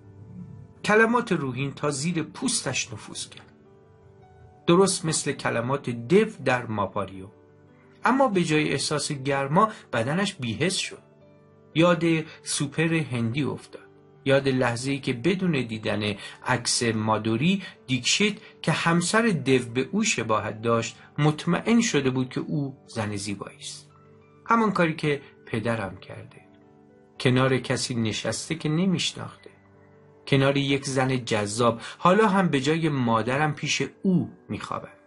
کلمات روحین تا زیر پوستش نفوذ کرد، درست مثل کلمات دو در ماپاریو. اما به جای احساس گرما بدنش بی‌حس شد. یاد سوپر هندی افتاد. یاد لحظه‌ای که بدون دیدن عکس مادوری دیکشیت که همسر دو به او شباهت داشت مطمئن شده بود که او زن زیبایی است. همان کاری که پدرم کرده. کنار کسی نشسته که نمیشناخته. کنار یک زن جذاب، حالا هم به جای مادرم پیش او میخوابد.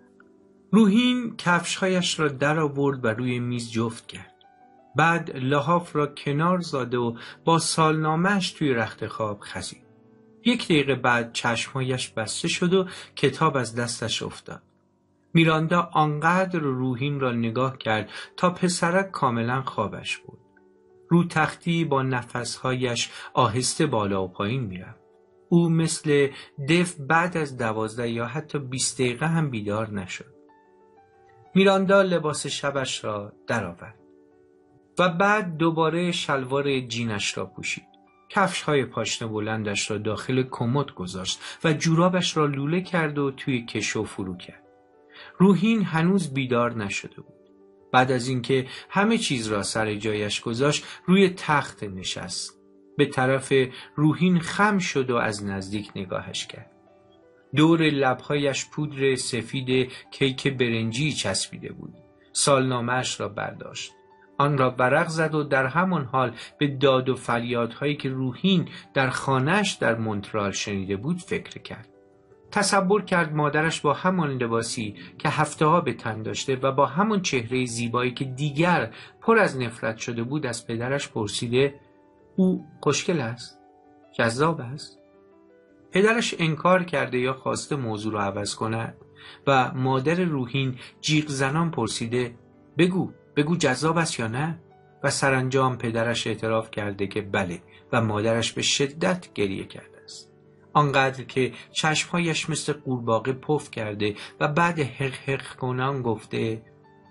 روحین کفشهایش را در آورد و روی میز جفت کرد. بعد لحاف را کنار زد و با سالنامه‌اش توی رخت خواب خزید. 1 دقیقه بعد چشمهایش بسته شد و کتاب از دستش افتاد. میراندا آنقدر روحین را نگاه کرد تا پسرک کاملا خوابش بود. رو تختی با نفسهایش آهسته بالا و پایین میرفت. او مثل دف بعد از 12 یا حتی 20 دقیقه هم بیدار نشد. میراندا لباس شبش را درآورد و بعد دوباره شلوار جینش را پوشید. کفش‌های پاشنه بلندش را داخل کمد گذاشت و جورابش را لوله کرد و توی کشو فرو کرد. روحین هنوز بیدار نشده بود. بعد از اینکه همه چیز را سر جایش گذاشت، روی تخت نشست. به طرف روحین خم شد و از نزدیک نگاهش کرد. دور لب‌هایش پودر سفید کیک برنجی چسبیده بود. سالنامه‌اش را برداشت. آن را ورق زد و در همان حال به داد و فریادهایی که روحین در خانه‌اش در مونترال شنیده بود فکر کرد. تصور کرد مادرش با همان لباسی که هفته‌ها به تن داشته و با همان چهره زیبایی که دیگر پر از نفرت شده بود از پدرش پرسیده: او خوشگل است؟ جذاب است؟ پدرش انکار کرده یا خواسته موضوع را عوض کند و مادر روحین جیغ زنان پرسیده: بگو جذاب است یا نه؟ و سرانجام پدرش اعتراف کرده که بله و مادرش به شدت گریه کرده است. آنقدر که چشمهایش مثل قورباغه پف کرده و بعد حق حق کنان گفته: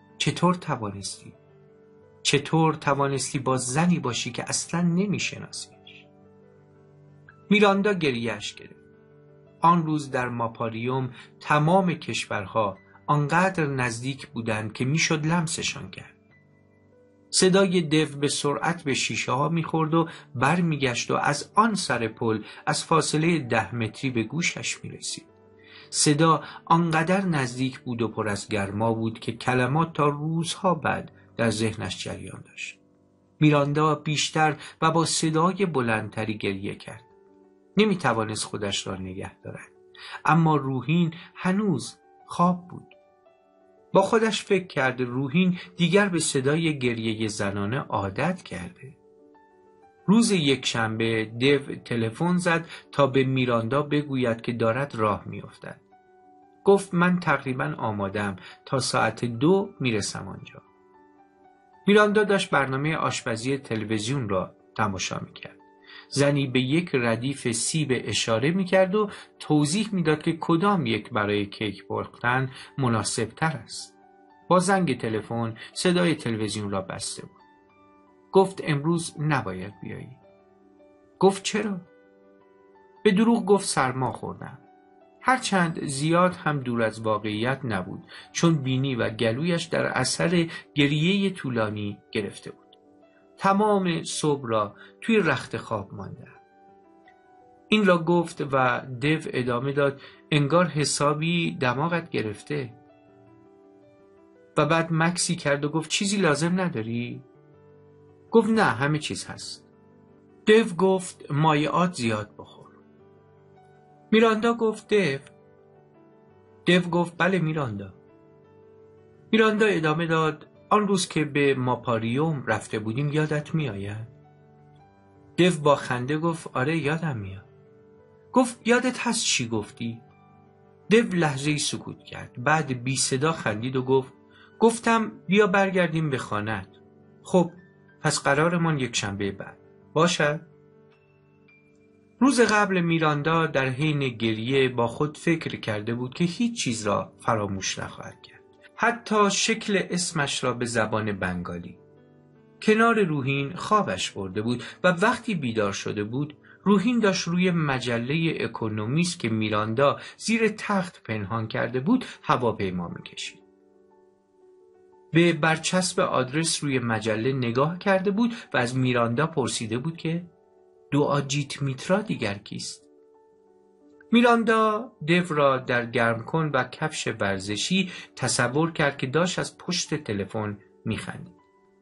چطور توانستی با زنی باشی که اصلا نمیشناسیش؟ میراندا گریهش گرفت. آن روز در ماپاریوم تمام کشورها آنقدر نزدیک بودند که میشد لمسشان کرد. صدای دو به سرعت به شیشه ها میخورد و بر میگشت و از آن سر پل از فاصله 10 متری به گوشش میرسید. صدا آنقدر نزدیک بود و پر از گرما بود که کلمات تا روزها بعد در ذهنش جریان داشت. میراندا بیشتر و با صدای بلندتری گریه کرد. نمیتوانست خودش را نگه دارد، اما روحین هنوز خواب بود. با خودش فکر کرد روحین دیگر به صدای گریه زنانه عادت کرده. روز یکشنبه دو تلفن زد تا به میراندا بگوید که دارد راه میافتد. گفت من تقریبا آمادم، تا ساعت 2 میرسم آنجا. میراندا داشت برنامه آشپزی تلویزیون را تماشا میکرد. زنی به یک ردیف سیب اشاره میکرد و توضیح میداد که کدام یک برای کیک پختن مناسب تر است. با زنگ تلفن صدای تلویزیون را بسته بود. گفت امروز نباید بیایی. گفت چرا؟ به دروغ گفت سرما خوردم. هرچند زیاد هم دور از واقعیت نبود، چون بینی و گلویش در اثر گریه طولانی گرفته بود. تمام صبح را توی رخت خواب مانده. این را گفت و دو ادامه داد: انگار حسابی دماغت گرفته. و بعد مکسی کرد و گفت چیزی لازم نداری؟ گفت نه، همه چیز هست. دو گفت مایعات زیاد بخور. میراندا گفت دو گفت بله میراندا. میراندا ادامه داد: آن روز که به ماپاریوم رفته بودیم یادت میآید؟ دیو با خنده گفت آره یادم میاد. گفت یادت هست چی گفتی؟ دیو لحظه‌ای سکوت کرد. بعد بی صدا خندید و گفتم بیا برگردیم به خانه‌ات. خب پس قرارمان یک شنبه بعد باشد؟ روز قبل میراندا در حین گریه با خود فکر کرده بود که هیچ چیز را فراموش نخواهد کرد. حتی شکل اسمش را به زبان بنگالی. کنار روحین خوابش برده بود و وقتی بیدار شده بود روحین داشت روی مجله اکونومیست که میراندا زیر تخت پنهان کرده بود هواپیما میکشید. به برچسب آدرس روی مجله نگاه کرده بود و از میراندا پرسیده بود که دواجیت میترا دیگر کیست؟ میراندا دیو را در گرمکن و کفش ورزشی تصور کرد که داشت از پشت تلفن میخندید.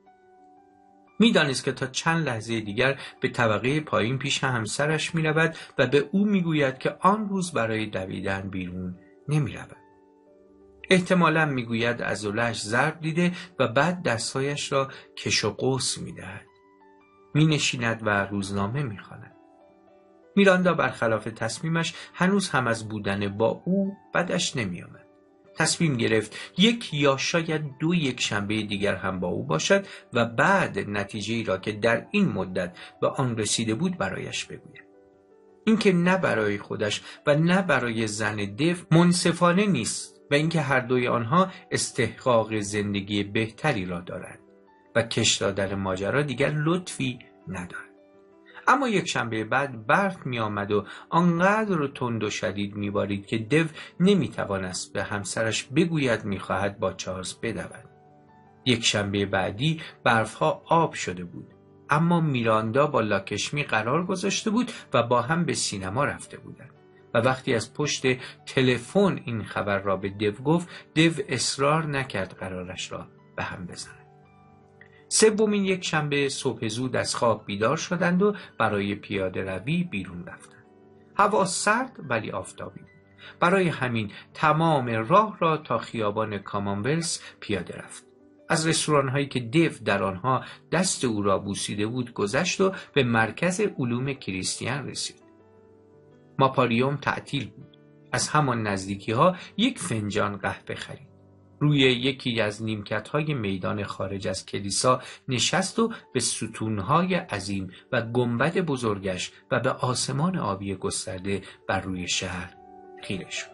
میدانست که تا چند لحظه دیگر به طبقه پایین پیش همسرش میرود و به او میگوید که آن روز برای دویدن بیرون نمیرود. احتمالاً میگوید عضله‌اش ضرب دیده و بعد دستهایش را کش و قوس میدهد. مینشیند و روزنامه میخواند. میراندا برخلاف تصمیمش هنوز هم از بودن با او بدش نمیآمد. تصمیم گرفت یک یا شاید 2 یکشنبه دیگر هم با او باشد و بعد نتیجه‌ای را که در این مدت به آن رسیده بود برایش بگوید. اینکه نه برای خودش و نه برای زن دیو منصفانه نیست و اینکه هر دوی آنها استحقاق زندگی بهتری را دارند و کش دادن ماجرا دیگر لطفی ندارد. اما یک شنبه بعد برف می آمد و آنقدر تند و شدید می بارید که دیو نمی توانست به همسرش بگوید می خواهد با چارلز بدود. یک شنبه بعدی برفها آب شده بود، اما میراندا با لاکشمی قرار گذاشته بود و با هم به سینما رفته بودند. و وقتی از پشت تلفن این خبر را به دیو گفت، دیو اصرار نکرد قرارش را به هم بزند. سومین یک شنبه صبح زود از خواب بیدار شدند و برای پیاده روی بیرون رفتند. هوا سرد ولی آفتابی بود. برای همین تمام راه را تا خیابان کامانولث پیاده رفت. از رستوران هایی که دیو در آنها دست او را بوسیده بود گذشت و به مرکز علوم کریستین رسید. ماپاریوم تعطیل بود. از همان نزدیکی ها یک فنجان قهوه خرید. روی یکی از نیمکت‌های میدان خارج از کلیسا نشست و به ستونهای عظیم و گنبد بزرگش و به آسمان آبی گسترده بر روی شهر خیره شد.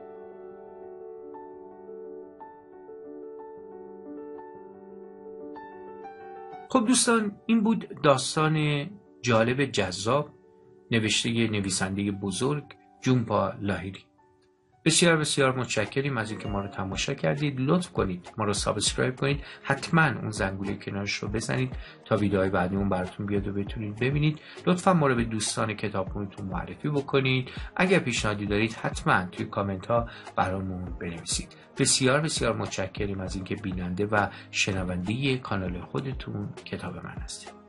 خب دوستان، این بود داستان جالب جذاب نوشته نویسنده بزرگ جونپا لاهیری. بسیار بسیار متشکریم از اینکه ما رو تماشا کردید. لطف کنید ما رو سابسکرایب کنید، حتما اون زنگوله کنارش رو بزنید تا ویدیوهای بعدیمون براتون بیاد و بتونید ببینید. لطفا ما رو به دوستان کتابخونه‌تون معرفی بکنید. اگر پیشنهادی دارید حتما توی کامنت ها برامون بنویسید. بسیار بسیار متشکریم از اینکه بیننده و شنونده کانال خودتون کتاب من هستید.